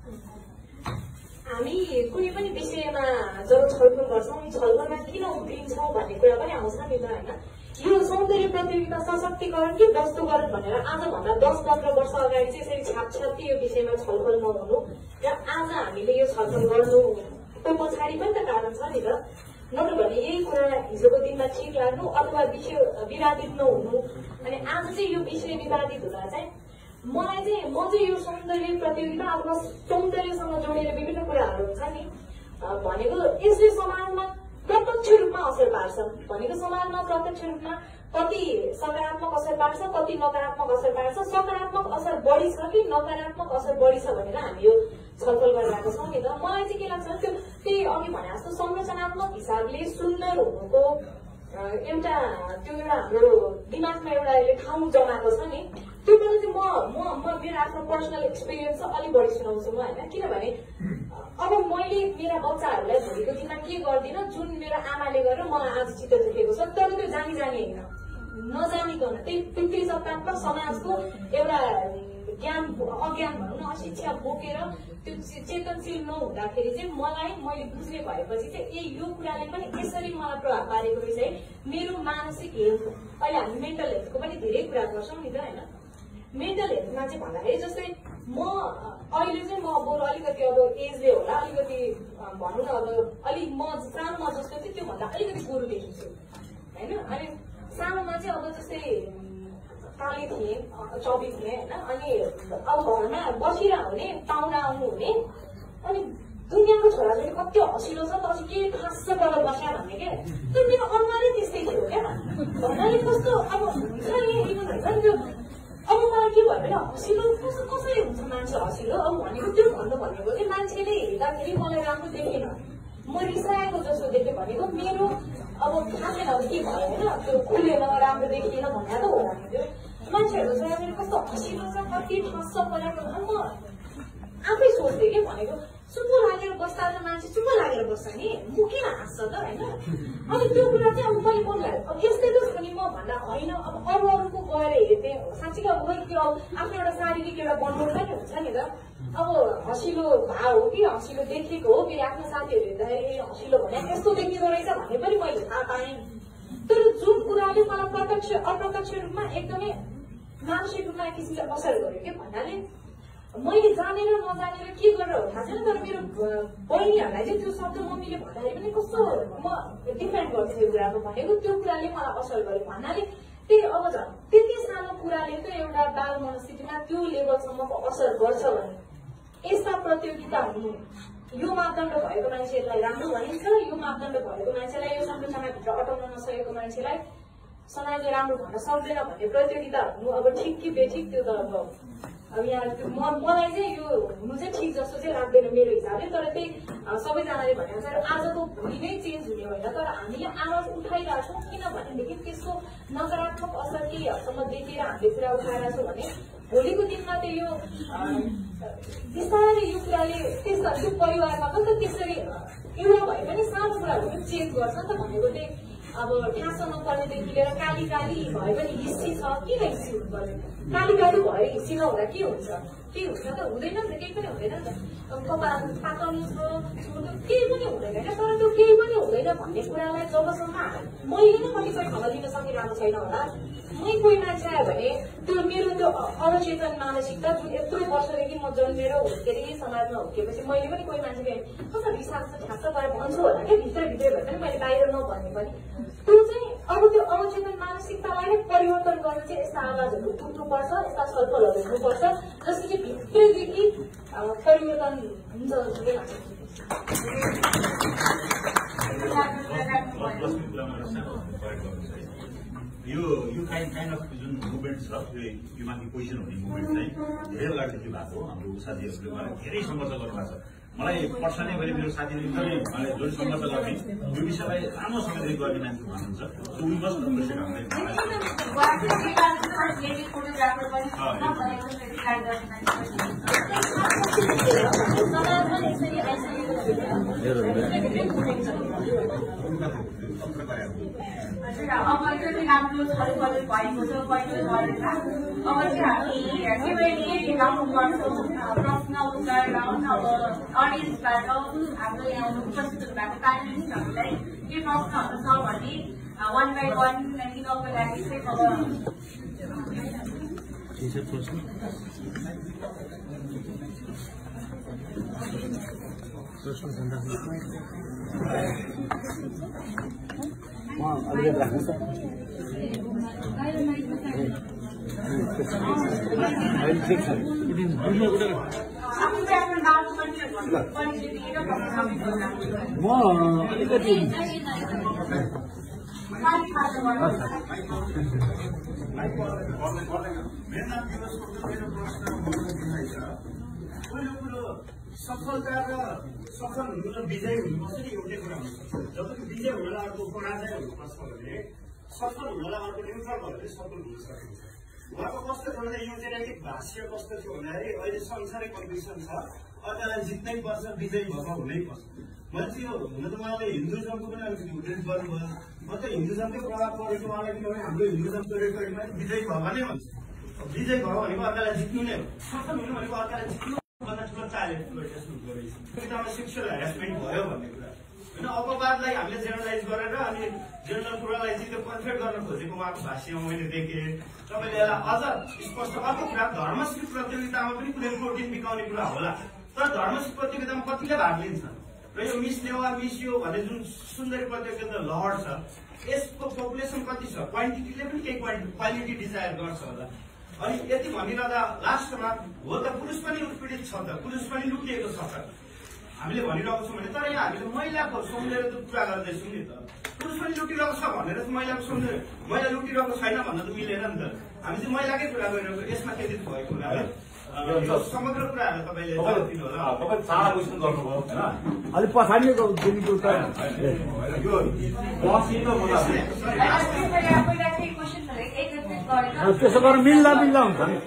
S2: हामी कुनै पनि विषयमा जब छलफल गर्छौँ, यी छलफलमा किन उभिन्छौँ भन्ने कुरा पनि आउँछ नि त होइन। यो सौन्दर्य प्रतियोगिता सशक्तिकरण कि वस्तुकरण भनेर आजभन्दा 10-15 वर्ष अगाडि चाहिँ यसरी छापछाप्ती यो विषयमा छलफल नहुनु र आज हामीले यो छलफल गर्नुको पछाडि पनि त कारण छ नि त। नत्र भने यही कुरा हिजोको दिनमा ठिक लाग्नु अथवा विषय विवादित नहुनु। अनि आज चाहिँ यो विषय विवादित हुँदा चाहिँ मलाई चाहिँ म चाहिँ यो सौन्दर्य प्रतियोगिता अथवा सौन्दर्यसँग जोडेर विभिन्न कुराहरू हुन्छ नि भनेको यसले समाजमा प्रत्यक्ष रूपमा असर पार्छ भनेको समाजमा प्रत्यक्ष रूपमा कति सकारात्मक असर पार्छ, कति नकारात्मक असर पार्छ, सकारात्मक असर बढी छ कि नकारात्मक असर बढी छ भनेर हामी यो छलफल गरिरहेको छौँ नि त। मलाई चाहिँ के लाग्छ त्यो त्यही अघि भने जस्तो संरचनात्मक हिसाबले सुन्दर हुनुको एउटा हाम्रो दिमागमा एउटा यसले ठाउँ जमाएको छ नि। त्यो कुरा चाहिँ म मेरो आफ्नो पर्सनल एक्सपिरियन्स अलिक बढी सुनाउँछु म होइन। किनभने अब मैले मेरा बच्चाहरूलाई भोलिको दिनमा के गर्दिनँ, जुन मेरो आमाले गरेर मलाई आज चित्त दुखेको छ, तर त्यो जानी होइन, नजानिकन त्यही पितृ सत्तात्मक समाजको एउटा ज्ञान अज्ञान भनौँ न, अशिक्षा बोकेर त्यो चेतनशील नहुँदाखेरि चाहिँ मैले बुझ्ने भएपछि चाहिँ यो कुराले पनि यसरी मलाई प्रभाव पारेको रहेछ है। मेरो मानसिक हेल्थ, अहिले हामी मेन्टल हेल्थको पनि धेरै कुरा गर्छौँ नि त होइन। मेन्टल हेल्थमा चाहिँ भन्दाखेरि जस्तै म अहिले चाहिँ म बरु अलिकति अब एजले होला अलिकति भनौँ न अब अलिक म सानोमा जस्तो चाहिँ त्योभन्दा अलिकति गुरु देखिन्छु होइन। अनि सानोमा चाहिँ अब जस्तै काली थिएँ, चौबी थिएँ होइन। अनि अब घरमा बसिरह हुने, पाहुना आउनु हुने, अनि दुनियाँको छोराछोरी कति हँसिलो छ त के खास गरेर बस्या भन्ने क्या। त्यो मेरो अनुहारै त्यस्तै थियो क्या भन्नाले कस्तो अब हुन्छ नि त्यो। अब मलाई के भयो भने हँसिलो कसरी हुन्छ मान्छे हँसिलो अब भनेको त्यो भन्नु भनेको चाहिँ मान्छेले हेर्दाखेरि मलाई राम्रो देखेन, म रिसाएको जस्तो देखेँ भनेको मेरो अब थाहा छैन अब के भयो होइन। त्यो खुलेन, राम्रो देखिएन भन्ने त होला नि। त्यो मान्छेहरूको छोराछोरी कस्तो हँसिलो छ, कति ठस्स परेको छ। म आफै सोच्थेँ कि भनेको चुप्पो लागेर बस्दा त मान्छे चुप्पो लागेर बस्छ नि, म किन हाँस्छ त होइन। अनि त्यो कुरा चाहिँ अब मैले बोल्दाखेरि अब यस्तै त छ नि म भन्दा होइन। अब अरूको गएर हेर्थेँ साँच्चीकै अब त्यो आफ्नो एउटा शारीरिक एउटा बनोट पनि हुन्छ नि त। अब हँसिलो भाव हो कि हँसिलो देखिएको हो, फेरि आफ्नो साथीहरू हेर्दाखेरि हँसिलो भने यस्तो देखिँदो रहेछ भन्ने पनि मैले थाहा पाएँ। तर जुन कुराले मलाई प्रत्यक्ष अप्रत्यक्ष रूपमा एकदमै मानसिक रूपमा एक किसिमले असर गर्यो कि भन्नाले मैले जानेर नजानेर के गरेर हो थाहा छैन, तर मेरो बहिनीहरूलाई चाहिँ त्यो शब्द मम्मीले भन्दाखेरि पनि कस्तो म डिफेन्ड गर्छु यो कुराको भनेको त्यो कुराले मलाई असर गर्यो भन्नाले त्यही अब झन् त्यति सानो कुराले त एउटा बाल मनस्थितिमा त्यो लेभलसम्मको असर गर्छ भने यस्ता प्रतियोगिता हुनु यो मापदण्ड भएको मान्छेहरूलाई राम्रो भनिन्छ, यो मापदण्ड भएको मान्छेलाई यो संरचनाभित्र अटाउन नसकेको मान्छेलाई समाजले राम्रो भन्न सक्दैन भन्ने प्रतियोगिता हुनु अब ठिक कि बेठिक त्यो त अब यहाँ मलाई चाहिँ यो हुनु चाहिँ ठिक जस्तो चाहिँ लाग्दैन मेरो हिसाबले। तर त्यही सबैजनाले भनेको आजको भोलि नै चेन्ज हुने होइन, तर हामीले आवाज उठाइरहेको छौँ किनभनेदेखि त्यसको नकारात्मक असर केही हदसम्म देखेर हामीले कुरा उठाइरहेको छौँ भने भोलिको दिनमा त यो बिस्तारै यो कुराले त्यस्ता त्यो परिवारमा पनि त त्यसरी एउटा भए पनि सानो कुराहरू पनि चेन्ज गर्छ नि त भनेको चाहिँ अब ठाँस नपर्नेदेखि लिएर काली काली भए पनि हिस्सी छ किन हिस्सी हुनु पर्ने, काली काली भएर हिस्सी नहुँदा के हुन्छ, के हुन्छ त हुँदैन नि त, केही पनि हुँदैन नि त। कपाल पातलो छ केही पनि हुँदैन क्या, तर त्यो केही पनि हुँदैन भन्ने कुरालाई जबसम्म मैले नै कतिपय ठाउँमा दिन सकिरहेको छैन होला, मै कोही मान्छे आयो भने त्यो मेरो त्यो अवचेतन मानसिकता जुन यत्रो वर्षदेखि म जन्मेर हुर्केर यही समाजमा हुर्केपछि मैले पनि कोही मान्छे कस्तो रिसाएको छ ठास गरेर भन्छु होला क्या, भित्रभित्र भए पनि मैले बाहिर नभन्ने पनि त्यो चाहिँ अब त्यो अवचेतन मानसिकतालाई नै परिवर्तन गर्न चाहिँ यस्ता आवाजहरू उठ्नुपर्छ, यस्ता छलफलहरू हुनुपर्छ जसले चाहिँ भित्रदेखि परिवर्तन हुन्छ जस्तो चाहिँ लाग्छ।
S3: यो काइन्ड अफ जुन मुभमेन्ट छ यो माथि पोजिसन हुने मुभमेन्ट चाहिँ धेरै बेलादेखि भएको हो। हाम्रो साथीहरूले मलाई धेरै सङ्घर्ष गर्नुभएको छ। मलाई पर्सनली मैले मेरो साथीहरूले पनि मलाई जोड सङ्घर्ष गर्ने यो विषयलाई लामो समयदेखि गर्ने मान्छे भन्नुहुन्छ। सो वी मस्ट अप्रिसिएट
S6: अब चाहिँ राम्रो छलफल भएको छ, पहिलो गरेर अब चाहिँ हामी के राम्रो गर्छौँ प्रश्न उत्तर राउन्ड अब अडियन्सबाट हाम्रो यहाँ उपस्थित भएको प्यानलिस्टहरूलाई के प्रश्नहरू छ भने 1 by 1 लिनको लागि चाहिँ
S7: सफलता र सफल हुनु र विजय हुनुपर्छ नि एउटै कुरा हुनुपर्छ। जबकि विजय हुनलाई अर्को पराजय हुनुपर्छ भने सफल हुनलाई अर्को न्युट्रल भयो भने सफल हुन सकिन्छ। उहाँको कस्तो थियो भने युजेनेटिक भाष्य कस्तो थियो भन्दाखेरि अहिले संसारै कम्पिटिसन छ, अर्कालाई जित्नै पर्छ, विजय भएर हुनै पर्छ। मैले चाहिँ यो हुन त उहाँले हिन्दुजमको पनि अलिकति उल्लेख गर्नुभयो। म त हिन्दुजमकै प्रभाव परेको उहाँलाई किनभने हाम्रो हिन्दुजमको रेकर्डमा विजय भव नै भन्छ। विजय भव भनेको अर्कालाई जित्नु नै हो, सफल हुनु भनेको अर्कालाई जित्नु सेक्सुअल हेरेसमेन्ट भयो भन्ने कुरा होइन। अपवादलाई हामीले जेनरलाइज गरेर अनि जेनरल कुरालाई चाहिँ त्यो कन्फेड गर्न खोजेको उहाँको भाष्यमा मैले देखेँ। तपाईँले यसलाई अझ स्पष्ट अर्को कुरा धर्मश्री प्रतियोगितामा पनि कुनै प्रोटिन बिकाउने कुरा होला, तर धर्मश्री प्रतियोगितामा कतिले भाग लिन्छ र यो मिस नेवा मिस यो भन्ने जुन सुन्दरी प्रतियोगिता लहर छ यसको पपुलेसन कति छ, क्वान्टिटीले पनि केही क्वालिटी डिजायर गर्छ होला। अनि यति भनिरहँदा लास्टमा हो त पुरुष पनि उत्पीडित छ त, पुरुष पनि लुटिएको छ त हामीले भनिरहेको छौँ भने, तर यहाँ हामीले महिलाको सौन्दर्य त कुरा गर्दैछौँ नि त। पुरुष पनि लुटिरहेको छ भनेर महिलाको सौन्दर्य महिला लुटिरहेको छैन भन्न त मिलेन नि त। हामी चाहिँ महिलाकै कुरा गरिरहेको यसमा केन्द्रित भएको हुनाले समग्र कुराहरू तपाईँले दिनु होला।
S3: तपाईँ चार क्वेसन गर्नुभयो होइन,
S8: अलिक पछाडिको त्यसो गरेर मिल्दा मिल्दा हुन्छ नि।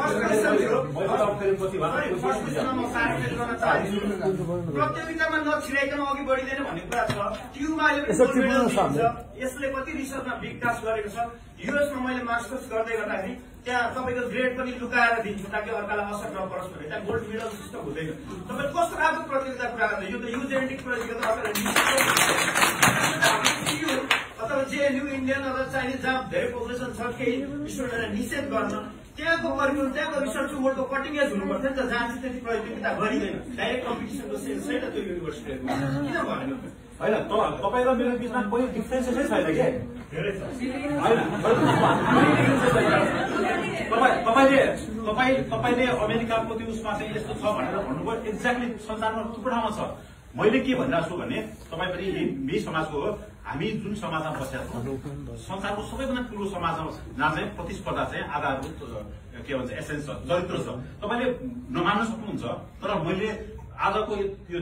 S7: प्रतियोगितामा नछिराइकन अघि बढिँदैन भन्ने कुरा छ। ट्युमा यसले कति रिसर्चमा विकास गरेको छ। युएसमा मैले मास्टर्स गर्दै गर्दाखेरि त्यहाँ तपाईँको ग्रेड पनि लुकाएर दिन्छु ताकि अर्कालाई असर नपरोस् भने, त्यहाँ गोल्ड मेडल सिस्टम हुँदैन। तपाईँ कस्तो खालको प्रतियोगिता कुरा गर्दा यो त युजेनेटिक प्रतियोगिता अथवा जेएनयू इन्डियन अथवा चाइनिज जहाँ धेरै पपुलेसन छ केही स्टुडेन्टलाई निषेध गर्न त्यहाँको करिकुलम त्यहाँको रिसर्च वर्ल्डको कटिङ एज हुनुपर्छ नि त, जहाँ चाहिँ त्यति प्रतियोगिता गरिँदैन। डाइरेक्ट कम्पिटिसनको सेन्स छैन त्यो युनिभर्सिटीहरूमा, किन भनेको
S3: होइन तपाईँ र मेरो बिचमा कोही डिफ्रेन्सेसै छैन के तपाईँले अमेरिकाको त्यो उसमा चाहिँ यस्तो छ भनेर भन्नुभयो एक्ज्याक्टली संसारमा थुप्रो ठाउँमा छ मैले के भनिरहेको छु भने तपाईँ पनि यही समाजको हो हामी जुन समाजमा बसेका छौँ संसारको सबैभन्दा ठुलो समाजमा जहाँ चाहिँ प्रतिस्पर्धा चाहिँ आधारभूत के भन्छ एसेन्स छ चरित्र छ तपाईँले नमान्न सक्नुहुन्छ तर मैले आजको यो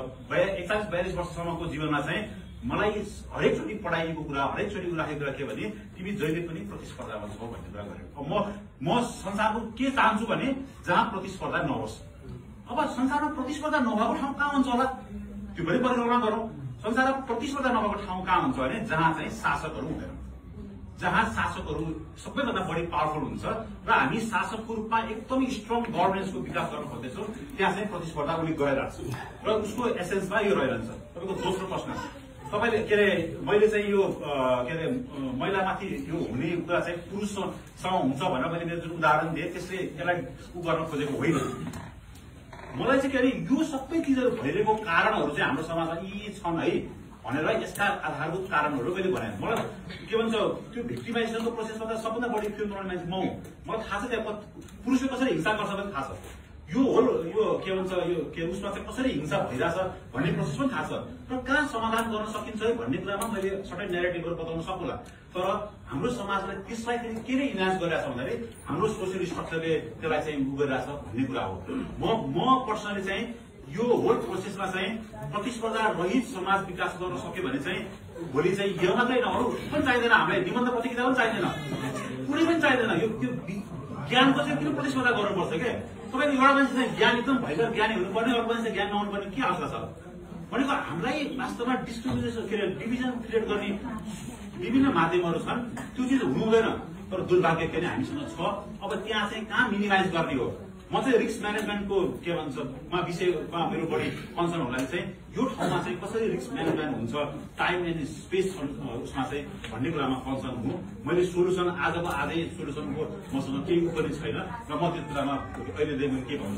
S3: 41-42 वर्षसम्मको जीवनमा चाहिँ मलाई हरेकचोटि पढाइएको कुरा हरेकचोटि राखेको कुरा के भने तिमी जहिले पनि प्रतिस्पर्धामा छौ भन्ने कुरा गरेको म संसारको के चाहन्छु भने जहाँ प्रतिस्पर्धा नहोस् अब संसारमा प्रतिस्पर्धा नभएको ठाउँ कहाँ हुन्छ होला त्यो पनि परिकल्पना गरौँ संसारमा प्रतिस्पर्धा नभएको ठाउँ कहाँ हुन्छ भने जहाँ चाहिँ शासकहरू हुँदैन जहाँ शासकहरू सबैभन्दा बढी पावरफुल हुन्छ र हामी शासकको रूपमा एकदमै स्ट्रङ गभर्नेन्सको विकास गर्न खोज्दैछौँ त्यहाँ चाहिँ प्रतिस्पर्धा उसले गइरहेको छु र उसको एसेन्समा यो रहिरहन्छ तपाईँको दोस्रो प्रश्न तपाईँले के अरे मैले चाहिँ यो के अरे महिलामाथि यो हुने कुरा चाहिँ पुरुषसँग हुन्छ भनेर मैले मेरो जुन उदाहरण दिएँ त्यसले यसलाई उ गर्न खोजेको होइन मलाई चाहिँ के अरे यो सबै चिजहरू भइरहेको कारणहरू चाहिँ हाम्रो समाजमा यी छन् है भनेर यसका आधारभूत कारणहरू मैले भने मलाई के भन्छ त्यो भिक्टिमाइजेसनको प्रोसेसमा त सबभन्दा बढी फिल्म बनाउने मान्छे म हुँ मलाई थाहा छ त्यहाँ पुरुषले कसरी हिंसा गर्छ पनि थाहा छ यो होल यो के भन्छ यो के उसमा चाहिँ कसरी हिंसा भइरहेछ भन्ने प्रोसेस पनि थाहा छ र कहाँ समाधान गर्न सकिन्छ है भन्ने कुरामा मैले सर्टेन नेरेटिभहरू बताउन सक्नुला तर हाम्रो समाजले त्यसलाई चाहिँ के नै इन्हान्स गरिरहेछ भन्दाखेरि हाम्रो सोसियल स्ट्रक्चरले त्यसलाई चाहिँ उ गरिरहेछ भन्ने कुरा हो म पर्सनली चाहिँ यो होल प्रोसेसमा चाहिँ प्रतिस्पर्धा रहित समाज विकास गर्न सक्यो भने चाहिँ भोलि चाहिँ यो मात्रै नअरू पनि चाहिँदैन हामीलाई निबन्ध प्रतियोगिता पनि चाहिँदैन कुनै पनि चाहिँदैन यो त्यो ज्ञानको चाहिँ किन प्रतिस्पर्धा गर्नुपर्छ क्या तपाईँले एउटा मान्छे चाहिँ ज्ञान एकदम भयङ्कर ज्ञानी हुनुपर्ने अर्को मान्छे ज्ञान नहुनुपर्ने के आवश्यकता छ भनेको हामीलाई वास्तवमा डिस्क्रिमिनेसन के अरे डिभिजन क्रिएट गर्ने विभिन्न माध्यमहरू छन् त्यो चिज हुनु हुँदैन तर दुर्भाग्य के अरे हामीसँग छ अब त्यहाँ चाहिँ कहाँ मिनिमाइज गर्ने हो म चाहिँ रिस्क म्यानेजमेन्टको के भन्छ विषयमा मेरो बढी कन्सर्न होला चाहिँ यो ठाउँमा चाहिँ कसरी रिस्क म्यानेजमेन्ट हुन्छ टाइम एन्ड स्पेस उसमा चाहिँ भन्ने कुरामा कन्सर्न हुँ मैले सोल्युसन आजको आजै सोल्युसनको मसँग केही पनि छैन र म त्यो कुरामा अहिले मैले के भन्नु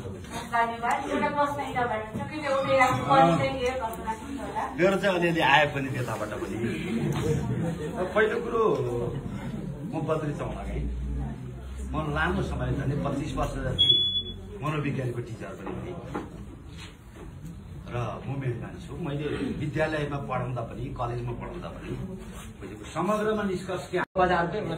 S3: सक्छु
S9: मेरो चाहिँ अलिअलि आयो पनि त्यताबाट पनि पहिलो कुरो म बद्री चौलाकै म लामो समय झन् 25 वर्ष जति मनोविज्ञानको टिचर पनि थिएँ र मुभमेन्टमा छु मैले विद्यालयमा पढाउँदा पनि कलेजमा पढाउँदा पनि समग्रमा निष्कर्ष के बजारको एउटा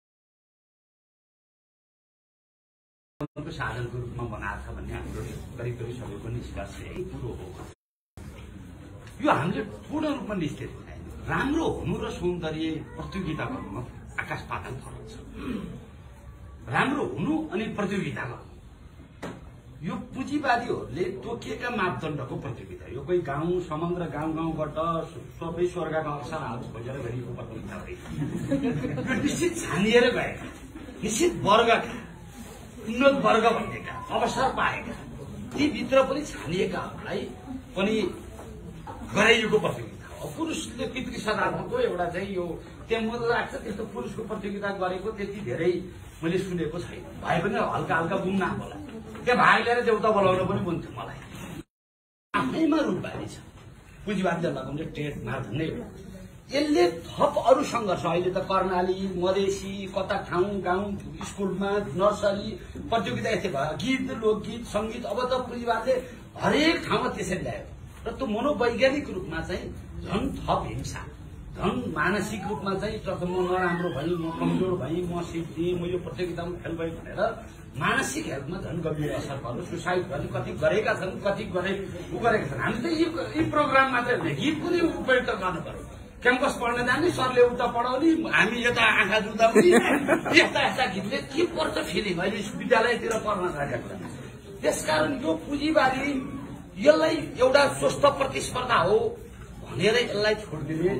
S9: विज्ञापनको साधनको रूपमा बनाएको छ भन्ने हाम्रो करिब करिब सबैको निष्कर्ष यही कुरो हो यो हामीले पूर्ण रूपमा निश्चित हुँदैन राम्रो हुनु र सौन्दर्य प्रतियोगिता गर्नुमा आकाश पाताल फरक छ राम्रो हुनु अनि प्रतियोगिता गर्नु यो पुँजीवादीहरूले तोकिएका मापदण्डको प्रतियोगिता यो कोही गाउँ समग्र गाउँबाट सबै स्वर्गका अवसर हात खोजेर गरिएको प्रतियोगिता होइन यो निश्चित छानिएर गएका निश्चित वर्गका उन्नत वर्ग भनेका अवसर पाएका ती भित्र पनि छानिएकाहरूलाई पनि गराइएको प्रतियोगिता हो पुरुषले पितृ सदाको एउटा चाहिँ यो त्यहाँ मलाई लाग्छ त्यस्तो पुरुषको प्रतियोगिता गरेको त्यति धेरै मैले सुनेको छैन भए पनि हल्का हल्का बुम्न होला त्यहाँ भाग लिएर देउता बोलाउन पनि बुन्थ्यो मलाई आफैमा रूपवादी छ पुँजीवादीले लगाउने ट्रेडमार्क भन्ने यसले थप अरू सङ्घर्ष अहिले त कर्णाली मधेसी कता ठाउँ गाउँ स्कुलमा नर्सरी प्रतियोगिता यस्तै भयो गीत लोकगीत सङ्गीत अब त पुँजीवादले हरेक ठाउँमा त्यसरी ल्यायो र त्यो मनोवैज्ञानिक रूपमा चाहिँ झन् थप हिंसा झन् मानसिक रूपमा चाहिँ म नराम्रो भएँ म कमजोर भएँ म सिद्धिएँ म यो प्रतियोगितामा फेल भएँ भनेर मानसिक हेल्थमा झन् गम्भीर असर पर्यो सुसाइड गर्ने कति गरेका छन् कति गरेका छन् हामी त यी प्रोग्राम मात्रै होइन गीत पनि उपयुक्त गर्नु पर्यो क्याम्पस पढ्न जाने सरले उता पढाउने हामी यता आँखा जुदाउने यस्ता यस्ता गीतले के पर्छ फिलिङ अहिले विद्यालयतिर पढ्न लागेका कुरा त्यसकारण यो पुँजीवादी यसलाई एउटा स्वस्थ प्रतिस्पर्धा हो भनेर यसलाई छोडिदिने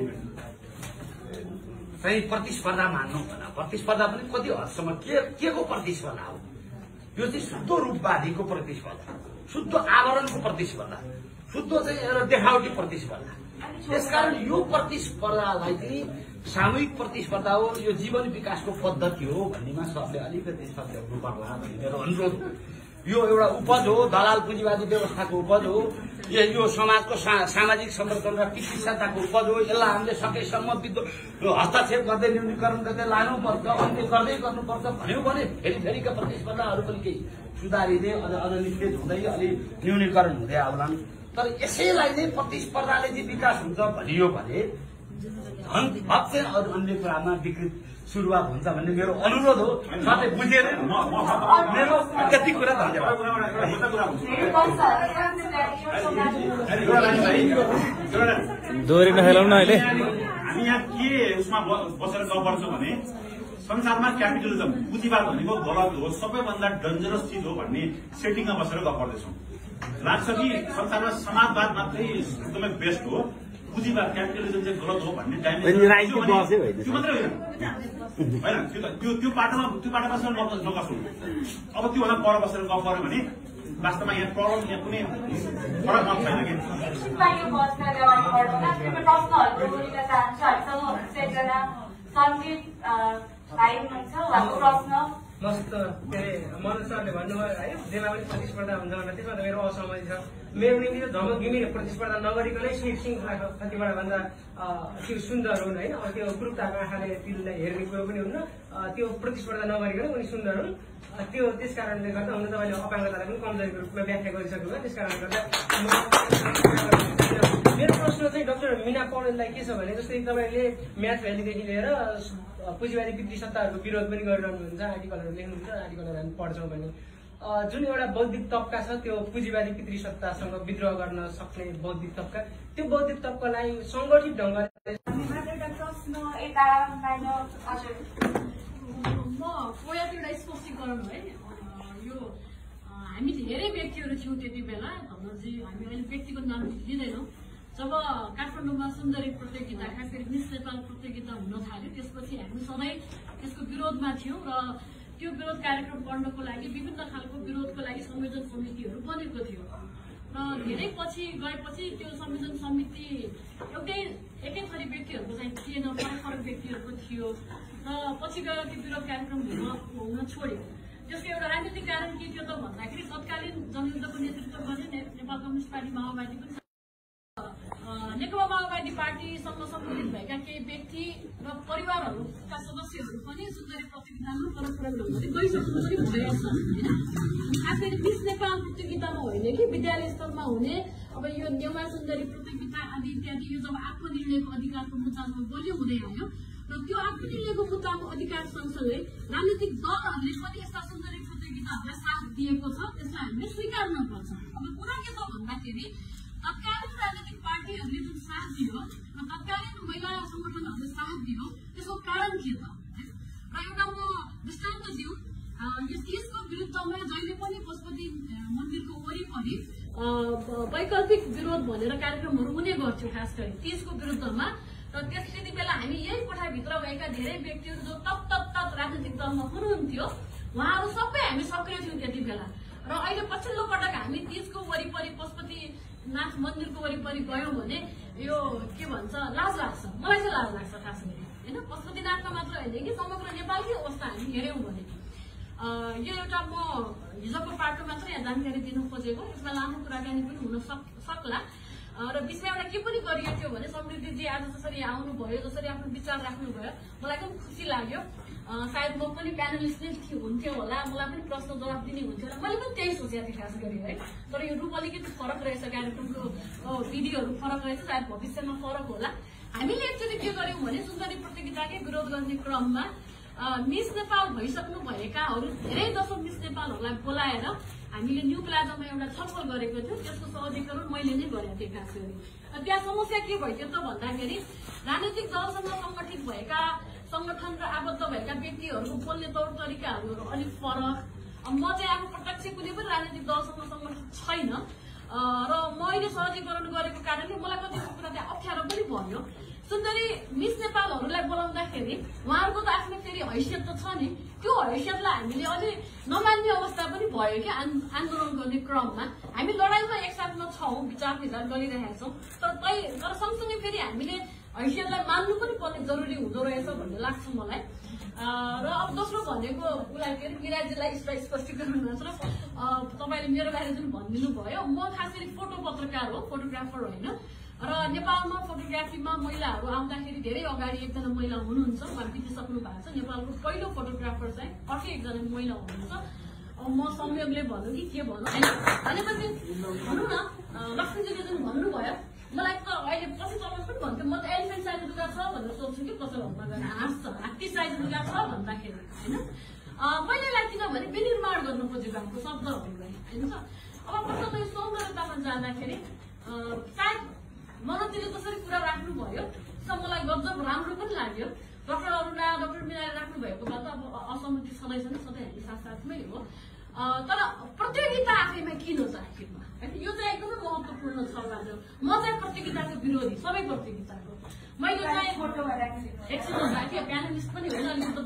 S9: चाहिँ प्रतिस्पर्धा मान्नु भएन प्रतिस्पर्धा पनि कति हदसम्म के को प्रतिस्पर्धा हो यो चाहिँ शुद्ध रूपवादीको प्रतिस्पर्धा शुद्ध आवरणको प्रतिस्पर्धा शुद्ध चाहिँ एउटा देखावटी प्रतिस्पर्धा त्यसकारण यो प्रतिस्पर्धालाई चाहिँ सामूहिक प्रतिस्पर्धा हो यो जीवन विकासको पद्धति हो भन्नेमा सबले अलिकति सच्याउनु पर्ला भन्ने मेरो अनुरोध हो यो एउटा उपज हो दलाल पुँजीवादी व्यवस्थाको उपज हो यो समाजको सामाजिक संरक्षण र पितृसत्ताको उपज हो। यसलाई हामीले सकेसम्म हस्तक्षेप गर्दै न्यूनीकरण गर्दै लानुपर्छ, अन्त्य गर्दै गर्नुपर्छ भन्यो भने फेरिका प्रतिस्पर्धाहरू पनि केही सुधारिँदै अझ निश्चित हुँदै अलि न्यूनीकरण हुँदै आउलान्। तर यसैलाई नै प्रतिस्पर्धाले चाहिँ विकास हुन्छ भनियो भने धन भक्से अरू अन्य कुरामा विकृत सुरुवात हुन्छ भन्ने मेरो अनुरोध हो। साथै बुझेर मेरो यति कुरा धन्यवाद।
S8: दोहोरी नखेलाउँ न अहिले।
S3: हामी यहाँ के उसमा बसेर गफ गर्छौँ भने संसारमा क्यापिटलिजम पुँजीवाद भनेको गलत हो, सबैभन्दा डेन्जरस चिज हो भन्ने सेटिङमा बसेर गफ गर्दैछौँ। लाग्छ कि संसारमा समाजवाद मात्रै एकदमै बेस्ट हो, पुँजीवाद क्यापिटलिजम चाहिँ गलत हो भन्ने टाइम त्यो मात्रै होइन त्यो पाटोमा बसेर नगर्छौँ। अब त्योभन्दा पर बसेर गफ गर्यो भने वास्तवमा यहाँ प्रब्लम यहाँ कुनै फरक मत छैन कि
S10: मस्त के अरे मनोज सरले भन्नुभयो है, जेमा पनि प्रतिस्पर्धा हुन्छ भनेर। त्यसमा त मेरो असहमति छ। मेरो निम्ति त झमक घिमिरे प्रतिस्पर्धा नगरिकनै स्वीट श्रृङ्खला कतिबाट भन्दा त्यो सुन्दर हुन् होइन। अब त्यो कुरूपताको आँखाले तिनलाई हेर्ने कुरो पनि हुन्न, त्यो प्रतिस्पर्धा नगरिकन उनी सुन्दर हुन्। त्यो त्यस कारणले गर्दा हुन तपाईँले अपाङ्गतालाई पनि कमजोरीको रूपमा व्याख्या गरिसक्नुभयो। त्यस कारणले गर्दा मेरो प्रश्न चाहिँ डाक्टर मीना पौडेललाई के छ भने, जस्तै तपाईँले म्याच भ्यालीदेखि लिएर पुँजीवादी पितृसत्ताहरूको विरोध पनि गरिरहनुहुन्छ, आर्टिकलहरू लेख्नुहुन्छ, आर्टिकलहरू हामी पढ्छौँ भने जुन एउटा बौद्धिक तबका छ त्यो पुँजीवादी पितृसत्तासँग विद्रोह गर्न सक्ने बौद्धिक तबका, त्यो बौद्धिक तबकालाई सङ्गठित ढङ्गले
S11: म एउटा स्पष्टीकरण है, यो हामी धेरै व्यक्तिहरू थियौँ त्यति बेला धनजी, हामी अहिले व्यक्तिगत नाम लिँदैनौँ। जब काठमाडौँमा सुन्दरी प्रतियोगिता, खास गरी मिस नेपाल प्रतियोगिता हुन थाल्यो, त्यसपछि हामी सधैँ त्यसको विरोधमा थियौँ र त्यो विरोध कार्यक्रम गर्नको लागि विभिन्न खालको विरोधको लागि संयोजन समितिहरू बनेको थियो र धेरै पछि गएपछि त्यो संयोजन समिति एकै थरी व्यक्तिहरूको चाहिँ थिएन, फरक फरक व्यक्तिहरूको थियो र पछि गएर त्यो विरोध कार्यक्रम हुन छोड्यो। त्यसको एउटा राजनीतिक कारण के थियो त भन्दाखेरि तत्कालीन जनयुद्धको नेतृत्व गर्ने नेपाल कम्युनिस्ट पार्टी माओवादी पनि नेकपा माओवादी पार्टीसँग सम्बन्धित भएका केही व्यक्ति र परिवारहरूका सदस्यहरू पनि सुन्दरी प्रतियोगितामा परस्पर ढङ्गले गइसक्नु पनि भएको छ होइन। खास गरी मिस नेपाल प्रतियोगितामा होइन कि विद्यालय स्तरमा हुने अब यो नेवा सुन्दरी प्रतियोगिता आदि इत्यादि, यो जब आत्मनिर्णयको अधिकारको मुद्दामा बलियो हुँदै आयो र त्यो आत्मनिर्णयको मुद्दाको अधिकार सँगसँगै राजनीतिक दलहरूले पनि यस्ता सुन्दरी प्रतियोगिताहरूलाई साथ दिएको छ, त्यसलाई हामीले स्वीकार्नुपर्छ। अब कुरा के छ भन्दाखेरि तत्कालीन राजनीतिक पार्टीहरूले जुन साथ दियो र तत्कालीन महिला संगठनहरूले साथ दियो, त्यसको कारण के त? र एउटा म दृष्टान्त दिउँ, यो त्यसको विरुद्धमा जहिले पनि पशुपति मन्दिरको वरिपरि वैकल्पिक विरोध भनेर कार्यक्रमहरू हुने गर्थ्यो, खास गरी त्यसको विरुद्धमा। र त्यति बेला हामी यही कोठाभित्र भएका धेरै व्यक्तिहरू जो तप राजनीतिक दलमा हुनुहुन्थ्यो, उहाँहरू सबै हामी सक्रिय थियौँ त्यति बेला। र अहिले पछिल्लो पटक हामी तीजको वरिपरि पशुपतिनाथ मन्दिरको वरिपरि गयौँ भने यो के भन्छ, लाज लाग्छ। मलाई चाहिँ लाज लाग्छ खास गरी होइन। पशुपतिनाथमा मात्र होइन कि समग्र नेपालकै अवस्था हामी हेऱ्यौँ भने यो एउटा म हिजोको पाटो मात्र यहाँ जानकारी दिनु खोजेको, यसमा लामो कुराकानी पनि हुन सक्ला। र बिचमा एउटा के पनि गरिएको थियो भने समृद्धिजी आज जसरी आउनुभयो, जसरी आफ्नो विचार राख्नुभयो, मलाई पनि खुसी लाग्यो। सायद म पनि प्यानलिस्ट नै हुन्थ्यो होला, मलाई पनि प्रश्न जवाब दिने हुन्थ्यो होला, मैले पनि त्यही सोचेको थिएँ खास गरी है। तर यो रूप अलिकति फरक रहेछ, कार्यक्रमको विधिहरू फरक रहेछ, सायद भविष्यमा फरक होला। हामीले एक्चुअली के गर्यौँ भने सुन्दरी प्रतियोगिताकै विरोध गर्ने क्रममा मिस नेपाल भइसक्नु भएकाहरू धेरै जसो मिस नेपालहरूलाई बोलाएर हामीले न्यू प्लाजामा एउटा छलफल गरेको थियौँ। त्यसको सहजीकरण मैले नै गरेको थिएँ खास गरी। त्यहाँ समस्या के भइदियो त भन्दाखेरि राजनीतिक दलसँग संगठित भएका संगठन र आबद्ध भएका व्यक्तिहरूको बोल्ने तौर तरिकाहरू अलिक फरक। म चाहिँ अब प्रत्यक्ष कुनै पनि राजनीतिक दलसँग संगठित छैन र मैले सहजीकरण गरेको कारणले मलाई कतिपय कुरा त्यहाँ अप्ठ्यारो पनि भयो। सुन्दरी मिस नेपालहरूलाई बोलाउँदाखेरि उहाँहरूको त आफ्नो फेरि हैसियत त छ नि, त्यो हैसियतलाई हामीले अलि नमान्ने अवस्था पनि भयो कि आन्दोलन गर्ने क्रममा। हामी लडाइँमा एकसाथमा छौँ, विचार गरिरहेका छौँ, तर सँगसँगै फेरि हामीले हैसियतलाई मान्नु पनि पर्ने जरुरी हुँदो रहेछ भन्ने लाग्छ मलाई। र अब दोस्रो भनेको उसलाई के अरे मिराजीलाई स्पष्टीकरण छ। तपाईँले मेरो बारे जुन भनिदिनु भयो, म खास गरी फोटो पत्रकार हो, फोटोग्राफर होइन। र नेपालमा फोटोग्राफीमा महिलाहरू आउँदाखेरि धेरै अगाडि एकजना महिला हुनुहुन्छ, उहाँ बितिसक्नु भएको छ। नेपालको पहिलो फोटोग्राफर चाहिँ अर्कै एकजना महिला हुनुहुन्छ। म संयोगले भनौँ कि के भनौँ होइन, भनेपछि भनौँ न लक्ष्मीजीले जुन भन्नुभयो, मलाई त अहिले पछि तपाईँ पनि भन्थ्यो म त एलिफेन्ट साइज लुगा छ भनेर सोध्छु कि पसलहरूमा गएर हाँस्छ, हात्ती साइज लुगा छ भन्दाखेरि होइन। मैले यसलाई किनभने विनिर्माण गर्न खोजेको हाम्रो शब्दहरूलाई होइन। अब प्रथम यो सौन्दर्यतामा जाँदाखेरि सायद मनोजीले जसरी कुरा राख्नुभयो मलाई गजब राम्रो पनि लाग्यो। डाक्टर अरुणा डाक्टर मिलाएर राख्नु भएको भए त अब असहमति छँदैछ नि, सधैँ हामी साथसाथमै हो। तर प्रतियोगिता आफैमा किन छ आखिरमा होइन, यो चाहिँ एकदमै महत्त्वपूर्ण छ। म चाहिँ प्रतियोगिताको विरोधी, सबै प्रतियोगिताको। मैले चाहिँ एकछिन राखेँ, प्यानलिस्ट पनि होइन, अलिकति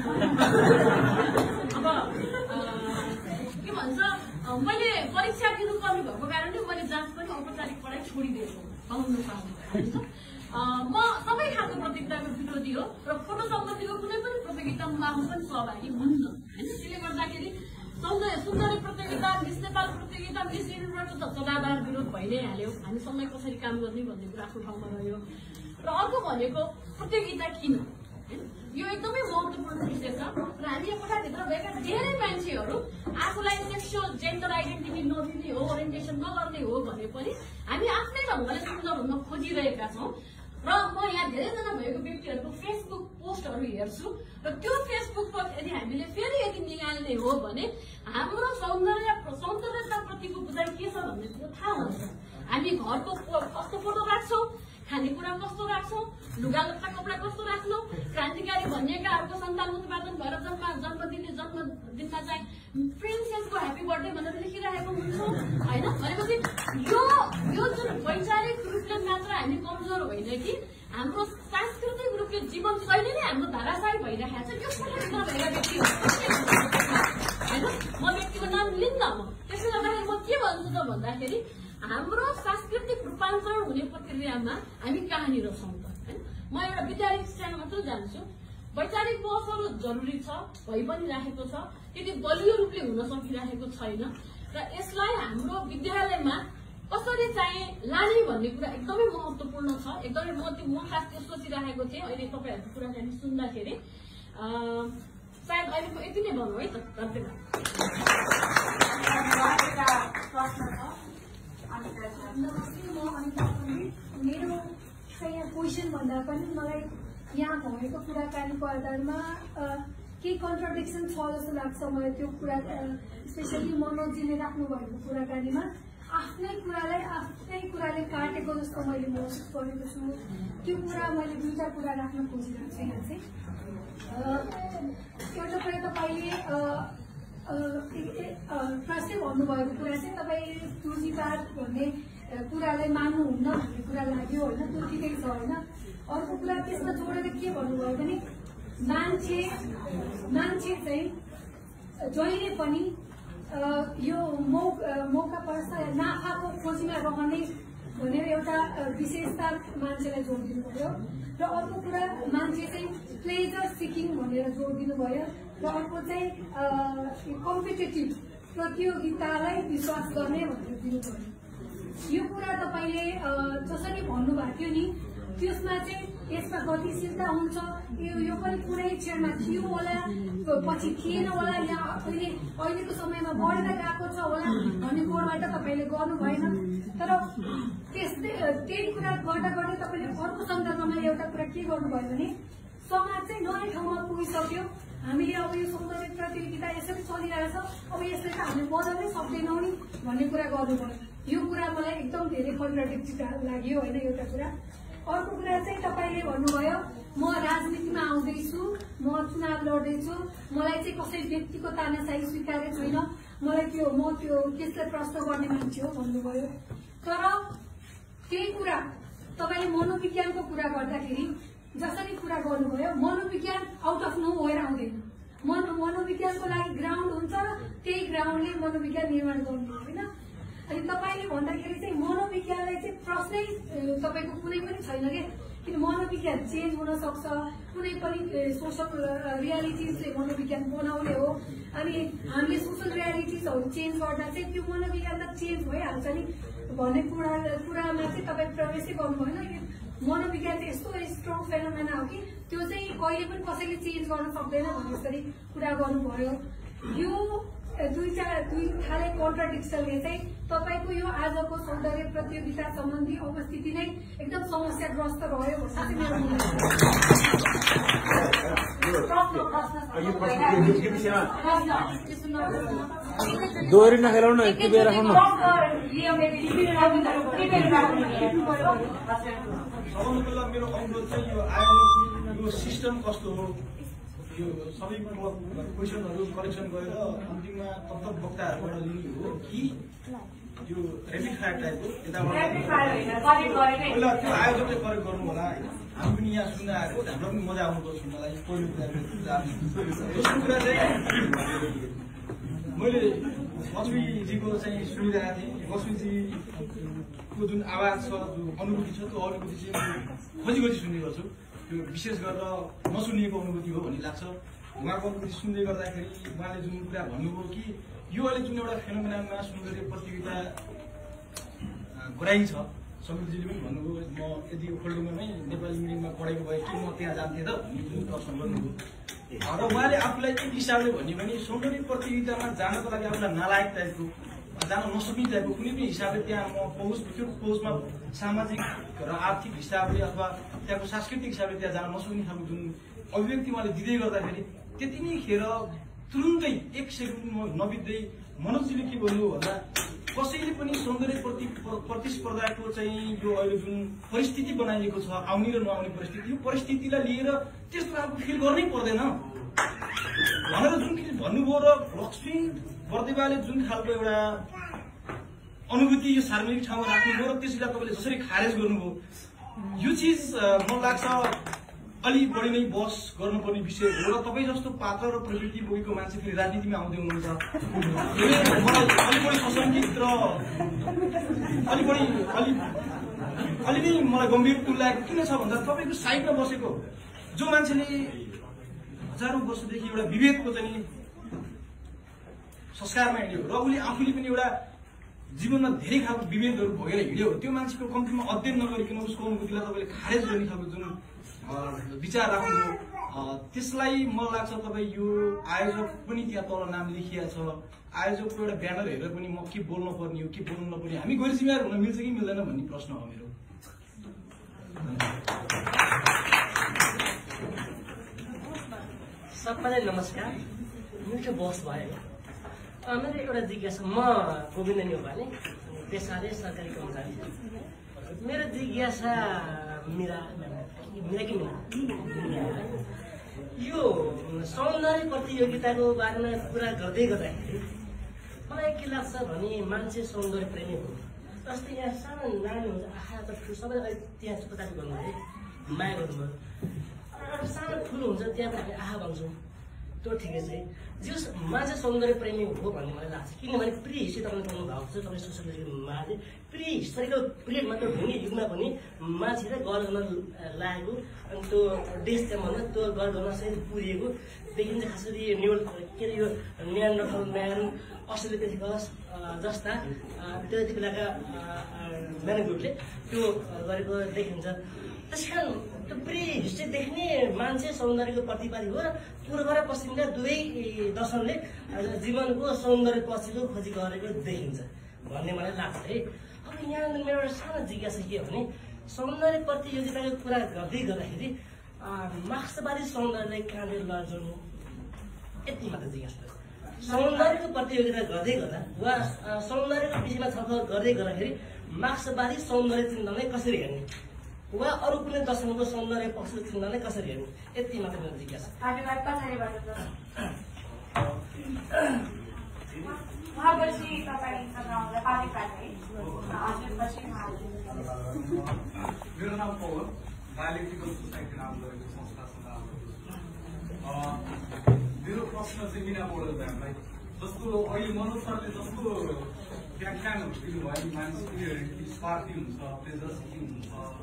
S11: अब के भन्छ, मैले परीक्षा दिनुपर्ने भएको कारणले मैले जाँच पनि औपचारिक पढाइ छोडिदिएको पाउनु पाउँदैन। म सबै खालको प्रतियोगिताको विरोधी हो र फोटो सम्बन्धीको कुनै पनि प्रतियोगितामा आफू पनि सहभागी हुन्न होइन। त्यसले गर्दाखेरि सुन्दरी प्रतियोगिता, मिस नेपाल प्रतियोगिता, मिस युनिभर्स त सदाबार विरोध भइ नै हाल्यो। हामी सँगै कसरी काम गर्ने भन्ने कुरा आफ्नो ठाउँमा रह्यो। र अर्को भनेको प्रतियोगिता किन, यो एकदमै महत्त्वपूर्ण विषय छ। र हामी यो कोठाभित्र भएका धेरै मान्छेहरू आफूलाई सेक्सुअल जेन्डर आइडेन्टिटी नदिने हो, ओरिएन्टेसन नगर्ने हो भने पनि हामी आफ्नै ढङ्गले सुन्दर हुन खोजिरहेका छौँ। र म यहाँ धेरैजना भएको व्यक्तिहरूको फेसबुक पोस्टहरू हेर्छु र त्यो फेसबुकमा यदि हामीले फेरि यदि निकाल्ने हो भने हाम्रो सौन्दर्यताप्रतिको बुझाइ के छ भन्ने कुरो थाहा हुन्छ। हामी घरको कस्तो फोटो राख्छौँ, खानेकुरा कस्तो राख्छौँ, लुगा लत्ता कपडा कस्तो राख्छौँ, क्रान्तिकारी भनिएकाहरूको सन्तान उत्पादन भएर जन्मदिनमा चाहिँ प्रिन्सेसको ह्याप्पी बर्थडे भनेर लेखिरहेको हुन्छौँ होइन। भनेपछि यो जुन वैचारिक रूपले मात्र हामी कमजोर होइन कि हाम्रो सांस्कृतिक रूपले जीवनशैली नै हाम्रो धाराशायी भइरहेको छ। यो कोठाभित्र भएका व्यक्तिहरू होइन, म व्यक्तिको नाम लिन्न। म त्यसले गर्दाखेरि म के भन्छु त भन्दाखेरि हाम्रो सांस्कृतिक रूपान्तरण हुने प्रक्रियामा हामी कहाँनिर छौँ त होइन। म एउटा विद्यालय शिक्षामा मात्र जान्छु, वैचारिक बहसहरू जरुरी छ, भइ पनि राखेको छ, त्यति बलियो रूपले हुन सकिरहेको छैन। र यसलाई हाम्रो विद्यालयमा कसरी चाहिँ लाने भन्ने कुरा एकदमै महत्त्वपूर्ण छ। एकदमै म खास त्यो सोचिरहेको थिएँ अहिले तपाईँहरूको कुराकानी सुन्दाखेरि। सायद अहिलेको यति नै भनौँ है त।
S12: नमस्ते, म अनिता पण्डित। मेरो चाहिँ यहाँ क्वेसन भन्दा पनि मलाई यहाँ भएको कुराकानीको आधारमा केही कन्ट्रडिक्सन छ जस्तो लाग्छ मलाई। त्यो कुरा स्पेसली मनोजीले राख्नु भएको कुराकानीमा आफ्नै कुराले काटेको जस्तो मैले महसुस गरेको छु। त्यो कुरा मैले दुईवटा कुरा राख्न खोजिरहेको छु यहाँ चाहिँ। एउटा कुरा तपाईँले फर्स्टै भन्नुभएको कुरा चाहिँ तपाईँ तुलसीपात भन्ने कुरालाई मान्नुहुन्न भन्ने कुरा लाग्यो होइन, त्यो ठिकै छ होइन। अर्को कुरा त्यसमा जोडेर के भन्नुभयो भने मान्छे चाहिँ जहिले पनि यो मौका पर्छ नाफाको खोजीमा रहने भनेर एउटा विशेषता मान्छेलाई जोड दिनुभयो। र अर्को कुरा मान्छे चाहिँ प्लेजर सिकिङ भनेर जोड दिनुभयो। र अर्को चाहिँ कम्पिटेटिभ प्रतियोगितालाई विश्वास गर्ने भनेर दिनुभयो। यो कुरा तपाईँले जसरी भन्नुभएको थियो नि, त्यसमा चाहिँ यसमा गतिशीलता हुन्छ, यो पनि कुनै क्षणमा थियो होला, पछि थिएन होला, या अहिलेको समयमा बढेर गएको छ होला भन्ने कुराबाट तपाईँले गर्नु भएन। तर त्यही कुरा गर्दा गर्दै तपाईँले अर्को सन्दर्भमा एउटा कुरा के गर्नुभयो भने समाज चाहिँ नयाँ ठाउँमा पुगिसक्यो, हामीले अब यो सौन्दर्य प्रतियोगिता यसरी चलिरहेछ, अब यसले त हामीले बदल्नै सक्दैनौँ नि भन्ने कुरा गर्नुभयो। यो कुरा मलाई एकदम धेरै कन्ट्राडिक्टिभ लाग्यो होइन एउटा कुरा। अर्को कुरा चाहिँ तपाईँले भन्नुभयो म राजनीतिमा आउँदैछु, म चुनाव लड्दैछु, मलाई चाहिँ कसै व्यक्तिको तानाशाही स्वीकार्य छैन, मलाई म त्यसलाई प्रश्न गर्ने मान्छे हो भन्नुभयो। तर त्यही कुरा तपाईँले मनोविज्ञानको कुरा गर्दाखेरि जसरी कुरा गर्नुभयो, मनोविज्ञान आउट अफ नो वेयर आउँदैन। मनोविज्ञानको लागि ग्राउन्ड हुन्छ र त्यही ग्राउन्डले मनोविज्ञान निर्माण गर्नु होइन। अनि तपाईँले भन्दाखेरि चाहिँ मनोविज्ञानलाई चाहिँ प्रश्नै तपाईँको कुनै पनि छैन कि किन मनोविज्ञान चेन्ज हुन सक्छ, कुनै पनि सोसल रियालिटिजले मनोविज्ञान बनाउने हो। अनि हामीले सोसल रियालिटिजहरू चेन्ज गर्दा चाहिँ त्यो मनोविज्ञान त चेन्ज भइहाल्छ नि भन्ने कुरामा चाहिँ तपाईँ प्रवेशै गर्नु भएन। मनोविज्ञान चाहिँ यस्तो स्ट्रङ फेनोमेना हो कि त्यो चाहिँ कहिले पनि कसैले चेन्ज गर्न सक्दैन भन्ने जसरी कुरा गर्नुभयो। यो दुई खाले कन्ट्राडिक्सनले चाहिँ तपाईँको यो आजको सौन्दर्य प्रतियोगिता सम्बन्धी अवस्थिति नै एकदम समस्याग्रस्त रह्यो भन्ने चाहिँ मेरो
S8: दोहोरी नखेलाउनु न, यति बेला राख्नु।
S13: सबभन्दा पहिला मेरो अनुरोध चाहिँ यो आयोगको यो सिस्टम कस्तो हो, यो सबै क्वेसनहरू कलेक्सन गरेर अन्तिममा तत्त्व वक्ताहरूबाट लिने हो कि यो ऱ्यापिड फायर टाइपको यताबाट पहिला त्यो आयोजकले प्रयोग गर्नु होला होइन। हामी पनि यहाँ सुन्न आएको, हाम्रो पनि मजा आउनुपर्छ सुन्नलाई। पहिलो कुरा दोस्रो कुरा चाहिँ मैले लक्ष्मीजीको चाहिँ सुनिरहेको थिएँ। लक्ष्मीजीको जुन आवाज छ, जो अनुभूति छ, त्यो अनुभूति चाहिँ खोजी सुन्ने गर्छु। त्यो विशेष गरेर नसुनिएको अनुभूति हो भन्ने लाग्छ। उहाँको अनुभूति सुन्दै गर्दाखेरि उहाँले जुन कुरा भन्नुभयो कि यो अहिले जुन एउटा फेनोमेनामा सौन्दर्य प्रतियोगिता गराइन्छ, समितिजीले पनि भन्नुभयो म यदि ओखलडुङ्गामै नेपाली मिडियममा पढेको भए कि म त्यहाँ जान्थेँ त भन्ने जुन प्रश्न गर्नुभयो। र उहाँले आफूलाई एक हिसाबले भन्यो भने सौन्दर्य प्रतियोगितामा जानको लागि आफूलाई नालायक टाइपको, जान नसक्ने टाइपको कुनै पनि हिसाबले त्यहाँ म त्यो पहुँचमा सामाजिक र आर्थिक हिसाबले अथवा त्यहाँको सांस्कृतिक हिसाबले त्यहाँ जान नसक्ने खालको जुन अभिव्यक्ति उहाँले दिँदै गर्दाखेरि त्यति नै खेर तुरुन्तै 1 सेकेन्ड नबित्दै मनोजजीले के भन्नुभयो भन्दा कसैले पनि सौन्दर्य प्रतिस्पर्धाको चाहिँ यो अहिले जुन परिस्थिति बनाइएको छ, आउने र नआउने परिस्थिति, यो परिस्थितिलाई लिएर त्यस्तो खालको फिल गर्नै पर्दैन भनेर जुन भन्नुभयो। र लक्ष्मी बर्देवाले जुन खालको एउटा अनुभूति यो सार्वजनिक ठाउँमा राख्नुभयो र त्यसलाई तपाईँले जसरी खारेज गर्नुभयो, यो चिज मलाई लाग्छ अलि बढी नै बहस गर्नुपर्ने विषय हो। र तपाईँ जस्तो पात्र र प्रवृत्ति बोकेको मान्छे फेरि राजनीतिमा आउँदै हुनुहुन्छ। मलाई अलि बढी सशङ्कित र अलि नै मलाई गम्भीर तुल्याएको किन छ भन्दा तपाईँको साइडमा बसेको जो मान्छेले हजारौं वर्षदेखि एउटा विभेदको चाहिँ संस्कारमा हिँड्यो र उसले आफूले पनि एउटा जीवनमा धेरै खालको विभेदहरू भोगेर हिँड्यो, त्यो मान्छेको कम्तीमा अध्ययन नगरिकन उसको अनुभूतिलाई तपाईँले खारेज गर्ने खालको जुन विचार राख्नुभयो, त्यसलाई मलाई लाग्छ तपाईँ यो आयोजक पनि त्यहाँ तल नाम लेखिया छ, आयोजकको एउटा ब्यानर हेरेर पनि म के बोल्न पर्ने हो के बोल्नु नपर्ने, हामी गैर जिम्मेवार हुन मिल्छ कि मिल्दैन भन्ने प्रश्न हो मेरो।
S10: सबैलाई नमस्कार। मिठो बस भयो। मेरो एउटा जिज्ञासा, म गोविन्द नेउपाने पेसाले सरकारी कर्मचारी। मेरो जिज्ञासा यो सौन्दर्य प्रतियोगिताको बारेमा कुरा गर्दै गर्दाखेरि मलाई के लाग्छ भने मान्छे सौन्दर्य प्रेमी हो। जस्तै यहाँ सानो नानी हुन्छ, आँखा त सबैलाई त्यहाँ कताको गर्नुभयो, माया गर्नुभयो। एउटा सानो ठुलो हुन्छ त्यहाँ पनि आँखा भन्छौँ, त्यो ठिकै चाहिँ जो मान्छे सौन्दर्य प्रेमी हो भन्ने मलाई लाग्छ। किनभने प्रि हिस्ट्री तपाईँले पाउनु भएको छ, तपाईँ सोसियोलोजीमा प्रि हिस्टोरिकल पिरियड मात्र हुने युगमा पनि मान्छेले गर गर्न लागेको अनि त्यो देश त्यहाँ भन्दा त्यो गर गर्न सहित पुरिएको देखिन्छ। खास गरी के अरे यो नियान्डरथल म्यान, अस्ट्रेलियापेथिकस जस्ता त्यति बेलाका म्यान ग्रुपले त्यो गरेको देखिन्छ। त्यस कारण त्यो प्रि हिस्ट्रीदेखि नै मान्छे सौन्दर्यको प्रतिपादी हो र पूर्व र पश्चिमका दुवै दर्शनले जीवनको सौन्दर्य पछिल्लो खोजी गरेको देखिन्छ भन्ने मलाई लाग्छ है। अब यहाँ मेरो एउटा सानो जिज्ञासा के हो भने सौन्दर्य प्रतियोगिताको कुरा गर्दै गर्दाखेरि मार्क्सवादी सौन्दर्यलाई कहाँनिर लैजानु, यति मात्र जिज्ञासा। सौन्दर्यको प्रतियोगिता गर्दै गर्दा वा सौन्दर्यको विषयमा छलफल गर्दै गर्दाखेरि मार्क्सवादी सौन्दर्य चिन्तनलाई कसरी हेर्ने वा अरू कुनै दर्शनको सौन्दर्य पक्ष चिन्तनलाई कसरी हेर्ने, यति मात्र मेरो जिज्ञासा।
S14: मेरो नाम पवन, डायलेक्टिकल सोसाइटी नाम गरेको संस्था मेरो प्रश्न चाहिँ मिना बोर्डर म्यामलाई, जस्तो अहिले मनोज सरले जस्तो व्याख्यानहरू दिनुभयो, मान्छे स्वार्थी हुन्छ, प्लेजर सिकिङ हुन्छ,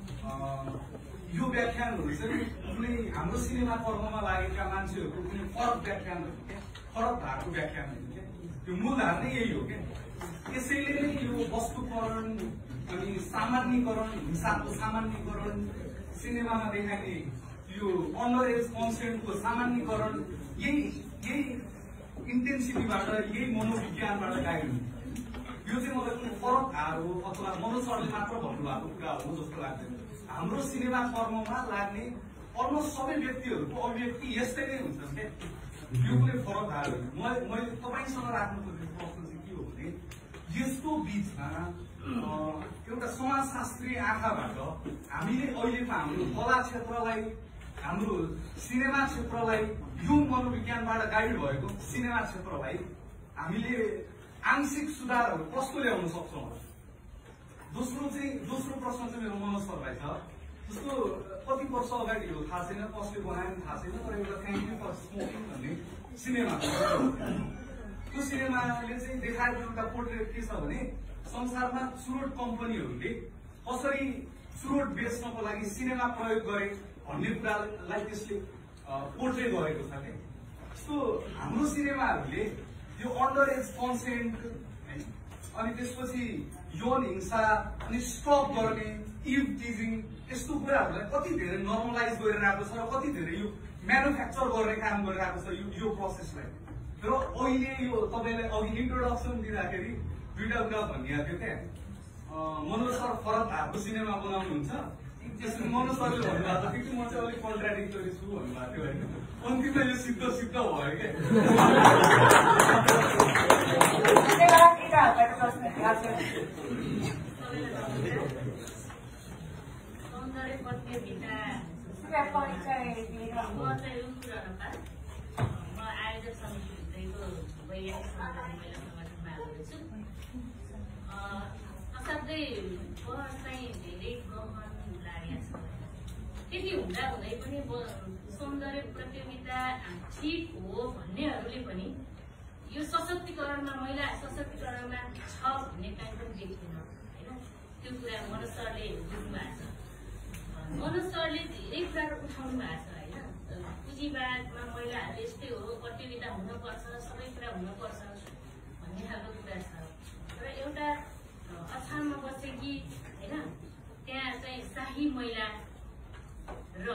S14: यो व्याख्यानहरू चाहिँ कुनै हाम्रो सिनेमा पर्वमा लागेका मान्छेहरूको कुनै फरक व्याख्यानहरू क्या, फरक धारको व्याख्यानहरू क्या, त्यो मूल धार नै यही हो क्या। त्यसैले नै यो वस्तुकरण अनि सामान्यकरण, हिंसाको सामान्यकरण, सिनेमामा देखाइने यो अन्डर एज कन्सेन्टको सामान्यकरण यही इन्टेन्सिटीबाट, यही मनोविज्ञानबाट गाइड हुन्छ। यो चाहिँ मलाई कुनै फरक धार हो अथवा मनोज सरले मात्र भन्नुभएको कुरा हो जस्तो लाग्दैन। हाम्रो सिनेमा कर्ममा लाग्ने अलमोस्ट सबै व्यक्तिहरूको अभिव्यक्ति यस्तै नै हुन्छ क्या। यो कुनै फरक धार हो। मैले तपाईँसँग राख्नु खोजेको प्रश्न चाहिँ के हो भने यसको बिचमा एउटा समाजशास्त्रीय आँखाबाट हामीले अहिलेको हाम्रो कला क्षेत्रलाई, हाम्रो सिनेमा क्षेत्रलाई, यो मनोविज्ञानबाट गाइड भएको सिनेमा क्षेत्रलाई हामीले आंशिक सुधारहरू कस्तो ल्याउन सक्छौँ? दोस्रो प्रश्न चाहिँ मेरो मनोज सरलाई छ। जस्तो कति वर्ष अगाडि हो थाहा छैन, कसले बनायो थाहा छैन, तर एउटा thank you for smoking cinema सिनेमा, त्यो सिनेमाले चाहिँ देखाएको एउटा पोर्ट्रेट के छ भने संसारमा चुरोट कम्पनीहरूले कसरी चुरोट बेच्नको लागि सिनेमा प्रयोग गरे भन्ने कुरालाई त्यसले पोर्ट्रेट गरेको छ क्या। जस्तो हाम्रो सिनेमाहरूले यो अन्डर एज कन्सेन्ट अनि त्यसपछि यौन हिंसा अनि स्टप गर्ने, इभ टिजिङ, यस्तो कुराहरूलाई कति धेरै नर्मलाइज गरिरहेको छ र कति धेरै यो म्यानुफ्याक्चर गर्ने काम गरिरहेको छ यो प्रोसेसलाई। र अहिले यो तपाईँलाई अघि इन्ट्रोडक्सन दिँदाखेरि दुईटा कुरा भनिएको थियो क्या, मनोज सर फरक धारको सिनेमा बनाउनुहुन्छ, त्यसरी मनोज सरले भन्नुभएको थियो कि म चाहिँ अलिक कन्ट्राडिक्टरी छु भन्नुभएको थियो होइन। अन्तिममा यो सिद्ध भयो क्या।
S15: असाध्यै बहस चाहिँ धेरै गहन लागेको छ। त्यति हुँदा हुँदै पनि सौन्दर्य प्रतियोगिता ठिक हो भन्नेहरूले पनि यो सशक्तिकरणमा, महिला सशक्तिकरणमा छ भन्ने काहीँ पनि देखिएन होइन। त्यो कुरा मनोज सरले बुझ्नु भएको छ। मनोज सरले धेरै कुराहरू उठाउनु भएको छ होइन। पुँजीवादमा महिलाहरूले यस्तै हो, प्रतियोगिता हुनुपर्छ, सबै कुरा हुनुपर्छ भन्ने खालको कुरा छ। र एउटा अछाममा बसेकी होइन, त्यहाँ चाहिँ शाही महिला र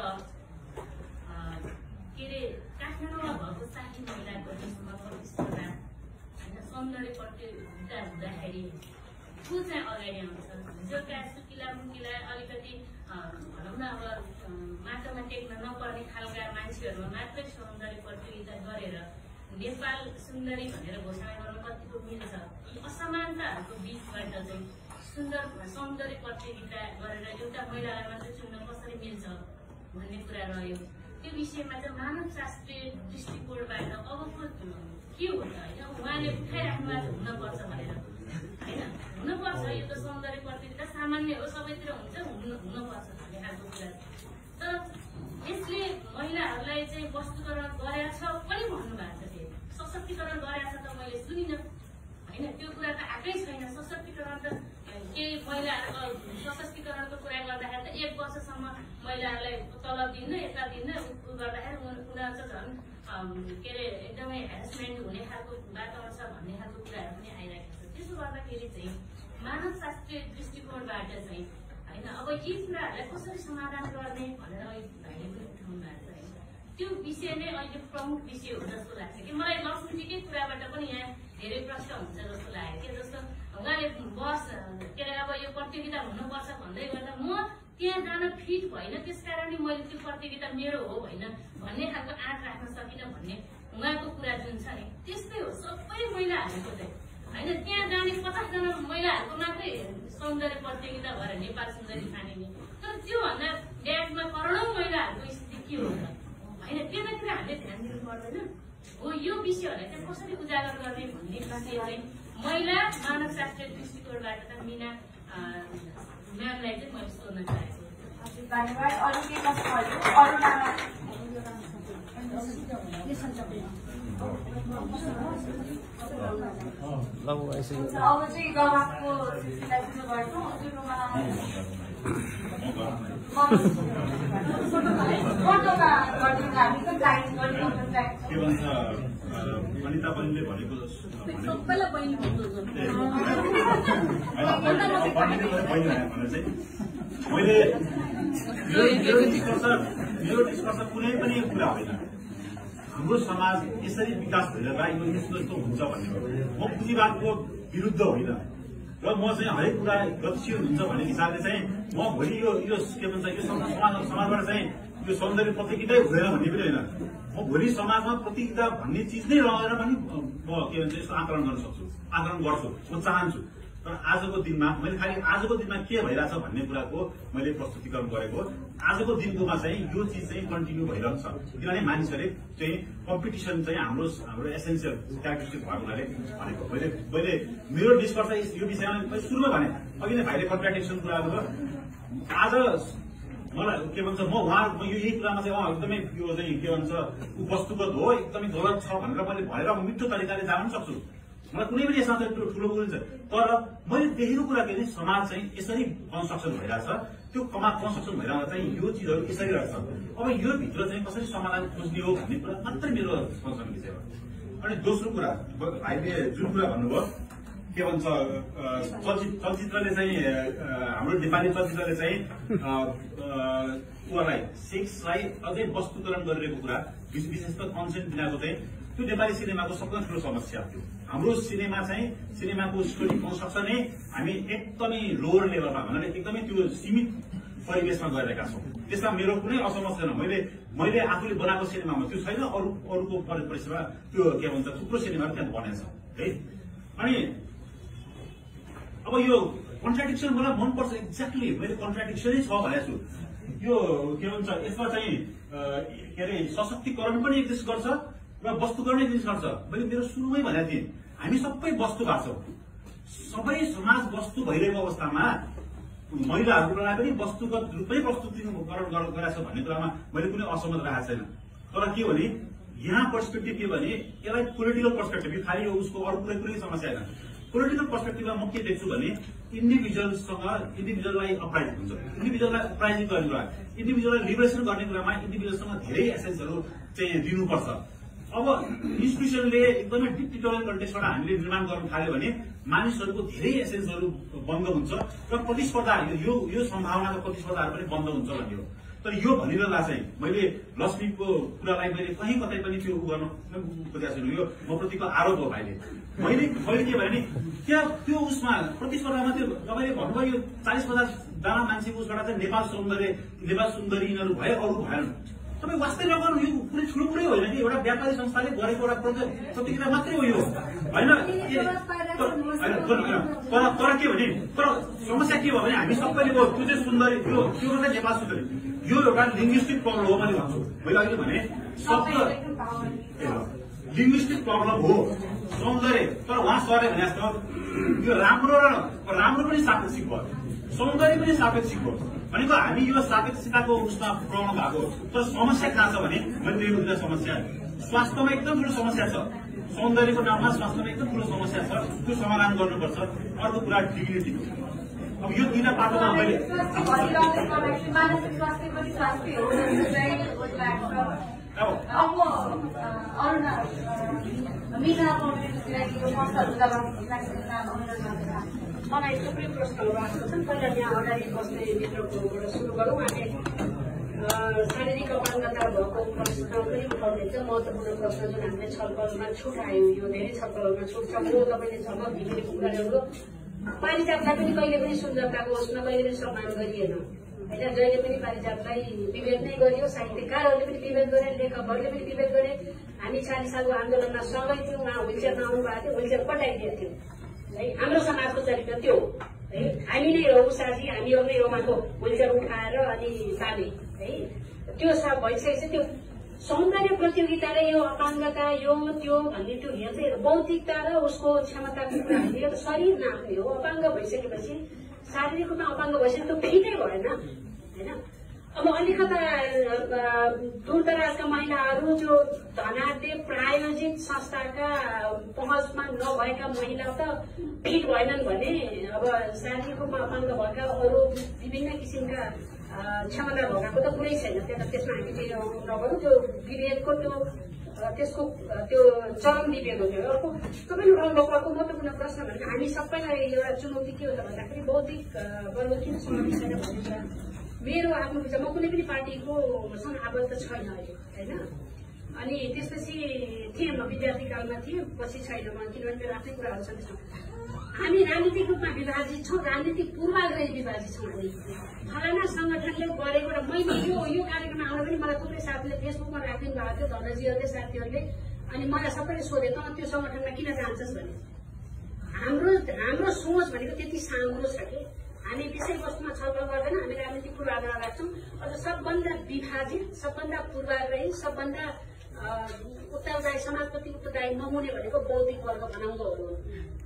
S15: के अरे काठमाडौँमा भएको शाही महिलाको देशमा प्रतिस्पर्धा होइन, सौन्दर्य प्रतियोगिता हुँदाखेरि को चाहिँ अगाडि आउँछ? हिजोका सुकिला मुकिला अलिकति भनौँ न अब माटोमा टेक्न नपर्ने खालका मान्छेहरूमा मात्रै सौन्दर्य प्रतियोगिता गरेर नेपाल सुन्दरी भनेर घोषणा गर्न कतिको मिल्छ? असमानताहरूको बिचबाट चाहिँ सौन्दर्य प्रतियोगिता गरेर एउटा महिलालाई मात्रै चुन्न कसरी मिल्छ भन्ने कुरा रह्यो। त्यो विषयमा चाहिँ मानवशास्त्रीय दृष्टिकोणबाट अबको के हो त होइन, उहाँले उठाइराख्नु भएको हुनपर्छ भनेर होइन। हुनपर्छ, यो त सौन्दर्य प्रतियोगिता सामान्य हो, सबैतिर हुन्छ, हुनपर्छ भन्ने खालको कुरा। तर यसले महिलाहरूलाई चाहिँ वस्तुकरण गरेछ पनि भन्नुभएको छ। सशक्तिकरण गरेछ त मैले सुनिनँ होइन। त्यो कुरा त आएकै छैन। सशक्तिकरण त केही महिलाहरूको सशक्तिकरणको कुरा गर्दाखेरि त 1 वर्षसम्म महिलाहरूलाई तलब दिन्न, यता दिन्न, गर्दाखेरि उनीहरूको झन् के अरे एकदमै हेरेसमेन्ट हुने खालको वातावरण छ भन्ने खालको कुराहरू पनि आइरहेको छ। त्यसो गर्दाखेरि चाहिँ मानवशास्त्रीय दृष्टिकोणबाट चाहिँ होइन, अब यी कुराहरूलाई कसरी समाधान गर्ने भनेर अहिले भाइले पनि उठाउनु भएको छ होइन। त्यो विषय नै अहिले प्रमुख विषय हो जस्तो लाग्छ कि मलाई। लक्ष्मीजीकै कुराबाट पनि यहाँ धेरै प्रश्न हुन्छ जस्तो लाग्यो कि। जस्तो उहाँले बस के अरे अब यो प्रतियोगिता हुनुपर्छ भन्दै गर्दा म त्यहाँ जान फिट भएन, त्यस कारणले मैले त्यो प्रतियोगिता मेरो हो होइन भन्ने खालको आँट राख्न सकिनँ भन्ने उहाँको कुरा जुन छ नि, त्यस्तै हो सबै महिलाहरूको चाहिँ होइन। त्यहाँ जाने 50 जना महिलाहरूको मात्रै सौन्दर्य प्रतियोगिता भएर नेपाल सुन्दरी छानिने, तर त्योभन्दा ब्यागमा करोडौँ महिलाहरूको स्थिति के हो त होइन। त्यतातिर हामीले ध्यान दिनु पर्दैन हो। यो विषयहरूलाई चाहिँ कसरी उजागर गर्ने भन्ने विषय चाहिँ महिला मानवशास्त्रीय दृष्टिकोणबाट त मिना म्यामलाई चाहिँ मैले सोध्न चाहेको।
S6: धन्यवाद। अरू के प्रश्नहरू? अरूमा अब चाहिँ गवाको सिलसिला सुरु गर्छौँ।
S3: के भन्छ अनिता बहिनीले भनेको मैले मेरो डिस्कर्स कुनै पनि कुरा होइन। हाम्रो समाज यसरी विकास भएर यो यस्तो यस्तो हुन्छ भन्ने म पुँजीवादको विरुद्ध होइन र म चाहिँ हरेक कुरा गतिशील हुन्छ भन्ने हिसाबले चाहिँ म भोलि यो के भन्छ यो समाजबाट चाहिँ यो सौन्दर्य प्रतियोगितै हुँदैन भन्ने पनि होइन। म भोलि समाजमा प्रतियोगिता भन्ने चिज नै रहेर पनि म के भन्छ यसो आकलन गर्न सक्छु, आकलन गर्छु, म चाहन्छु। तर आजको दिनमा मैले खालि आजको दिनमा के भइरहेछ भन्ने कुराको मैले प्रस्तुतिकरण गरेको। आजको दिनकोमा चाहिँ यो चिज चाहिँ कन्टिन्यू भइरहेको छ किनभने मानिसहरूले चाहिँ कम्पिटिसन चाहिँ हाम्रो एसेन्सियल क्यारेक्टरिस्टिक भएको हुनाले भनेको। मैले मेरो डिस्कर्स यो विषयमा सुरुमा भने अघि नै भाइले कन्ट्राडिक्सन कुरा गर्नुभयो। आज मलाई के भन्छ म यो यही कुरामा चाहिँ एकदमै यो चाहिँ के भन्छ वस्तुगत हो, एकदमै गलत छ भनेर मैले भनेर मिठो तरिकाले जान सक्छु। मलाई कुनै पनि यसमा चाहिँ ठुलो बुझिन्छ। तर मैले देखेको कुरा के समाज चाहिँ यसरी कन्स्ट्रक्सन भइरहेछ, त्यो कन्स्ट्रक्सन भइरहेको चाहिँ यो चिजहरू यसरी रहेछ। अब यो भित्र चाहिँ कसरी समाधान खोज्ने हो भन्ने कुरा मात्रै मेरो स्पष्ट विषय हो। अनि दोस्रो कुरा भाइले जुन कुरा भन्नुभयो के भन्छ चलचित्रले चाहिँ हाम्रो नेपाली चलचित्रले चाहिँ उहाँलाई सेक्सलाई अझै वस्तुकरण गरिरहेको कुरा विशेष त कन्सेन्ट बिनाको चाहिँ त्यो नेपाली सिनेमाको सबभन्दा ठुलो समस्या थियो। हाम्रो सिनेमा चाहिँ सिनेमाको स्टोरी कन्स्ट्रक्सनै हामी एकदमै लोवर लेभलमा भन्नाले एकदमै त्यो सीमित परिवेशमा गइरहेका छौँ। त्यसमा मेरो कुनै असमस्या छैन। मैले आफूले बनाएको सिनेमामा त्यो छैन, अरूको परिवेशमा त्यो के भन्छ थुप्रो सिनेमाहरू त्यहाँ बनेको छ है। अनि अब यो कन्ट्राडिक्सन मलाई मनपर्छ एक्ज्याक्टली, मैले कन्ट्राडिक्सनै छ भनेको छु। यो के भन्छ यसमा चाहिँ के अरे सशक्तिकरण पनि एक्जिस्ट गर्छ र वस्तुकरण एक्जिस्ट गर्छ। मैले मेरो सुरुमै भनेको थिएँ हामी सबै वस्तु भएको छौँ। सबै समाज वस्तु भइरहेको अवस्थामा महिलाहरूको लागि पनि वस्तुगत रूपमै प्रस्तुतिकरण गराएको छ भन्ने कुरामा मैले कुनै असहमत राखेको छैन। तर के भने यहाँ पर्सपेक्टिभ के भने यसलाई पोलिटिकल पर्सपेक्टिभ खालि उसको अरू कुनै समस्या होइन। पोलिटिकल पर्सपेक्टिभमा म के देख्छु भने इन्डिभिजुअललाई अपराइजिङ हुन्छ, इन्डिभिजुअललाई अपराइजिङ गर्ने कुरा, इन्डिभिजुअललाई लिबरेसन गर्ने कुरामा इन्डिभिजुअलसँग धेरै एसेन्सहरू चाहिँ दिनुपर्छ। अब इन्स्टिट्युसनले एकदमै डिक्टेटोरियल कन्टेक्स्टबाट हामीले निर्माण गर्न थाल्यो भने मानिसहरूको धेरै एसेन्सहरू बन्द हुन्छ र प्रतिस्पर्धा यो सम्भावनाको प्रतिस्पर्धाहरू पनि बन्द हुन्छ भन्ने हो। तर यो भनिरहँदा चाहिँ मैले लक्ष्मीको कुरालाई मैले कहीँ कतै पनि त्यो गर्न खोजेको छैन। यो म प्रतिको आरोप हो भाइले। मैले के भने त्यहाँ त्यो उसमा प्रतिस्पर्धामा त्यो तपाईँले भन्नुभयो यो 40-50 जना मान्छेको उसबाट चाहिँ नेपाल सुन्दरी यिनीहरू भए अरू भएन। तपाईँ वास्तै नगर्नु, यो कुनै ठुलो कुरै होइन कि एउटा व्यापारी संस्थाले गरेको एउटा प्रतिक्रिया मात्रै हो यो होइन। तर के भने तर समस्या के भयो भने हामी सबैले त्यो चाहिँ सुन्दरी त्यो मात्रै नेपाल सुन्दरी यो एउटा लिङ्ग्विस्टिक प्रब्लम हो मैले भन्छु। मैले अहिले भने लिङ्ग्विस्टिक प्रब्लम हो सौन्दर्य। तर उहाँ सरले भने जस्तो यो राम्रो पनि सापेक्षिक भयो, सौन्दर्य पनि सापेक्षिक भयो भनेको हामी यो सापेक्षिकताको उसमा प्रब्लम भएको। तर समस्या कहाँ छ भने मैले त्यो बुझ्दा समस्या स्वास्थ्यमा एकदम ठुलो समस्या छ, सौन्दर्यको नाममा स्वास्थ्यमा एकदम ठुलो समस्या छ, त्यो समाधान गर्नुपर्छ। अर्को कुरा डिग्निटी। अब यो दुईटा पाटोमा मैले
S5: मलाई थुप्रै प्रश्नहरू आएको छन्। पहिला यहाँ अगाडि बस्ने मित्रकोबाट सुरु गरौँ। हामी शारीरिक अपाङ्गता भएको प्रश्न पनि उठाउँदैछ। महत्त्वपूर्ण प्रश्न जुन हामीले छलफलमा छुट आयो, यो धेरै छलफलमा छुट छ। जो तपाईँले झमक घिमिरेको कुरा गर्नु पारिजातलाई पनि कहिले पनि सुन्दरताको उसमा कहिले पनि सम्मान गरिएन होइन। जहिले पनि पारिजातलाई विभेद नै गरियो, साहित्यकारहरूले पनि विभेद गरे, लेखकहरूले पनि विभेद गरे। हामी 40 सालको आन्दोलनमा सँगै थियौँ, उहाँ व्हिलचेयरमा आउनु भएको थियो, व्हिलचेयर पठाइदिएको थियो है। हाम्रो समाजको चरित्र त्यो है। हामी नै हो साथी, हामीहरू नै हो उहाँको व्हिलचेयर उठाएर अनि ताने है। त्यो भइसकेपछि त्यो सौन्दर्य प्रतियोगिताले यो अपाङ्गता यो त्यो भन्ने त्यो हेर्दै बौद्धिकता र उसको क्षमताको कुरा हामीले त शरीर नाप्ने हो। अपाङ्ग भइसकेपछि शारीरिक रूपमा अपाङ्ग भइसकेपछि त्यो फिटै भएन होइन। अब अलिकता दूरदराजका महिलाहरू जो धनाढ्य प्रायोजित संस्थाका पहुँचमा नभएका महिला त फिट भएनन् भने अब शारीरिक रूपमा अपाङ्ग भएका अरू विभिन्न किसिमका क्षमता भएकाको त कुरै छैन। त्यसमा हामी नगरौँ। त्यो विधेयकको त्यसको त्यो चरम विभेद हो। अर्को तपाईँले उठाउनु भएको महत्त्वपूर्ण प्रश्न भनेको हामी सबैलाई एउटा चुनौती के हो त भन्दाखेरि बौद्धिक वर्ग किन समावेश छैन भन्ने कुरा मेरो आफ्नो विचार। म कुनै पनि पार्टीको सँग आबद्ध छैन अहिले होइन। अनि त्यसपछि थिएँ म विद्यार्थी कालमा थिएँ, पछि छैन म, किनभने मेरो आफ्नै कुराहरू छन् त्यसमा। हामी राजनीतिक रूपमा विभाजित छौँ, राजनीतिक पूर्वाग्रही विभाजित छौँ। हामी फलाना संगठनले गरेको र मैले यो कार्यक्रममा आउन पनि मलाई थुप्रै साथीले फेसबुकमा राखिदिनु भएको थियो, धनजीहरूले साथीहरूले। अनि मलाई सबैले सोधे त त्यो संगठनमा किन जान्छस् भने हाम्रो सोच भनेको त्यति साँगुरो छ कि हामी विषयवस्तुमा छलफल गर्दैन, हामी राजनीतिक पूर्वाग्रह राख्छौँ। अझ सबभन्दा विभाजित, सबभन्दा पूर्वाग्रही, सबभन्दा उत्तरदायी, समाजप्रति उत्तरदायी नहुने भनेको बौद्धिक वर्ग बनाउँदोहरू हो।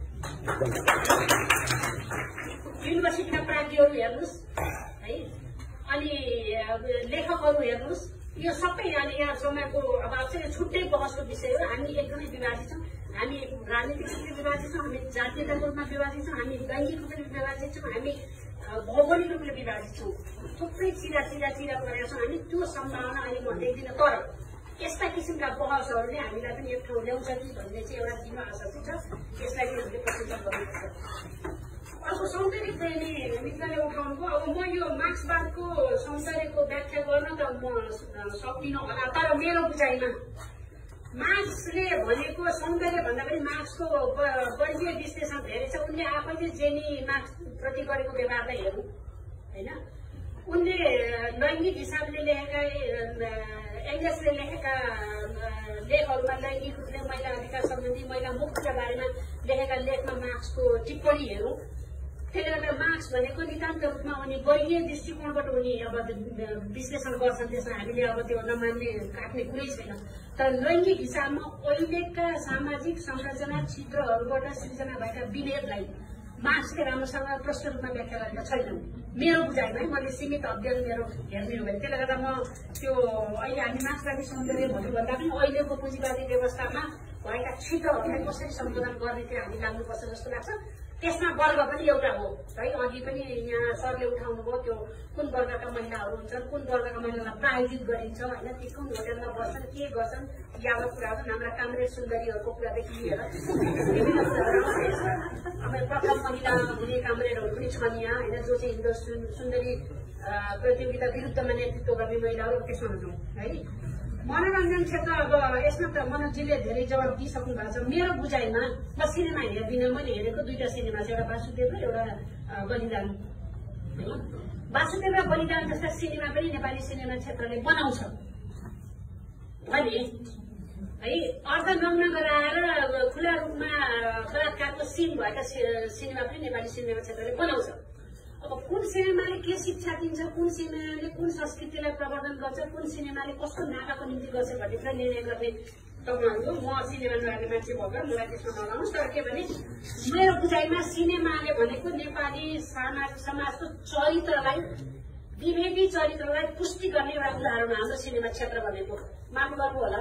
S5: युनिभर्सिटीका प्राज्ञहरू हेर्नुहोस् है, अनि लेखकहरू हेर्नुहोस्, यो सबै अनि यहाँ समयको अभाव चाहिँ छुट्टै बहसको विषय हो। हामी एकदमै विभाजित छौँ। हामी राजनीतिक रूपले विभाजित छौँ, हामी जातीयताको रूपमा विभाजित छौँ, हामी लैङ्गिक रूपले विभाजित छौँ, हामी भौगोलिक रूपले विभाजित छौँ। थुप्रै चिरा परेका छौँ हामी। त्यो सम्भावना अहिले म देख्दिनँ। तर यस्ता किसिमका बहसहरूले हामीलाई पनि एक ठाउँ ल्याउँछ कि भन्ने चाहिँ एउटा दिनमा आशा छ। यसलाई पनि हामीले प्रशंसा गर्नुपर्छ। अर्को सौन्दर्य प्रेमी मित्रले उठाउनुभयो। अब म यो मार्क्सवादको सौन्दर्यको व्याख्या गर्न त म सक्दिनँ होला, तर मेरो बुझाइमा मार्क्सले भनेको सौन्दर्य भन्दा पनि मार्क्सको वर्गीय विश्लेषण धेरै छ। उनले आफैले जेनी मार्क्स प्रति गरेको व्यवहारलाई हेर्नु होइन। उनले लैङ्गिक हिसाबले लेखेका, एङ्गल्सले लेखेका लेखहरूमा लैङ्गिक रूपले महिला अधिकार सम्बन्धी, महिला मुक्तिका बारेमा लेखेका लेखमा मार्क्सको टिप्पणी हेरौँ। त्यसले गर्दा मार्क्स भनेको नितान्त रूपमा उनी वर्गीय दृष्टिकोणबाट उनी अब विश्लेषण गर्छन्। त्यसमा हामीले अब त्यो नमान्ने काट्ने कुरै छैन। तर लैङ्गिक हिसाबमा अहिलेका सामाजिक संरचना क्षेत्रहरूबाट सृजना भएका विभेदलाई मार्क्सले राम्रोसँग प्रष्ट रूपमा व्याख्या गरेका छैनन् मेरो बुझाइमा। मैले सीमित अध्ययन मेरो हेर्ने हो भने त्यसले गर्दा म त्यो अहिले हामी मार्क्सवादी सौन्दर्य भन्नुभन्दा पनि अहिलेको पुँजीवादी व्यवस्थामा भएका क्षेत्रहरूलाई कसरी सम्बोधन गर्नेतिर हामी लाग्नुपर्छ जस्तो लाग्छ। त्यसमा वर्ग पनि एउटा हो है। अघि पनि यहाँ सरले उठाउनु भयो त्यो कुन वर्गका महिलाहरू हुन्छन्, कुन वर्गका महिलालाई प्रायोजित गरिन्छ होइन, ती कुन होटेलमा बस्छन्, के गर्छन्, यावत कुराहरू हाम्रा कामरेड सुन्दरीहरूको कुरादेखि लिएर प्रथम महिला हुने कामरेडहरू पनि छन् यहाँ होइन, जो चाहिँ हिन्दू सुन्दरी प्रतियोगिता विरुद्धमा नेतृत्व गर्ने महिलाहरू त्यसमा हुन्छौँ है। मनोरञ्जन क्षेत्र अब यसमा त मनोजीले धेरै जवाब दिइसक्नु भएको छ। मेरो बुझाइमा म सिनेमा हेर्दिनँ। मैले हेरेको दुईटा सिनेमा छ, एउटा वासुदेव र एउटा बलिदान। वासुदेव र बलिदान जस्ता सिनेमा पनि नेपाली सिनेमा क्षेत्रले बनाउँछ भने है, अर्धनग्न गराएर खुला रूपमा बलात्कारको सिन भएका सिनेमा पनि नेपाली सिनेमा क्षेत्रले बनाउँछ। अब कुन सिनेमाले के शिक्षा दिन्छ, कुन सिनेमाले कुन संस्कृतिलाई प्रवर्धन गर्छ, कुन सिनेमाले कस्तो नाकाको निम्ति गर्छ भन्ने कुरा निर्णय गर्ने तपाईँहरू। म सिनेमा नहेर्ने मान्छे भएर मलाई त्यसमा नलाउनुहोस्। तर के भने मेरो बुझाइमा सिनेमाले भनेको नेपाली समाजको चरित्रलाई, विभेदी चरित्रलाई पुष्टि गर्ने एउटा उदाहरण हो हाम्रो सिनेमा क्षेत्र भनेको। माफ गर्नु होला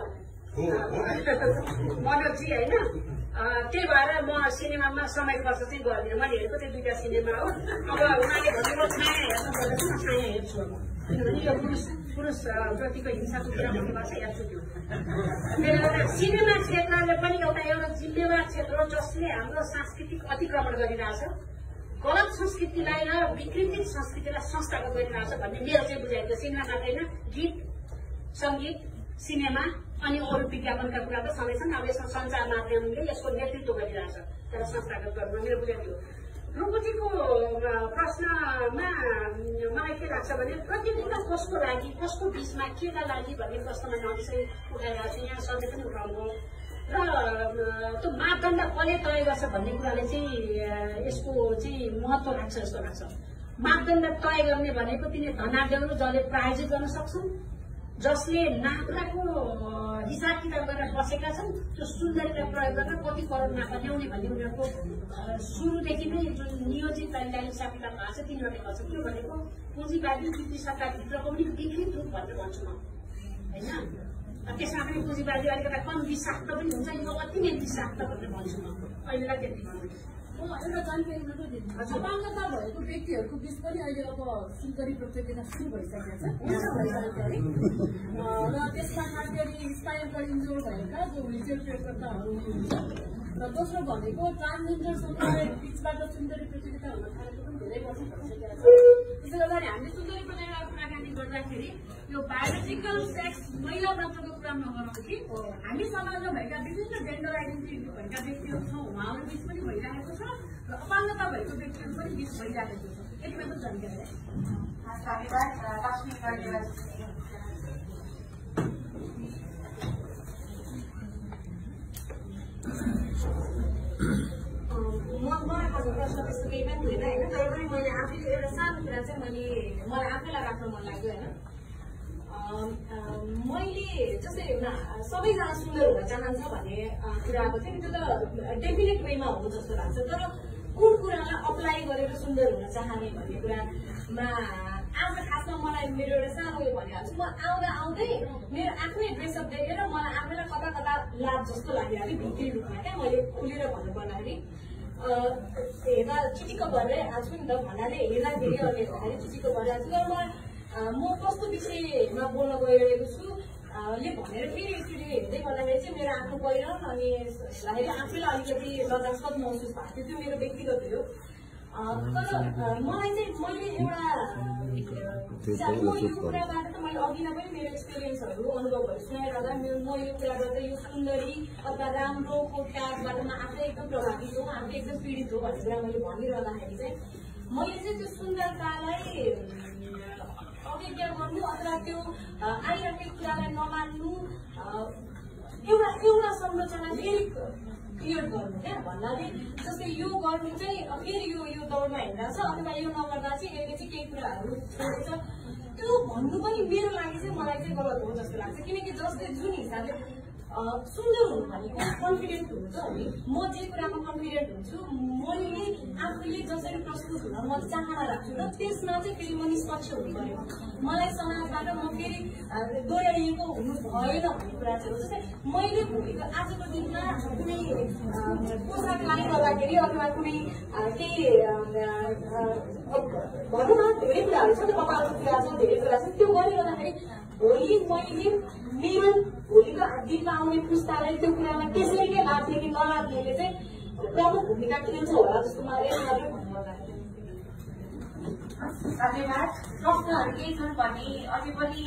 S5: मनोजी होइन। त्यही भएर म सिनेमामा समय खर्च चाहिँ गर्दिनँ। मैले हेरेको त्यो दुईटा सिनेमा हो। अब उहाँले भनेको छाया हेर्नुपर्दा चाहिँ म छाया हेर्छु अब, किनभने यो पुरुष प्रतिको हिंसाको कुरा भन्नुभएको छ, हेर्छु त्यो। त्यसले गर्दा सिनेमा क्षेत्रले पनि एउटा जिम्मेवार क्षेत्र हो जसले हाम्रो सांस्कृतिक अतिक्रमण गरिरहेछ, गलत संस्कृतिलाई र विकृतित संस्कृतिलाई संस्थागत गरिरहेछ भन्ने मेरो चाहिँ बुझाइको। सिनेमा मात्रै होइन, गीत, सङ्गीत, सिनेमा अनि अरू विज्ञापनका कुरा त सँगै छन्। अब यसमा सञ्चार माध्यमले यसको नेतृत्व गरिरहेछ, तर संस्थागत गर्नु मेरो बुझाइको। ढुकुटीको प्रश्नमा मलाई के लाग्छ भने प्रतियोगिता कसको लागि, कसको बिचमा, केका लागि भन्ने प्रश्नमा नजिकै उठाइरहेको छ। यहाँ सरले पनि उठाउनु र त्यो मापदण्ड कसले तय गर्छ भन्ने कुराले चाहिँ यसको चाहिँ महत्व राख्छ जस्तो लाग्छ। मापदण्ड तय गर्ने भनेको तिनी धनाढ्यहरू जसले प्रायोजित गर्न सक्छन्, जसले नाफाको हिसाब किताब गरेर बसेका छन् त्यो सुन्दरीलाई प्रयोग गरेर कति करोड नाफा ल्याउने भन्ने उनीहरूको सुरुदेखि नै जुन नियोजित तरिकाले हिसाब किताब भएको छ तिनीहरूले गर्छ। त्यो भनेको पुँजीवादी नीति सरकारभित्रको पनि विकृत रूप भनेर भन्छु म होइन। त्यसमा पनि पुँजीवादी अलिकता कम विषाक्त पनि हुन्छ, यो अति नै विषाक्त भनेर भन्छु म अहिलेलाई त्यति भन्छु।
S11: एउटा जानकारी मात्रै दिनु, अपाङ्गता भएको व्यक्तिहरूको बिच पनि अहिले अब सुन्दरी प्रतियोगिता सुरु भइसकेको छ र त्यसमा खासगरी स्पाइनल इन्जोर भएका जो व्हिलचेयर प्रयोगकर्ताहरू हुनुहुन्छ र दोस्रो भनेको ट्रान्सजेन्डर समुदाय बिचबाट सुन्दरी प्रतियोगिता हुन थालेको पनि धेरै वर्ष भइसकेको छ। त्यसले गर्दाखेरि हामीले सुन्दरी प्रतियोगिताको कुराकानी गर्दाखेरि यो बायोलोजिकल सेक्स महिला मात्रको कुरा नगरौँ कि हामी समाजमा भएका विभिन्न जेन्डर आइडेन्टिटी भएका व्यक्तिहरू छौँ, उहाँहरू बिच पनि भइरहेको छ र अपाङ्गता भएको व्यक्तिहरू पनि बिच भइरहेको छ। यति मात्र जानकारी
S5: मलाई भन्नु प्रश्न त्यस्तो केही पनि हुँदैन होइन। तर पनि मैले आफैले एउटा सानो कुरा चाहिँ मलाई आफैलाई राख्न मन लाग्यो होइन। मैले जस्तै सबैजना सुन्दर हुन चाहन्छ भन्ने कुरा आएको थियो नि, त्यो त डेफिनेट वेमा हो जस्तो लाग्छ। तर कुन कुरालाई अप्लाई गरेर सुन्दर हुन चाहने भन्ने कुरामा आज खासमा मलाई मेरो एउटा सानो उयो भनिहाल्छु। म आउँदै मेरो आफ्नै ड्रेसअप देखेर मलाई आफैलाई कता कता लाज जस्तो लागिहाल्यो भित्री रूपमा क्या। मैले खुलेर भन्नु पर्दाखेरि हेर्दा चिटिक्क भएर आज पनि त भन्नाले हेर्दाखेरि अहिले भन्दाखेरि चिटिक्क भएर आएको छु। तर म कस्तो विषयमा बोल्न गइरहेको छु ले भनेर फेरि एकचोटि हेर्दै गर्दाखेरि चाहिँ मेरो आफ्नो पहिरन अनि हेर्दाखेरि आफैलाई अलिकति लज्जास्पद महसुस भएको थियो। त्यो मेरो व्यक्तिगत हो। तर मलाई चाहिँ मैले एउटा यो कुराबाट त मैले अघि नै पनि मेरो एक्सपिरियन्सहरू अनुभवहरू सुनाइरहँदा म यो कुराबाट यो सुन्दरी अथवा राम्रो कोटकाबाट म आफै एकदम प्रभावित हो, आफै एकदम पीडित हो भन्ने कुरा मैले भनिरहँदाखेरि चाहिँ मैले चाहिँ त्यो सुन्दरतालाई अवज्ञा गर्नु अथवा त्यो आइरहेको कुरालाई नमान्नु एउटा संरचना फेरि क्रिएट गर्नु क्या भन्नाले जस्तै यो गर्नु चाहिँ फेरि यो दौडमा हिँड्दा छ अथवा यो नगर्दा चाहिँ यसले चाहिँ केही कुराहरू छोडेछ त्यो भन्नु पनि मेरो लागि चाहिँ मलाई चाहिँ गलत हो जस्तो लाग्छ। किनकि जस्तै जुन हिसाबले सुन्दर हुनु भनेको कन्फिडेन्ट हुन्छ नि, म जे कुरामा कन्फिडेन्ट हुन्छु मैले आफूले जसरी प्रस्तुत हुन म चाहना राख्छु र त्यसमा चाहिँ फेरि म निष्पक्ष हुनु पर्यो। मलाई समाजबाट म फेरि दोहोऱ्याइएको हुनु भएन भन्ने कुरा चाहिँ हो। जस्तै मैले भोलिको आजको दिनमा कुनै पोसाक लगाइरहँदाखेरि अथवा कुनै केही भनौँ न धेरै कुराहरू छ नि, कपालको कुरा छ, धेरै कुरा छ, त्यो गरिरहँदाखेरि भोलि मैले मेरो भोलिको दिनमा आउने पुस्तालाई त्यो कुरामा त्यसैले लाग्ने कि नलाग्नेले चाहिँ प्रमुख भूमिका खेल्छ होला जस्तो मलाई मात्रै भन्नु लाग्यो।
S6: धन्यवाद। प्रश्नहरू केही छन् भने अझै पनि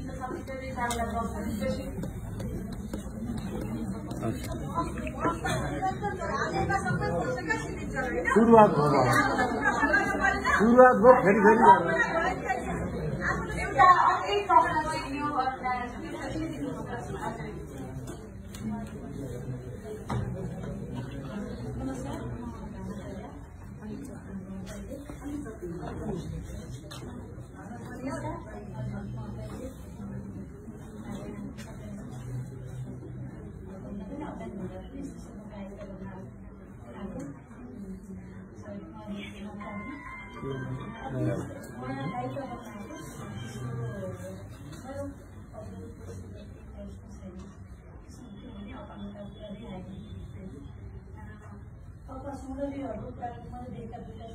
S8: सुरुवात भयो फेरि
S6: एउटा अर्कै प्रश्न चाहिँ यो
S5: सुन्दरीहरूको कुराले मैले देखेका दुईटा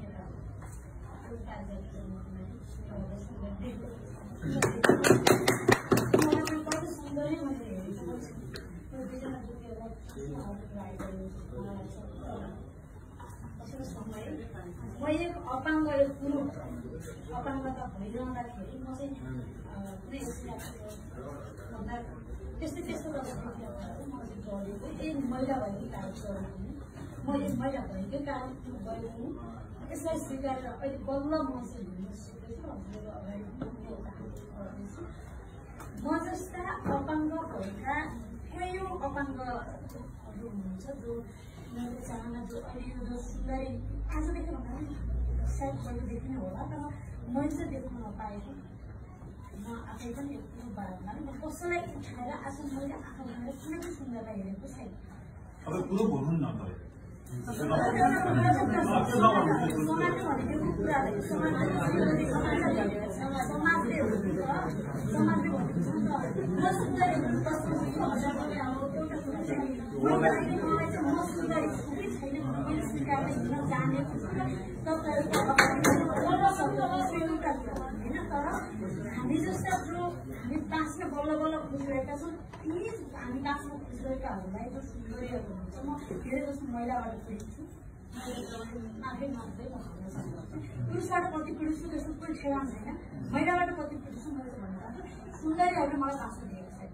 S5: सुन्दरी मैले मैले अपाङ्ग अपाङ्गता भइरहँदाखेरि म चाहिँ कुनै त्यस्तो महिला भएको कारण म एक महिला भएकै कारण गएको यसलाई स्वीकारेर अहिले बल्ल म चाहिँ हिँड्न सिकेछु। हजुरको अगाडि म जस्ता अपाङ्ग भएका कयौँ अपाङ्गहरू हुनुहुन्छ जो उनीहरूको चाहना जो अहिले यो सुन्दरी आजदेखि भन्दा सायद पहिलेदेखि नै होला, तर मैले चाहिँ देख्न नपाएको म
S4: आफै पनि यत्रो बारेमा म कसैलाई उठाएर आज मैले आँखा बनाएर कुनै सुन्दरता हेरेको छैन।
S3: अब कुरो भन्नु न
S4: हामी जस्ता जो हामी बाँच्न बल्ल बल्ल बुझिरहेका छौँ ती हामी बाँच्न बुझिरहेकाहरूलाई जो सुन्दरीहरू हुन्छ म धेरै जस्तो महिलाबाट पीडित छु आफै मात्रै म भन्न सक्छु पुरुषबाट कति पीडित छु त्यस्तो कोही ठेगान छैन महिलाबाट कति पीडित छु मैले भन्न चाहन्छु सुन्दरीहरूले मलाई बाँच्न दिएको छैन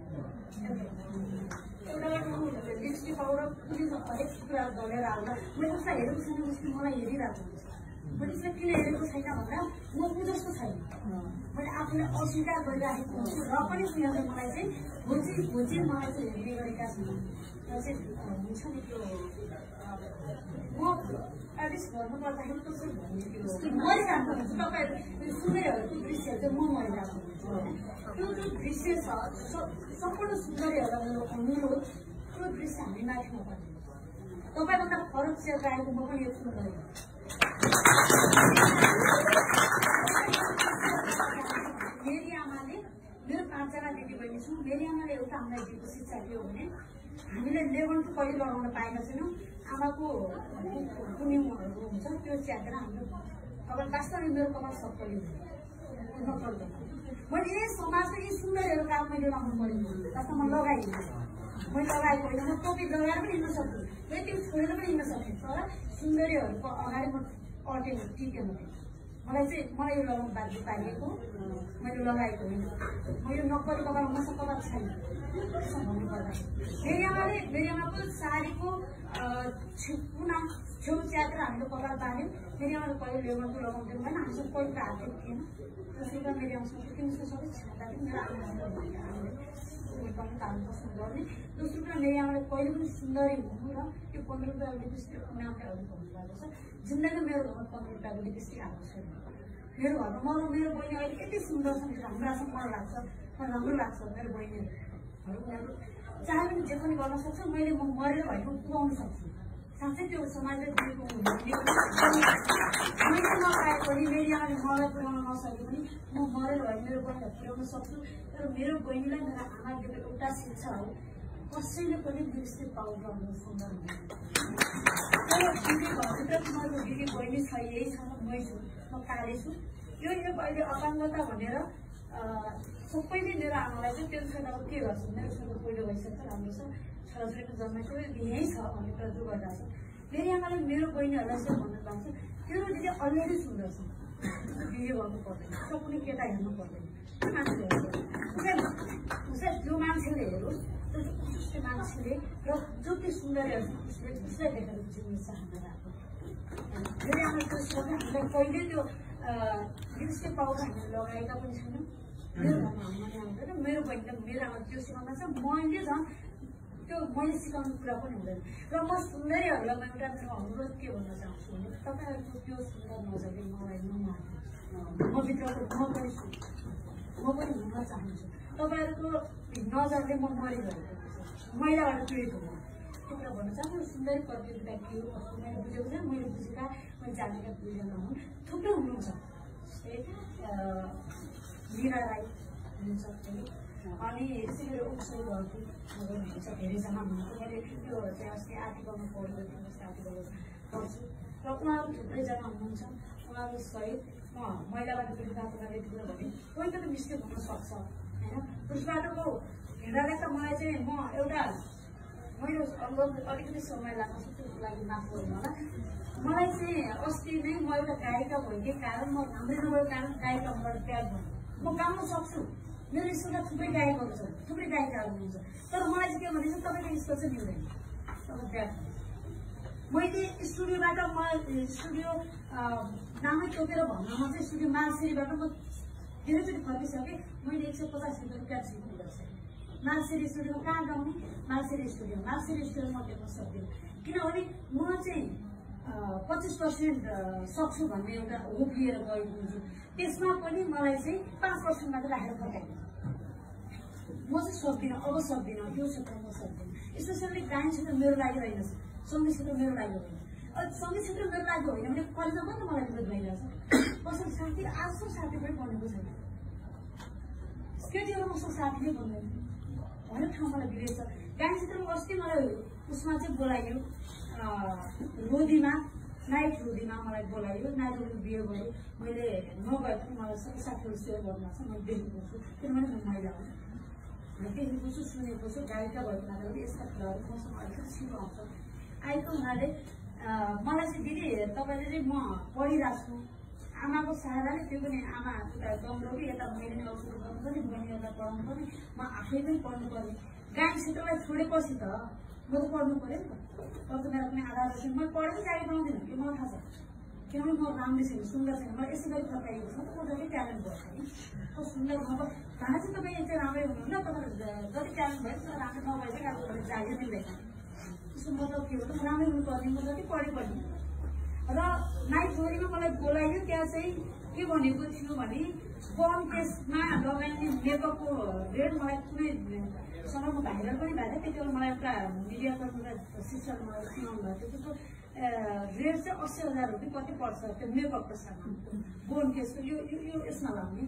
S4: एउटा लिपस्टिक पाउडर पुलिस हरेक कुरा गरेर आउँदा मैले उसलाई हेरेको छैन उसले मलाई हेरिरहेको हुन्छ मैले उसलाई किन हेरेको छैन भन्दा म ऊ जस्तो छैन मैले आफूलाई अस्वीकार गरिराखेको हुन्छु र पनि उनीहरूले मलाई चाहिँ खोजी मलाई चाहिँ हेर्ने गरेका छन् र चाहिँ हुन्छ नि त्यो म एडजस्ट गर्नुपर्दाखेरि कसरी भन्छु मरिरहेको हुन्छु तपाईँहरू सुन्दरीहरूको दृश्य चाहिँ म मरिरहेको हुन्छु त्यो जो दृश्य छ सम्पूर्ण सुन्दरीहरूलाई मेरो अनुरोध त्यो दृश्य हामी माथि नपर्ने तपाईँभन्दा फरक क्षेत्र आएको म पनि यो सुन्दरी मेरी आमाले मेरो 5 जना दिदीबहिनी छु मेरी आमाले एउटा हामीलाई दिएको शिक्षा के हो भने हामीले लेबल त कहिले लगाउन पाएका छैनौँ आमाको पुण्यहरू हुन्छ त्यो च्यातेर हाम्रो कपाल वास्तवमा मेरो कपाल सबैले नपर्दैन मैले यही समाजको यी सुन्दरहरू काम मैले लगाउनु पऱ्यो जस्तो म लगाइदिन्छु मैले लगाएको होइन म टोपी लगाएर पनि हिँड्न सक्छु त्यो छोडेर पनि हिँड्न सक्छु तर सुन्दरीहरूको अगाडि म अटेन टिकेन मलाई चाहिँ मलाई यो लगाउनु बाध्य पारिएको मैले लगाएको होइन मैले नक्कली कपाल मसँग कपाल छैन भन्नुपर्दा मेरी आमाको साडीको छेउ च्यातेर हामीले कपाल बाँध्यौँ मेरी आमाले कहिले लेबरको लगाउँदैन होइन हामीसँग कहिले हात थिएन त्यसै कारण मेरी आमासँग तिमीसँग सबै छाड्दाखेरि मेरो आमासँग एकदमै काम पसन्द गर्ने दोस्रो कुरा मेरी आमाले कहिले पनि सुन्दरी हुनु र त्यो 15 रुपियाँको लिपस्टिक नामले अलिक भन्नुभएको छ जिन्दगी मेरो घरमा 15 रुपियाँको लिपस्टिक आएको छैन मेरो घरमा मेरो बहिनी अहिले यति सुन्दर छन् राम्रोसँग मलाई लाग्छ मलाई राम्रो लाग्छ मेरो बहिनीहरू चाहे पनि जे पनि गर्न सक्छ मैले म मरेर भएको पुगाउन सक्छु साँच्चै त्यो समाजले दिएको मैले नपाए पनि मेरी आमाले मलाई पुर्याउन नसके पनि म मरेर भए मेरो बहिनीलाई पुर्याउन सक्छु तर मेरो बहिनीलाई मेरो आमाले दिएको एउटा शिक्षा हो कसैले पनि लिपस्टिक पाउडर सुन्दर घरभित्र दिदी बहिनी छ यही छ मै छु म काले छु यो अहिले अपाङ्गता भनेर सबैले मेरो आमालाई चाहिँ टेन्सन अब के गर्छु मेरो छोरो पहिलो भइसक्छ राम्रो छ छोराछोरीको जन्मेको यहीँ छ भन्ने कुरा जो गरिरहेको छ मेरी आमाले मेरो बहिनीहरूलाई चाहिँ भन्नु लाग्छ तेरो दिदी अलरेडी सुन्दर छ बिहे गर्नु पर्दैन कुनै केटा हेर्नु पर्दैन उसलाई जो मान्छेले हेरोस् त्यो मान्छेले र जति सुन्दर उसले उसलाई देखेर जिम्मे चाहना राख्नु मेरी आमाले त्यो हामीलाई कहिले त्यो लिपस्टिक पाउडर हामीले लगाएका पनि छैनौँ मेरो घरमा हाम्रोले आउँदैन मेरो बहिनीले मेरो आमा त्यो सिकाउन छ मैले झन् त्यो मैले सिकाउने कुरा पनि हुँदैन र म सुन्दरीहरूलाई म एउटा मेरो अनुरोध के भन्न चाहन्छु भने तपाईँहरूको त्यो सुन्दर नजरले मलाई नमार्नु म भित्रको म पनि छु म पनि हुन चाहन्छु तपाईँहरूको नजरले म मरिरहेको महिलाबाट पीडित हुनु त्यो कुरा भन्न चाहन्छु सुन्दरी प्रतियोगिता के हो कस्तो मैले बुझेको छैन मैले बुझेका मैले जानेका 2 जना हुन् थुप्रै हुनुहुन्छ जस्तै मीरा राई हुनुहुन्छ अनि त्यसै गरी उत्सवहरूको हुनुहुन्छ धेरैजना हुनुहुन्छ मैले त्यो चाहिँ अस्ति आर्टिकलमा पढेको थिएँ जस्तै आर्टिकल पढ्छु र उहाँहरू थुप्रैजना हुनुहुन्छ उहाँहरू सहित म महिलाबाट पीडितको लागि कुरा भने कोही पनि मिस्टेक हुन सक्छ होइन पुरुषबाटको हेर्दाले त मलाई चाहिँ म एउटा मैले अलिकति समय लाग्छ त्यसको लागि माफ गर्नु होला मलाई चाहिँ अस्ति नै म एउटा गायिका भएकै कारण म राम्रै नभएको कारण गायिकाबाट प्यार भन्नु म गाउन सक्छु मेरो स्कुलमा थुप्रै गायकहरू छन् थुप्रै गायिकाहरू हुनुहुन्छ तर मलाई चाहिँ के भनेको तपाईँको स्कुल चाहिँ मिल्दैन तपाईँ प्यार मैले स्टुडियोबाट म स्टुडियो नामै तोकेर भन्नमा चाहिँ स्टुडियो मालसेरीबाट म धेरैचोटि फर्किसकेँ मैले 150 रुपियाँ झिक्नु गर्छ मालसेरी स्टुडियो कहाँ गाउने मालसेरी स्टुडियो म देख्न सक्दिनँ किनभने म चाहिँ 25% सक्छु भन्ने एउटा होप लिएर गएको हुन्छु त्यसमा पनि मलाई चाहिँ 5% मात्र राखेर फर्काइ
S5: सक्दिनँ, अब सक्दिनँ, यो क्षेत्रमा सक्दिनँ। स्पेसली गायन क्षेत्र मेरो लागि रहेन, सङ्गीत क्षेत्र मेरो लागि होइन। सङ्गीत क्षेत्र मेरो लागि होइन भने कलेजमा पनि मलाई विरोध भइरहेछ। कसै साथी आजसम्म साथी पनि बनेको छैन। केटीहरू उसको साथीले भन्दैन, हरेक ठाउँ मलाई भिडेछ। गायन क्षेत्रमा अस्ति मलाई उसमा चाहिँ बोलाइयो, रोदीमा नाइट रोदीमा मलाई बोलायो। नाइट रोदी बिहे भयो, मैले नगए पनि मलाई सबै साथीहरू सेयर गर्नुभएको छ, मैले देखेको छु, किनभने म महिला हो। देखेको छु, सुनेको छु, गायिका भएको हुनाले यस्ता कुराहरू मसँग अलिकति छिटो आउँछ। आएको हुनाले मलाई चाहिँ दिदी तपाईँले चाहिँ म पढिरहेको छु, आमाको सहाराले, त्यो पनि आमा उता गम्रोगी यता मैले नै अवसर गर्नुपर्ने, बहिनीहरूलाई पढाउनु पर्ने, म आफै पनि पढ्नुपर्ने। गायन क्षेत्रलाई छोडेपछि त म त पढ्नु पऱ्यो नि त। तर मेरो पनि आधार रहेछ, म पढेकै जारी बनाउँदिनँ, यो मलाई थाहा छ। किनभने म राम्रै छैन, सुन्दर छैन, मलाई यसै गरी फर्काइएको छ, म जति ट्यालेन्ट गर्छ नि त्यो सुन्दर भएको थाहा चाहिँ तपाईँ चाहिँ राम्रै हुनुहुन्न, तपाईँलाई जति ट्यालेन्ट भयो तर राम्रो नभए चाहिँ अब तपाईँ जागिर मिल्दैन। त्यसको मतलब के हो त, म राम्रै हुनुपर्ने, म जति पढे पनि। र नाइट रोडीमा मलाई बोलाइयो, त्यहाँ चाहिँ के भनेको थियो भने बम केसमा लगाइने मेकअपको रेट मलाई कुनै सँग म भाइरल पनि भएको थियो। त्यति बेला मलाई एउटा मिडिया कर्मीलाई शिक्षाले मलाई सुनाउनु भएको थियो। त्यसको रेट चाहिँ 80,000 रुपियाँ कति पर्छ त्यो मेकअपको सामान, बोन केसको यो यसमा लाउने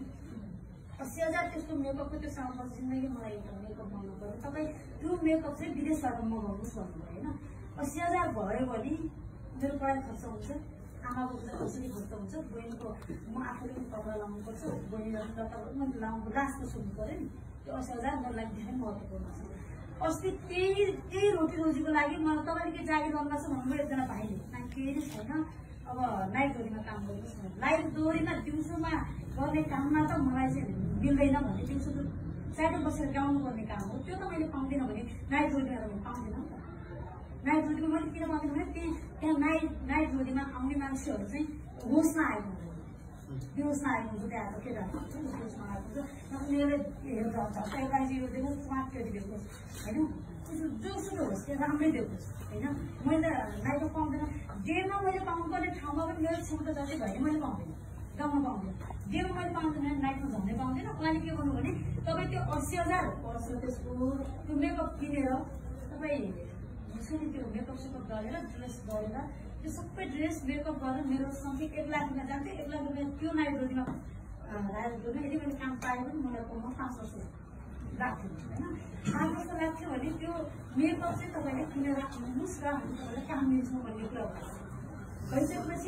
S5: 80,000 त्यस्तो मेकअपको त्यो सामान जिन्दगी मलाई एउटा मेकअप बनाउनु पर्यो। तपाईँ त्यो मेकअप चाहिँ विदेशबाट मगाउनुहोस् भन्नुभयो होइन। 80,000 भयो भने मेरो पढाइ खर्च हुन्छ, आमाको कसरी खर्च हुन्छ, बहिनीको म आफूले पनि कपडा लाउनुपर्छ, बहिनीलाई मैले लाउनु लास्ट सोध्नु पऱ्यो नि। त्यो 80,000 मेरो लागि धेरै महत्त्वपूर्ण छ। अस्ति त्यही रोटी रोजीको लागि मलाई तपाईँले के जागिर गर्नुपर्छ भन्नुभयो एकजना भाइले, केही नै छैन, अब नाइट डोरीमा काम गर्नुहोस् न। नाइट डोरीमा दिउँसोमा गर्ने काममा त मलाई चाहिँ मिल्दैन भने, दिउँसो साइडमा बसेर गाउनु पर्ने काम हो, त्यो त मैले पाउँदिनँ भने नाइट डोरीमा मैले पाउँदिनँ नि त। नाइट रोडीमा मैले किन पाउँदिनँ भने त्यहाँ नाइट रोडीमा आउने मान्छेहरू चाहिँ होसमा आएको हुन्छ, बेहोसमा आएको हुन्छ, त्यहाँ आएको केटाहरू हुन्छ होसमा आएको हुन्छ। उनीहरूले हेर्दा एउटा यो दिएको स्मार्ट केटी दिएको होइन, जोसुकै होस् त्यो राम्रै दिएको होइन। मैले नाइटमा पाउँदिनँ, डेमा मैले पाउनुपर्ने ठाउँमा पनि मेरो क्षमता जति भयो मैले पाउँदिनँ, गाउँमा पाउँदिनँ। डेमा मैले पाउँदिनँ, नाइटमा झन्डै पाउँदिनँ। उहाँले के गर्नु भने तपाईँ त्यो 80,000 पर्छ त्यसको त्यो मेकअप किनेर तपाईँ त्यो मेकअप सेकअप गरेर ड्रेस गरेर त्यो सबै ड्रेस मेकअप गरेर मेरो सँगै 1 लाख रुपियाँ जान्थ्यो। 1 लाख रुपियाँ त्यो नाइट रोडीमा राखेर गयो। यदि मैले काम पाएँ पनि मलाई पाउनु 5 वर्ष लाग्थ्यो होइन। 5 वर्ष लाग्थ्यो भने त्यो मेकअप चाहिँ तपाईँले किनेर आउनुहोस् र हामी तपाईँलाई काम दिन्छौँ भन्ने कुरा हो। गइसकेपछि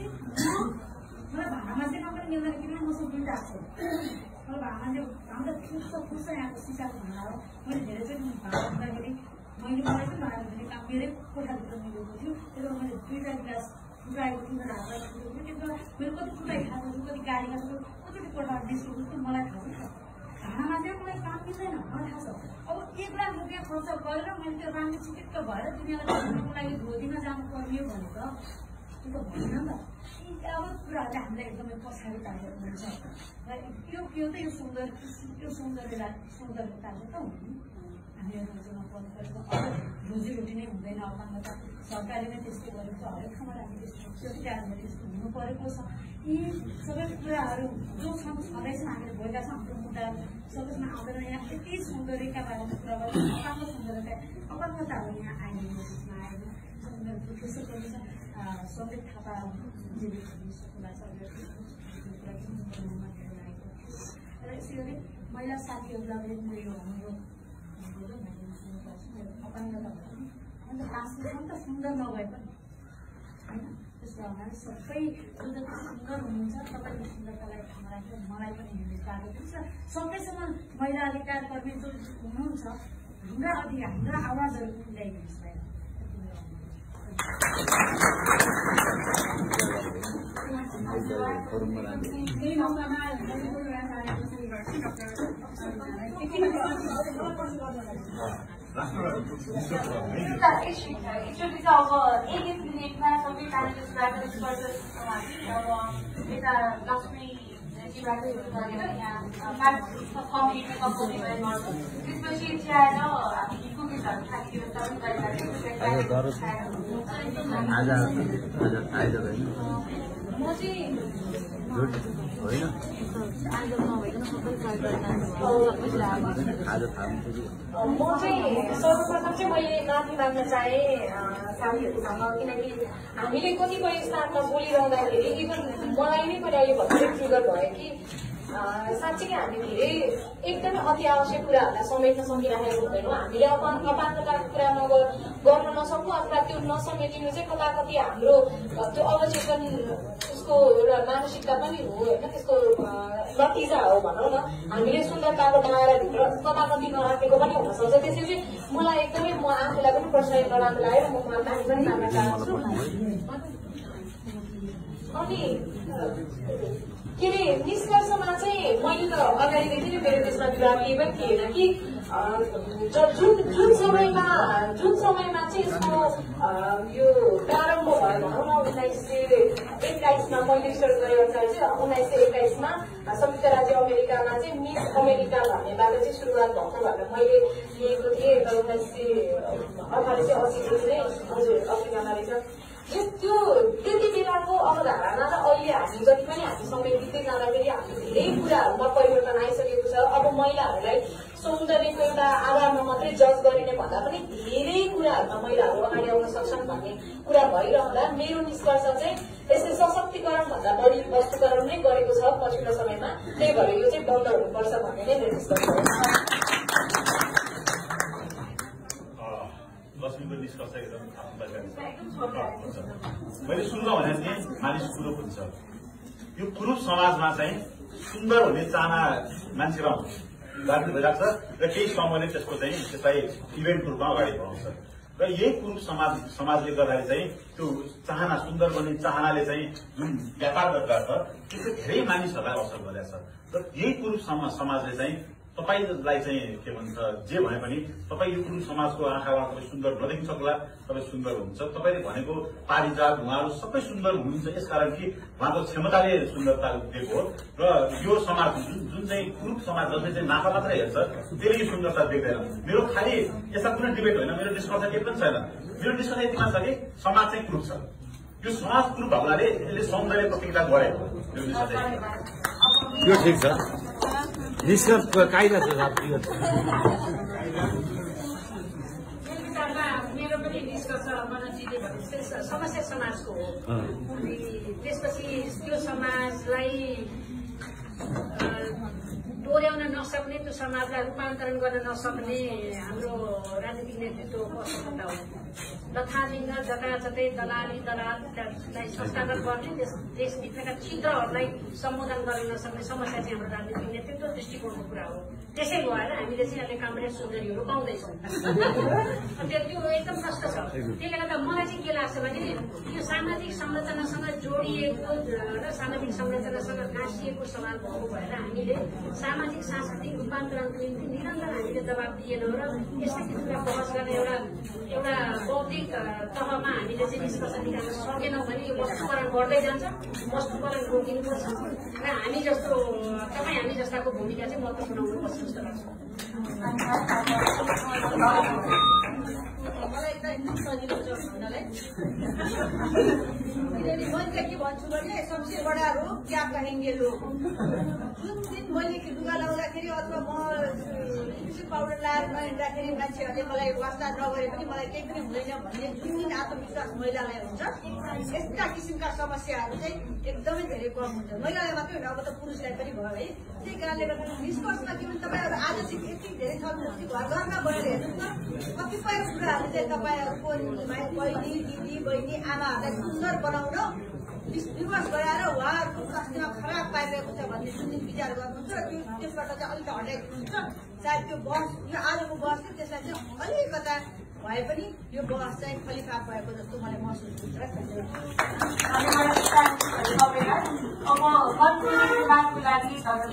S5: मलाई भाडामा चाहिँ नगरी मिल्दैन, किनभने मसँग दुईवटा आएको छ। मलाई भाडामा हाम्रो फुर्छ यहाँको सिसाको भाडा हो। मैले धेरै चाहिँ भाडा दिँदाखेरि मैले मलाई पनि भाडा दिने काम मेरै कोठाभित्र मिलेको थियो। त्यसो मैले 2टा ग्लास फुटाएको थियो, मेरो हातलाई फुटेको थियो। त्यसो मैले कति फुटाइ खाएको छु, कति गाडी खाएको छु, कति कोठामा बिर्सेको छु, मलाई थाहा छ। भाडामा चाहिँ मलाई काम मिल्दैन, मलाई थाहा छ। अब 1 लाख रुपियाँ खर्च गरेर मैले त्यो राम्रो चिकित्क भएर दुनियाँलाई घुम्नको लागि धोतीमा जानु पर्ने भने त त्यो त भएन नि त। अब कुराहरूले हामीलाई एकदमै पछाडि पारेको हुन्छ र यो के हो त यो सौन्दर्यताले त हुने हामीहरू रोज्न पर्नु परेको। अब रोजीरोटी नै हुँदैन, अब त सरकारले नै त्यस्तो गरेको छ, हरेक ठाउँमा हामी त्यस्तो त्यागमा त्यस्तो हुनु परेको छ। यी सबै कुराहरू जो छँदैछ हामीले भएका छौँ, हाम्रो मुद्दाहरू सबैमा आउँदैन। यहाँ यति सौन्दर्यका बारेमा कुरा गर्छ, अपाङ्ग सौन्दर्यता अपाङ्गताहरू यहाँ आइरहेको त्यसमा आएर मेरो प्रोफेसर पनि छ सबै थापा र यसै गरी महिला साथीहरूलाई पनि यो हाम्रो अपाङ्गता भयो अन्त बाँच्नु छ नि त, सुन्दर नभए पनि होइन। त्यसको हुनाले सबै जो जति सुन्दर हुनुहुन्छ तपाईँको सुन्दरतालाई ठाउँमा राखेर मलाई पनि हेर्ने कार्य हुन्छ। सकेसम्म महिला अधिकार कर्मी जो हुनुहुन्छ हाम्रा आवाजहरू पनि ल्याइदिनुहोस् बाहिर।
S6: एकचोटि चाहिँ अब 1 मिनटमा सबै प्यानलिस्टबाट अब यता लक्ष्मीजीबाट गरेर यहाँ कम्प्लिटमा कम्पोजिङ गर्छ। त्यसपछि चाहिँ आएर हामी गीतको गीतहरू खाने व्यवस्था पनि गरिरहेको
S8: आज
S6: म चाहिँ
S2: चाहिँ सर्वप्रथम चाहिँ मैले माफी माग्न चाहे साथीहरूसँग, किनकि हामीले कतिपय स्थानमा बोलिरहँदाखेरि इभन मलाई नै पहिला यो भर्खरै ट्रिगर भयो कि साँच्चै हामी धेरै एकदमै अति आवश्यक कुराहरूलाई समेट्न सकिरहेको हुँदैनौँ। हामीले अपाङ्गताको कुरा गर्न नसक्नु अथवा त्यो नसमेटिनु चाहिँ कता कति हाम्रो त्यो अवचेतन उसको एउटा मानसिकता पनि हो होइन, त्यसको नतिजा हो भनौँ न। हामीले सुन्दरताको दायराभित्र कता कति नराखेको पनि हुनसक्छ। त्यसैले मलाई एकदमै म आफूलाई पनि पर्सनली नराम्रो लाग्यो र म माफी पनि माग्न चाहन्छु। अनि के अरे निष्कर्षमा चाहिँ मैले त अगाडिदेखि नै मेरो त्यसमा विवाद केही पनि थिएन कि जुन समयमा चाहिँ यसको यो प्रारम्भ भयो भनौँ न 1921मा मैले रिसर्च गरे अनुसार चाहिँ 1921मा संयुक्त राज्य अमेरिकामा चाहिँ मिस अमेरिका भन्नेबाट चाहिँ सुरुवात भएको भनेर मैले लिएको थिएँ। 1880 नै हजुर अफ्रिकामा रहेछ। त्यो त्यति बेलाको अवधारणा र अहिले हामी जति पनि हामी समय बित्दै जाँदाखेरि हामी धेरै कुराहरूमा परिवर्तन आइसकेको छ। अब महिलाहरूलाई सौन्दर्यको एउटा आधारमा मात्रै जज गरिने भन्दा पनि धेरै कुराहरूमा महिलाहरू अगाडि आउन सक्छन् भन्ने कुरा भइरहँदा मेरो निष्कर्ष चाहिँ यसले सशक्तिकरण भन्दा बढी वस्तुकरण नै गरेको छ पछिल्लो समयमा। त्यही भएर यो चाहिँ बन्द हुनुपर्छ भन्ने नै मेरो निष्कर्ष हो।
S3: लक्ष्मीको निष्कर्ष एकदम मैले सुन्न भने चाहिँ मानिस कुरूप हुन्छ। यो कुरूप समाजमा चाहिँ सुन्दर हुने चाहना मान्छेमा जागृत भइरहेको छ र केही समूहले त्यसको चाहिँ त्यसलाई इभेन्टको रूपमा अगाडि बढाउँछ र यही कुरूप समाजले गर्दाखेरि चाहिँ त्यो चाहना सुन्दर बन्ने चाहनाले चाहिँ जुन व्यापार गरिरहेको छ त्यसले धेरै मानिसहरूलाई असर गरेको छ र यही कुरूप समाजले चाहिँ तपाईलाई चाहिँ के भन्छ जे भने पनि तपाईँ यो कुरूप समाजको आँखाबाट तपाईँ सुन्दर नदेखि सक्ला, तपाईँ सुन्दर हुन्छ। तपाईँले भनेको पारिजात उहाँहरू सबै सुन्दर हुनुहुन्छ यसकारण कि उहाँको क्षमताले सुन्दरता दिएको हो र यो समाज जुन चाहिँ कुरूप समाज जसले चाहिँ नाफा मात्रै हेर्छ त्यसले यो सुन्दरता देख्दैन। मेरो खालि यस्ता कुनै डिबेट होइन, मेरो निष्कर्ष केही पनि छैन। मेरो निष्कर्ष यतिमा छ कि समाज चाहिँ कुरूप छ। यो समाज कुरूप भएकोले यसले सौन्दर्य प्रतियोगिता गरेको
S8: यो ठिक छ। निष्कर्ष कायदा छ
S5: मेरो पनि निष्कर्ष मनजीले भने समस्या समाजको हो। अनि त्यसपछि त्यो समाजलाई दोहोऱ्याउन नसक्ने, त्यो समाजलाई रूपान्तरण गर्न नसक्ने हाम्रो राजनीतिक नेतृत्वको असफलता हो। लथालिङ्ग जताजतै दलाली दलाललाई संस्थागत गर्ने, देशभित्रका छिद्रहरूलाई सम्बोधन गर्न नसक्ने समस्या चाहिँ हाम्रो राजनीतिक नेतृत्व दृष्टिकोणको कुरा हो। त्यसै भएर हामीले चाहिँ अहिले कामरेड सुन्दरीहरू पाउँदैछौँ। त्यो एकदम प्रष्ट छ। त्यसले गर्दा मलाई चाहिँ के लाग्छ भने यो सामाजिक संरचनासँग जोडिएको र सामाजिक संरचनासँग गाँसिएको सवाल भएको भएर हामीले सामाजिक सांस्कृतिक रूपान्तरणको निम्ति निरन्तर हामीले जवाब दिएनौँ र यस्ता किसिमका बहस गर्ने एउटा बौद्धिक तहमा हामीले चाहिँ निष्कर्ष निकाल्न सकेनौँ भने यो वस्तुकरण बढ्दै जान्छ। वस्तुकरण रोकिनुपर्छ र हामी जस्ताको भूमिका चाहिँ महत्त्वपूर्ण हुनुपर्छ जस्तो लाग्छ।
S4: मलाई एकदम सजिलो छ भन्नलाई। किनभने मैले के भन्छु भने सबसे बडा रोग क्या कहेंगे लोग। जुन दिन मैले लुगा लाउँदाखेरि अथवा म लिपस्टिक पाउडर लाएर नहिँड्दाखेरि मान्छेहरूले मलाई वास्ता नगरे पनि मलाई केही पनि हुँदैन भन्ने जुन दिन आत्मविश्वास महिलालाई हुन्छ, यस्ता किसिमका समस्याहरू चाहिँ एकदमै धेरै कम हुन्छ। महिलालाई मात्रै होइन, अब त पुरुषलाई पनि भयो है। त्यही कारणले गर्दा निष्कर्षमा के भने तपाईँहरू आज चाहिँ यति धेरै छन् घर घरमा गएर हेर्नुहोस् न, कतिपय कुराहरू चाहिँ तपाईँहरूको बहिनी दिदी बहिनी आमाहरूलाई सुन्दर बनाउन विश्वास गराएर उहाँहरूको स्वास्थ्यमा खराब पाइरहेको छ भन्ने जुन दिन विचार गर्नुहुन्छ र त्यसबाट चाहिँ अलिक हटाइदिनुहुन्छ। सायद त्यो बहस यो आजको बहस चाहिँ त्यसलाई चाहिँ अलिकता भए पनि यो बहस चाहिँ फलिफाप भएको जस्तो मलाई महसुस हुन्छ।
S6: अब मतदानको लागि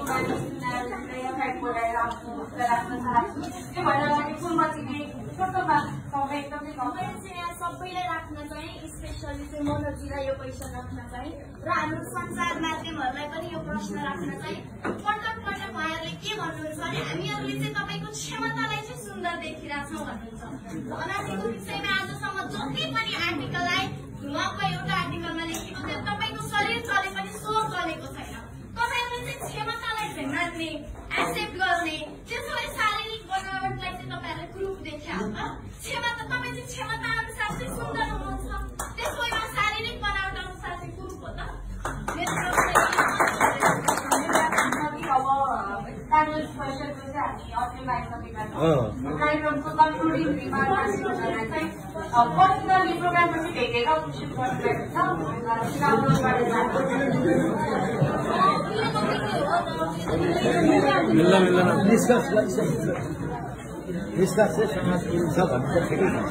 S6: बोलाएर आफ्नो राख्न चाहन्छु। त्यो भएर पूर्वजीले फोटोमा सबै एकदमै
S16: सबैलाई राख्न चाहिँ स्पेसली चाहिँ मनोजीलाई यो क्वेसन राख्न चाहिँ र हाम्रो सञ्चार माध्यमहरूलाई पनि यो प्रश्न राख्न चाहिँ पटक पटक उहाँहरूले के भन्नुहुन्छ भने हामीहरूले चाहिँ तपाईँको क्षमतालाई चाहिँ सुन्दर देखिरहेछौँ भन्नुहुन्छ। अनाजीको विषयमा आजसम्म जति पनि आर्टिकल आए उहाँको एउटा आर्टिकलमा लेखेको थियो तपाईँको शरीर चले पनि स्वर चलेको छैन। तपाईँ चाहिँ क्षमतालाई चाहिँ मान्ने एक्सेप्ट गर्ने त्यसोभए शारीरिक बनावटलाई चाहिँ तपाईँहरूले प्रुफ देखा हो क्षमता तपाईँ चाहिँ क्षमता अनुसार चाहिँ सुन्दर हुनुहुन्छ त्यसको एउटा शारीरिक बनावट अनुसार चाहिँ प्रुफ हो त
S6: अब प्यानल क्वेसनको चाहिँ हामी अघि लगाइसकेका छौँ कार्यक्रमको कन्क्लुडिङ रिमार्कलाई चाहिँ पर्सनली प्रोग्रामपछि भेटेर सुट गर्नुभएको छ
S8: निष्कर्ष चाहिँ समाज पुग्छ भन्ने ठिकै हुन्छ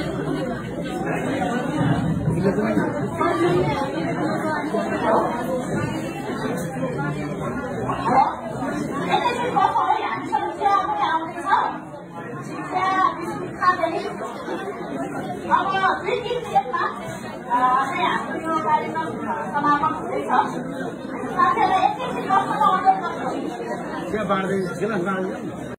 S6: अब 2-3 मिनटमा हाम्रो यो कार्यक्रम समापन हुँदैछ साथीहरूलाई एकैछिन बस्न अनुरोध गर्छु